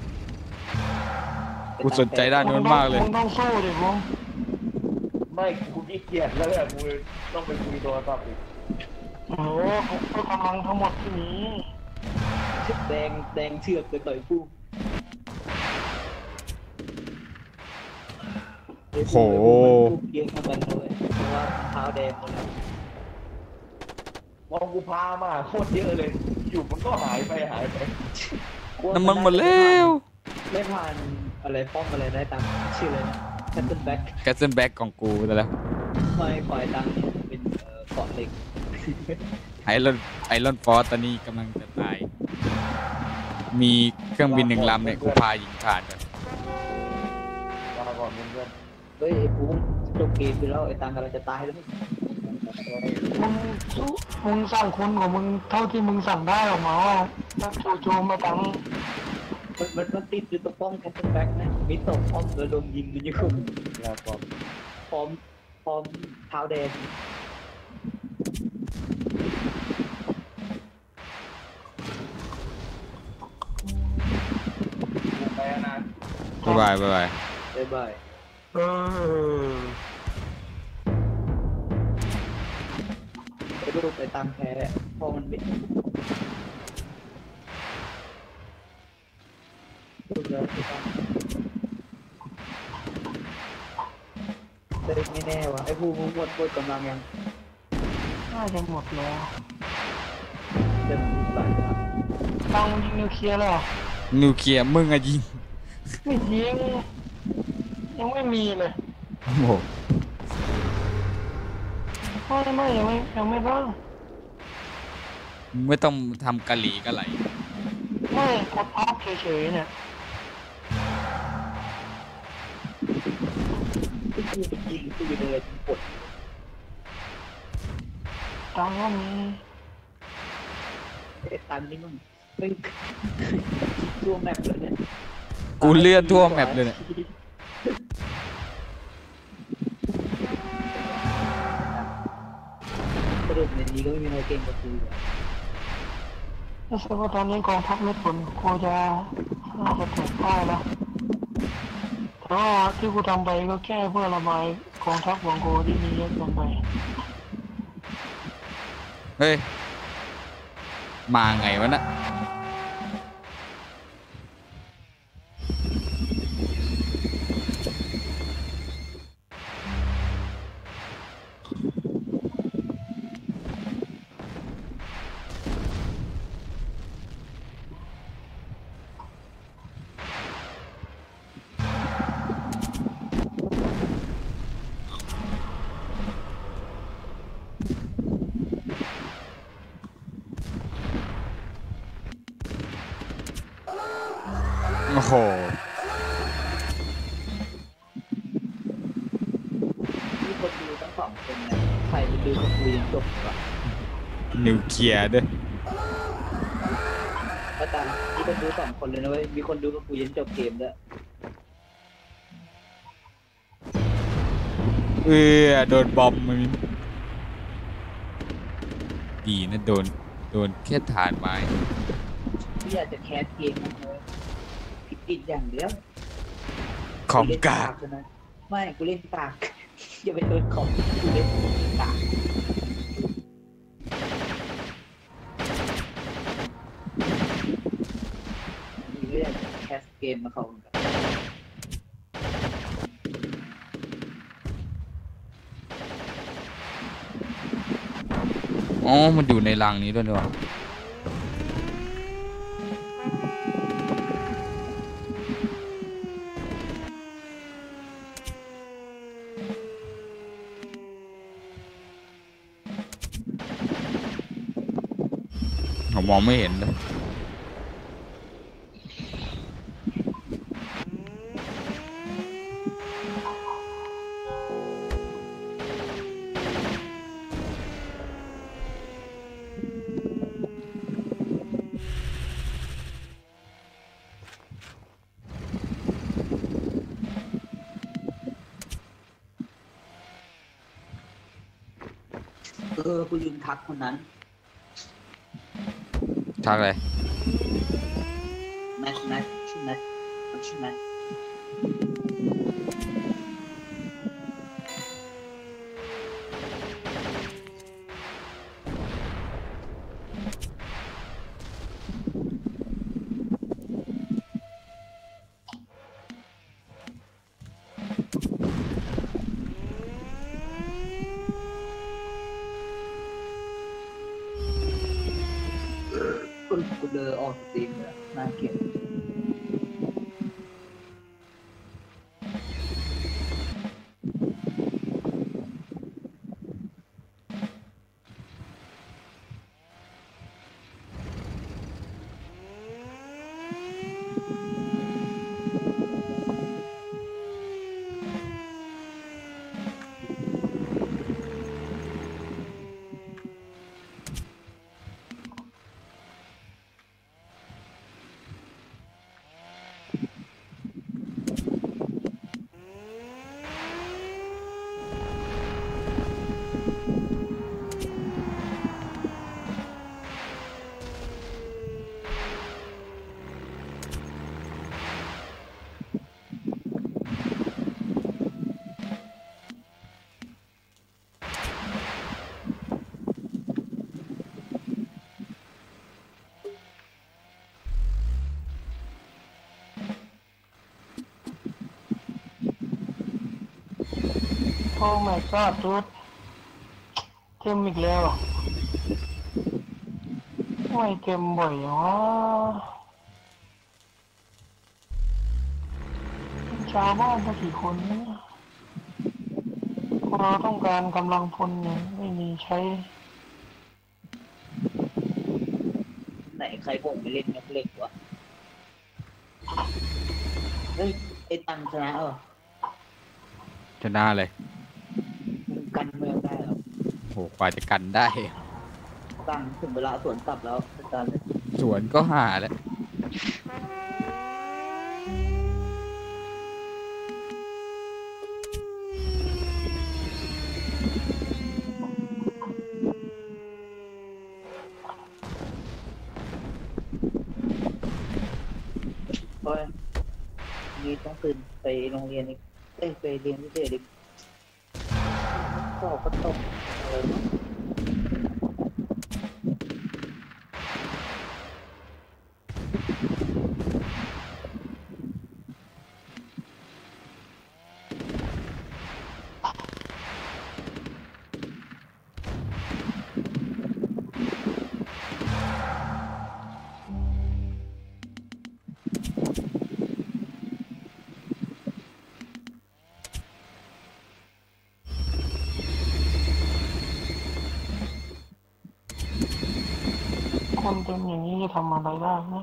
กูสนใจด้านนู้นมากเลยมึงต้องสู้ดิมึงไม่กูขี้เกียจแล้วเนี่ยกูต้องไปคุยโทรศัพท์อีกโอ้โหกูกำลังทั้งหมดที่นี้กแดงแดงเชือกไปต่อยผู้โหเยอะเหมือนกันเลยเพราะว่าเท้าแดงหมดแล้วมองกูพามาโคตรเยอะเลย อยู่มันก็หายไปหายไปน้ำมันหมดแล้วไม่ผ่านอะไรป้อมอะไรได้ตามชื่อเลยนะแคทเทิลแบ็คแคสเซิลแบ็กของกูแต่แล้วคอยคอยตั้งเป็นเอ่อเกาะเหล็กไอรอนไอรอนฟอร์ตอนนี้กำลังจะตาย มีเครื่องบินหนึ่งลำเนี่ยกูพายิงผ่านก่อนลาก่อนเพื่อนเฮ้ยไอ้ปูจบเกมไปแล้วไอ้ตังกำลังจะตายแล้วมึงสู้มึงสั่งคนของมึงเท่าที่มึงสั่งได้ออกมาว่าแล้วจู่ๆมาตั้งมันมันมันติดอยู่ตรงป้อมแคทเทิลแบ็คนะมีตกป้อมแล้วโดนยิงมันอยู่ๆลาก่อนพร้อมพร้อมเท้าแดงไปแล้วนะบ๊ายบายบ๊ายบายบ๊ายบายเออไอ้รูปไอ้ตามแพ้พอมันเป็นรูปแล้วไอ้ตามแต่ไม่แน่วะไอ้ผู้ผู้หมดหมดกำลังยังน่าจะหมดแล้วเต็มสายครับตั้งยิงนิวเคลียร์แล้วเหรอนิวเคลียร์มึงอะยิงไม่ยิงยังไม่มีเลยโอ้โหไม่ไม่ยังไม่ยังไม่ตั้งมึงไม่ต้องทำกะหรี่กะไหลไม่กดพับเฉยๆเนี่ยไอ้ผู้ไปยิงผู้ไปเดินกดตั้งก็มีไอ้ตันนี่มึงเป็นตัวแมปเลยเนี่ยกูเลื่อนทั่วแมปเลยเนี่ยสรุปในนี้ก็ไม่มีใครเก่งกว่ากูเลยถ้าสมมติว่าตอนนี้กองทัพไม่ผลกูจะน่าจะแตกพ่ายแล้วแต่ว่าที่กูทำไปก็แค่เพื่อระบายกองทัพของกูที่มีเยอะเกินไปเฮ้ย มาไงวะน่ะโอ้โหมีคนดูทั้งสองคนนะใครไปดูกับกูยังจบวะนิวเคลียร์ด้วยอาจารย์มีคนดูสองคนเลยนะเว้ยมีคนดูกับกูยังจบเกมด้วยเออโดนบอมมันดีนะโดน โดนแค่ฐานไม้พี่อยากจะแคสเกมมันเลยผิดติดอย่างเดียวคอมกากใช่ไหมไม่กูเล่นกากอย่าไปโดนคอมกูเล่นกากนี่ก็อยากจะแคสเกมมาเขาเหมือนกันอ๋อ มันอยู่ในรังนี้ด้วยนี่หว่าผมมองไม่เห็นเลยเออกูลืมทักคนนั้นทักเลยแมทแมทชื่อแมทมันชื่อแมทเลอออกสตรีมเลยน่าเกลียดโอ้ my god ดูดเกมอีกแล้วอ่ะไม่เกมบ่อยอย่างวะชาวบ้านสักกี่คนเนี่ยเราต้องการกำลังพลเนี่ยไม่มีใช้ไหนใครผมไปเล่นนักเล็กวะเฮ้ยไอ้ตังชนะเหรอชนะเลยมึงกันเมืองได้เหรอโหกว่าจะกันได้ตังถึงเวลาสวนกลับแล้วอาจารย์สวนก็หาแล้วเพราะนี่ต้องตื่นไปโรงเรียนอีกเอ้ยไปเรียนพิเศษอีกสอบก็ตกอะไรวะคนเป็นอย่างนี้จะทำอะไรได้นะ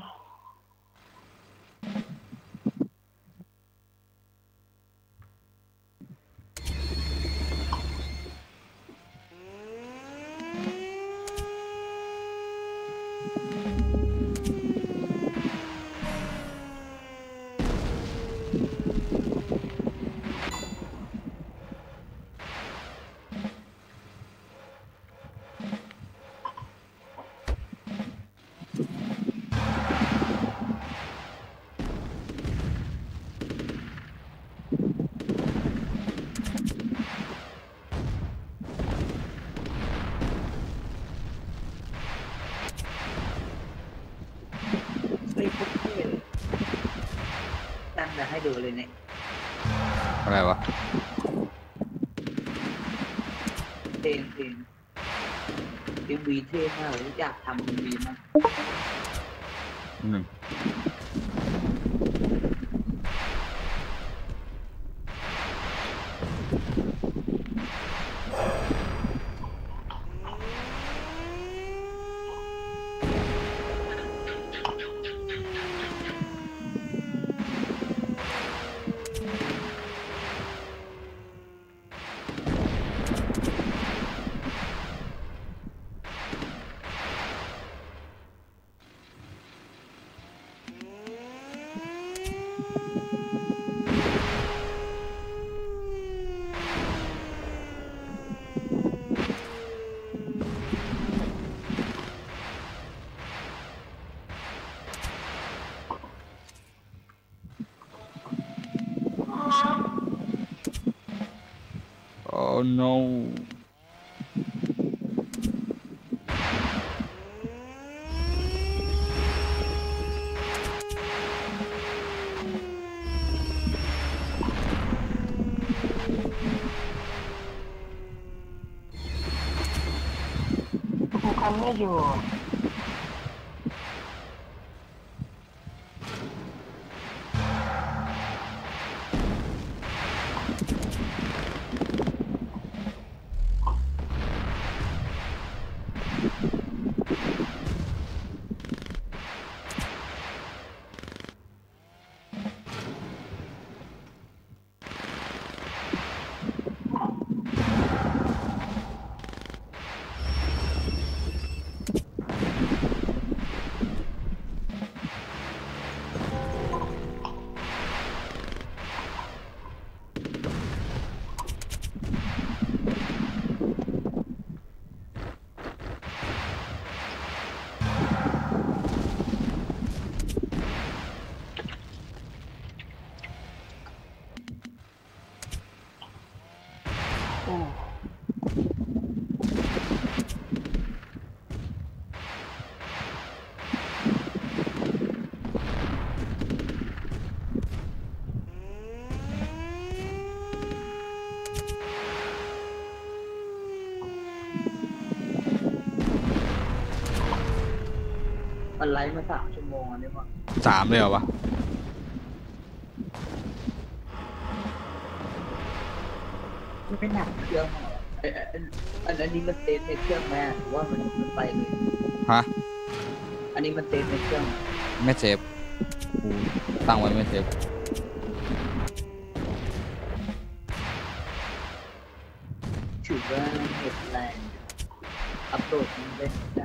เฮ้ยพุทธเท่เลยตั้งแต่ให้ดูเลยเนี่ยอะไรวะเพลงเพลงเพลงวีเท่มากเลยอยากทำเป็นวีมากอืม โอ้ no กูกันไม่อยู่มันไลฟ์มาสามชั่วโมงอันนี้วะสามเลยเหรอวะไม่หนักเครื่องหรอไอ้อันอันอันนี้มันเซฟในเครื่องแม่หรือว่ามันมันไปเลยฮะอันนี้มันเซฟในเครื่องไม่เซฟกูตั้งไว้ไม่เซฟถือว่าเหตุแรงอัปโหลดมันได้ได้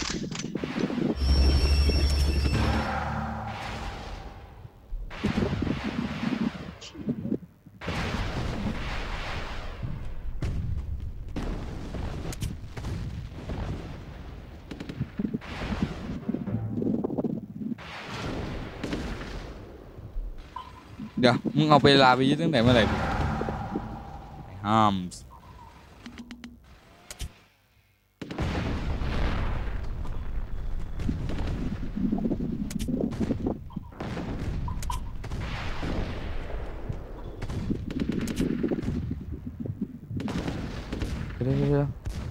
เดี๋ยวมึงเอาไปลาไปยึดตั้งแต่เมื่อไหร่ห้ามเดี๋ยวเดี๋ยวเดี๋ยว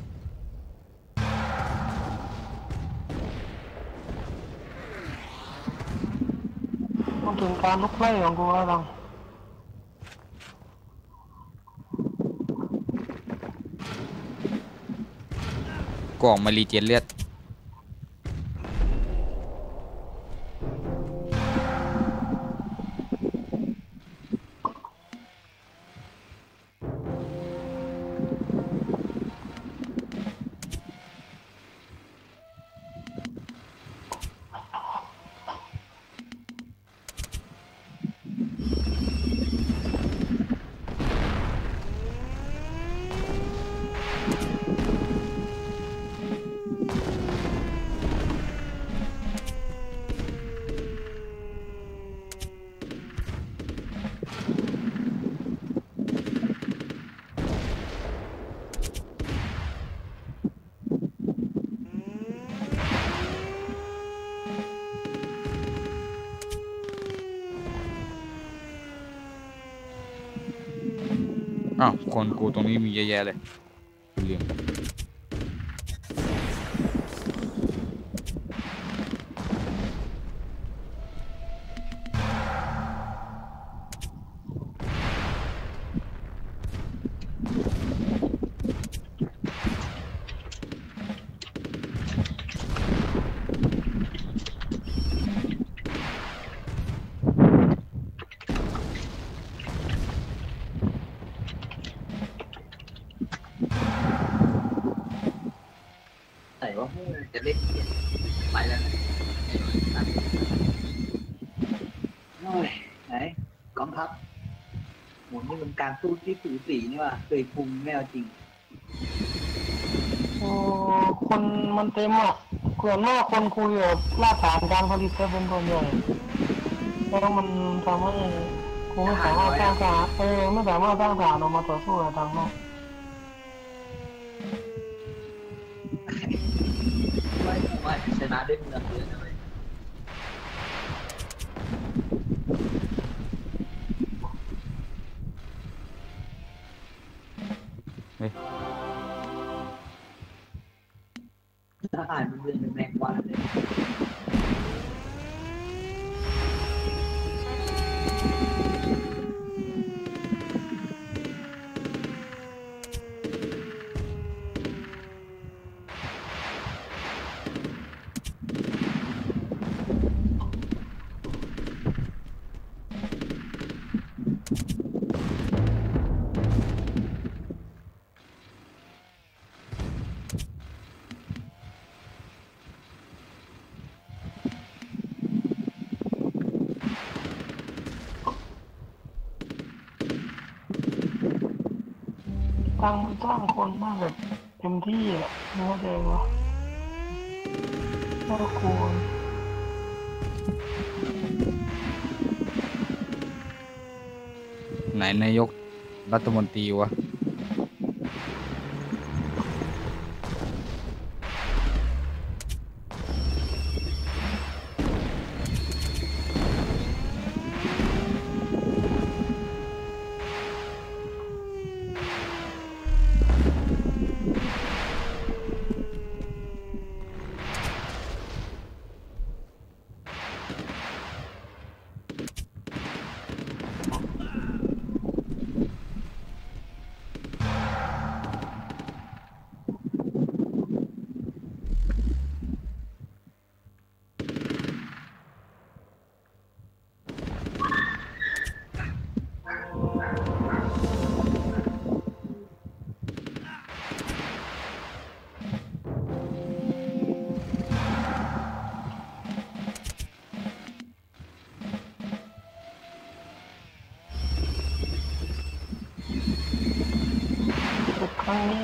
ต้องถึงการลุกไล่ของกูแล้วดังกล่องมารีเจนเลือดอ้าวคนกูตรงนี้มีเยอะแยะเลยกูลืมไหนว่าพวกมันจะเล่นเกมไปแล้วนะโอ้ยไหนกองทัพโหนี่มันการสู้ที่สูสีนี่ว่ะเคยคุมไม่เอาจริงโอ้คนมันเต็มอ่ะเกลื่อนมากคนคุยแบบรากฐานการผลิตจะเป็นตัวใหญ่แล้วมันทำให้กูไม่สามารถสร้างฐานเออไม่สามารถสร้างฐานออกมาต่อสู้กับทางนอกว่าว่าชนะด้วยเมืองเยอะนะเว้ยเฮ้ยทหารมันเมืองเป็นแมงวันเลยตั้งตั้งคนมากแบบเต็มที่อ่ะไม่เข้าใจวะน่ากลัวไหนนายกรัฐมนตรีวะ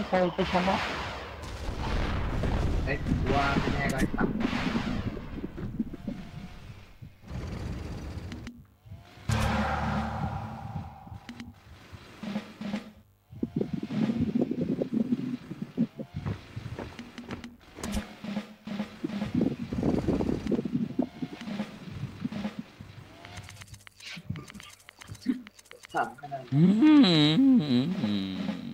ใครจะชนะไอ้กูว่าไม่แน่ก็ไอ้ตัง สามคะแนนอืม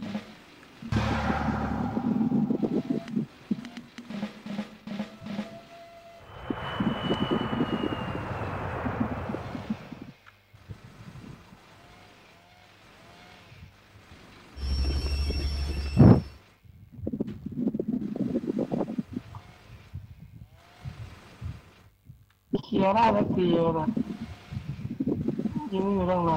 เคลียร์ได้แล้วตีเลยนะยิงไม่อยู่ตั้งนาน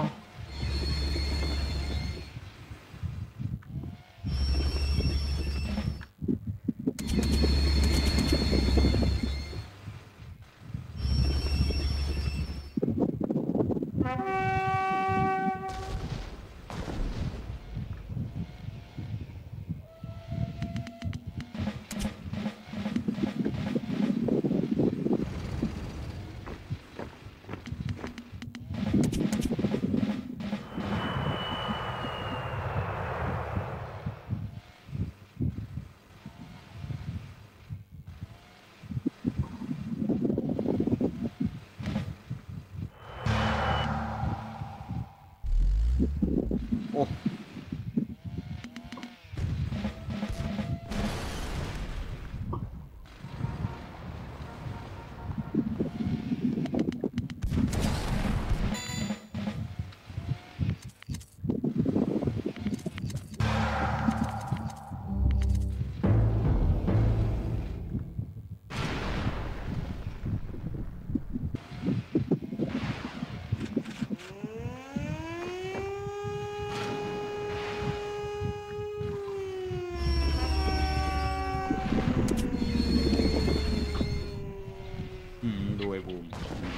อืมดูไอ้บูม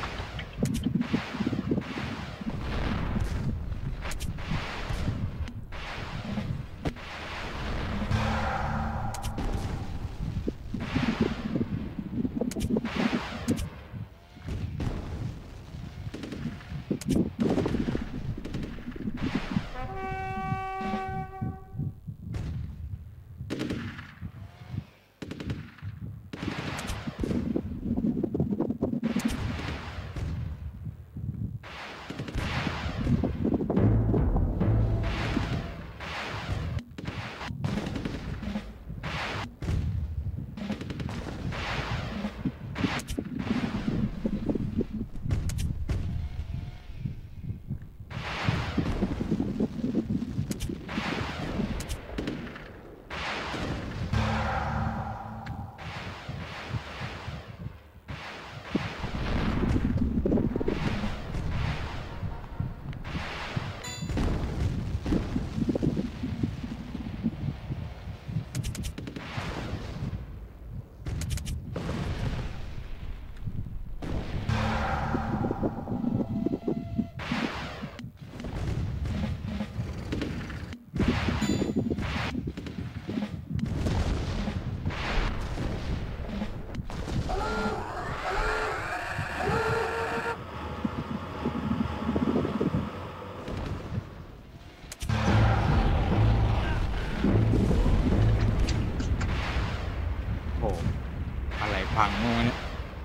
พังมั้งวะเนี่ย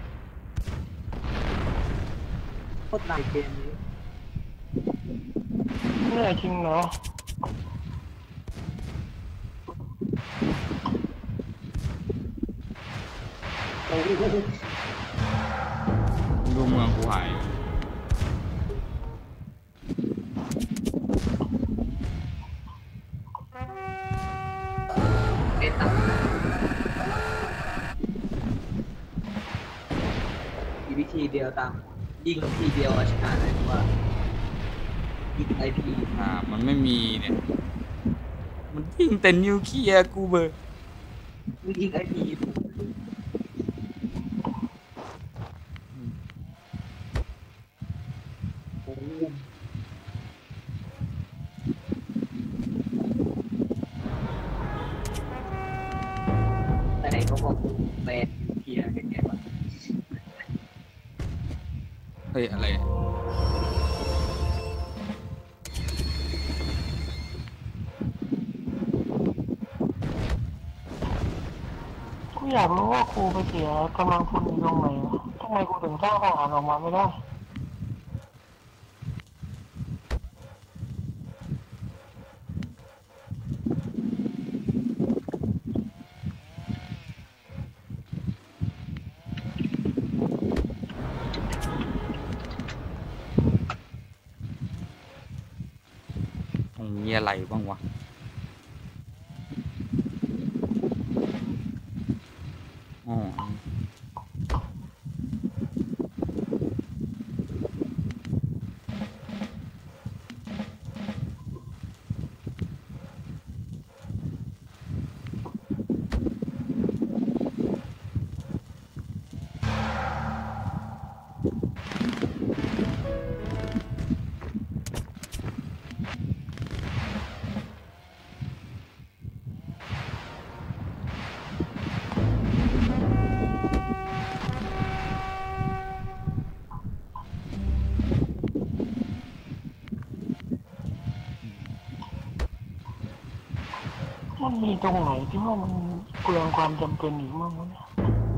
โคตรหนักเกมนี้เหนื่อยจริงเหรอโอ้โหดูเมืองกูหายเอ็ดตับมีวิธีเดียวตามยิงทีเดียวเอาชนะได้ว่ายิงไอพีอ่ามันไม่มีเนี่ย มันยิงแต่นิวเคลียร์กูเบอร์ยิงไอพีโอ้โหไหนๆเขาบอกแบนเกียร์เป็นไงวะเฮ้ยอะไรกูอยากรู้ว่าครูไปเสียกำลังพลอยู่ตรงไหนวะทำไมกูถึงสร้างทหารออกมาไม่ได้มีอะไรบ้างวะอ๋อมันมีตรงไหนที่ว่ามันเปลืองความจำเป็นอีกมั้งวะเนี่ย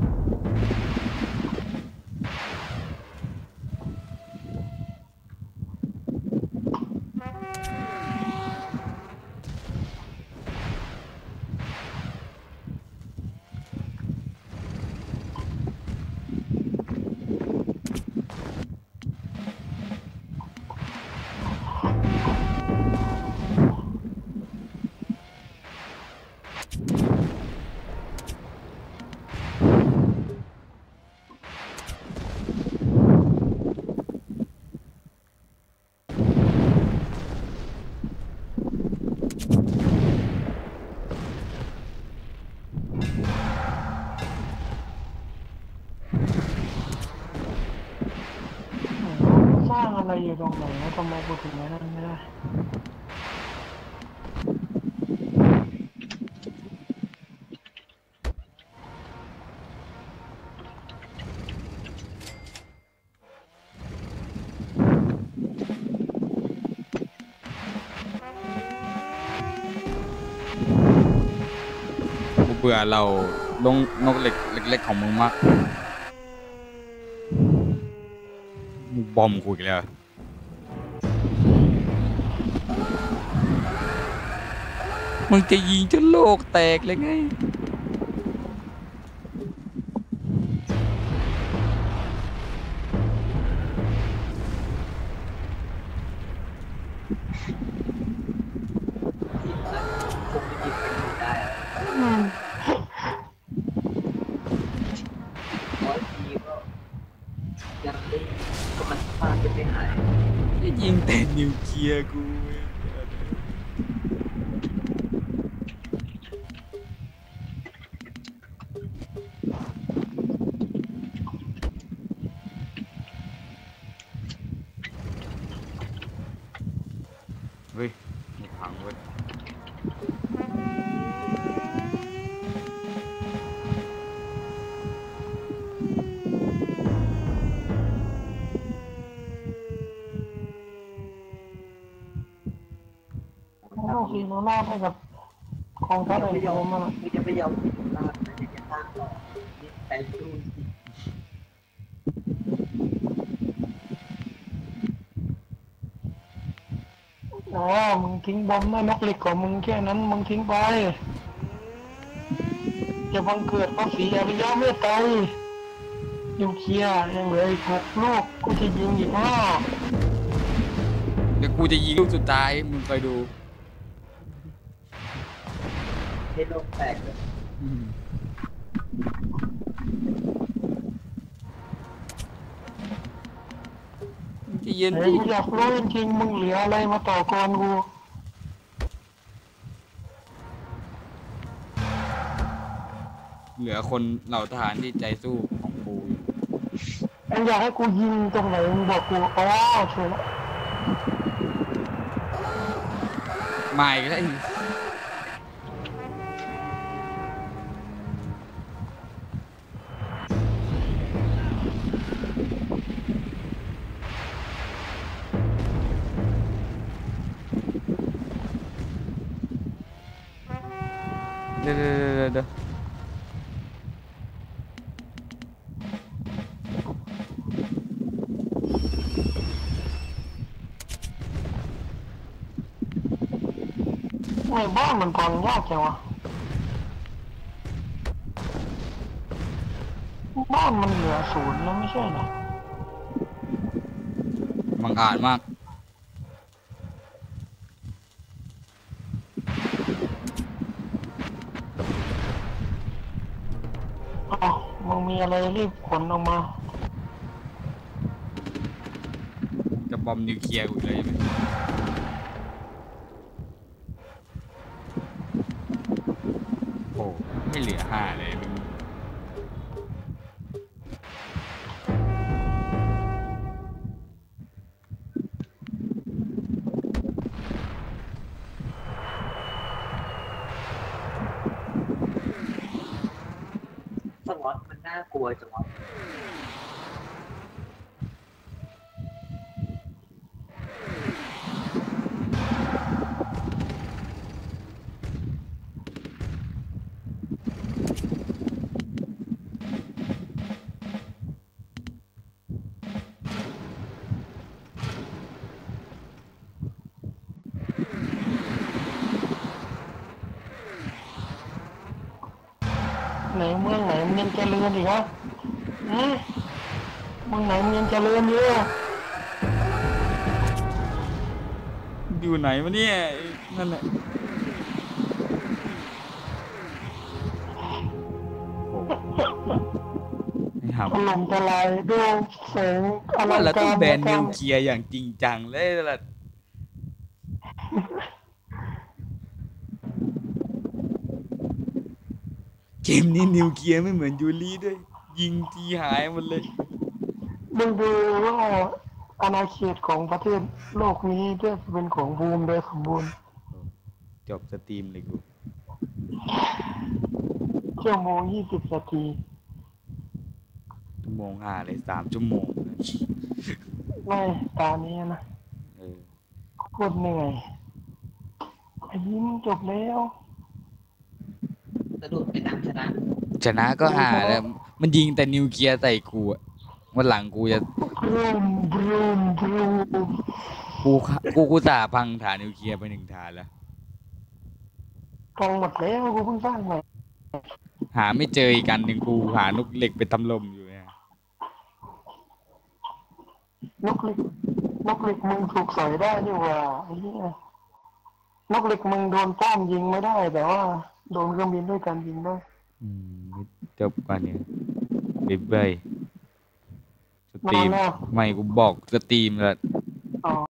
สร้างอะไรอยู่ตรงไหนแล้วทำไมกูถึงไม่ได้ไม่ได้กูเบื่อเราลงนกเล็กเล็กๆของมึงมากมึงบอมกูอีกแล้วมึงจะยิงจนโลกแตกเลยไงยิงแต่นิวเคลียร์กูเฮ้ยมีพังเว้ยโลกฟีโนล่าให้กับกองทัพไอ้โยมมันมึงจะไม่ยอมกินลาบนะจะสร้างต่อแต่ดูสิอ๋อมึงทิ้งบอมได้นกเหล็กของมึงแค่นั้นมึงทิ้งไปจะบังเกิดภาษีอริยะเมตไตรนิวเคลียร์ยังเหลืออีกหกลูกกูจะยิงอีกห้าเดี๋ยวกูจะยิงลูกสุดท้ายมึงคอยดูให้โลกแตกเลยจะเย็นเฮ้ยกูอยากรู้จริงๆมึงเหลืออะไรมาต่อกรกูเหลือคนเหล่าทหารที่ใจสู้ของกูมึงอยากให้กูยิงตรงไหนมึงบอกกูอ๋อช่วยละมาอีกแล้วไม่บ้านมันพังยากจังวะบ้านมันเหลือศูนย์แล้วไม่ใช่เหรอบังอาจมากอ๋อมึงมีอะไรรีบขนออกมาจะบอมนิวเคลียร์กูเลยไหมโอ้ไม่เหลือห้าเลยมึงสล็อตมันน่ากลัวจังวะไหนเมืองไหนมันยังเจริญอีกฮะฮะเมืองไหนมันยังเจริญอยู่อยู่ไหนวะเนี่ยนั่นแหละไม่หาถล่มทลายด้วยแสงอลัว่าง เราต้กาองรแบนงานินวเคลียร์อย่างจริงจังเลยล่ะเกมนี้นิวเคลียร์ไม่เหมือนยูรีด้วย ยิงทีหายหมดเลยมึงดูว่าอาณาเขตของประเทศโลกนี้จะเป็นของบูมโดยสมบูรณ์จบสตรีมเลยกูชั่วโมงยี่สิบนาทีชั่วโมงห้าเลยสามชั่วโมงเลยไม่ตานี้นะเออโคตรเหนื่อยไอ้ยิ้มจบแล้วสะดุดไปตามชนะชนะก็หาแล้ว มันยิงแต่นิวเคลียร์ใส่กูอะวันหลังกูจะบรูมบรูมบรูมกูกูกูสาพังฐานนิวเคลียร์ไปหนึ่งฐานแล้วพังหมดแล้วกูเพิ่งสร้างใหม่หาไม่เจออีกกันหนึ่งกูหานกเหล็กไปตำลมอยู่เนี่ยนกเหล็กนกเหล็กมึงถูกใส่ได้นี่หว่าไอ้เหี้ยนกเหล็กมึงโดนป้อมยิงไม่ได้แต่ว่าโดนเครื่องบินด้วยกันยิงได้อืมจบก่อนเนี่ยบ๊ายบายสตรีมนอนแล้วไม่กูบอกสตรีมแล้วอ๋อ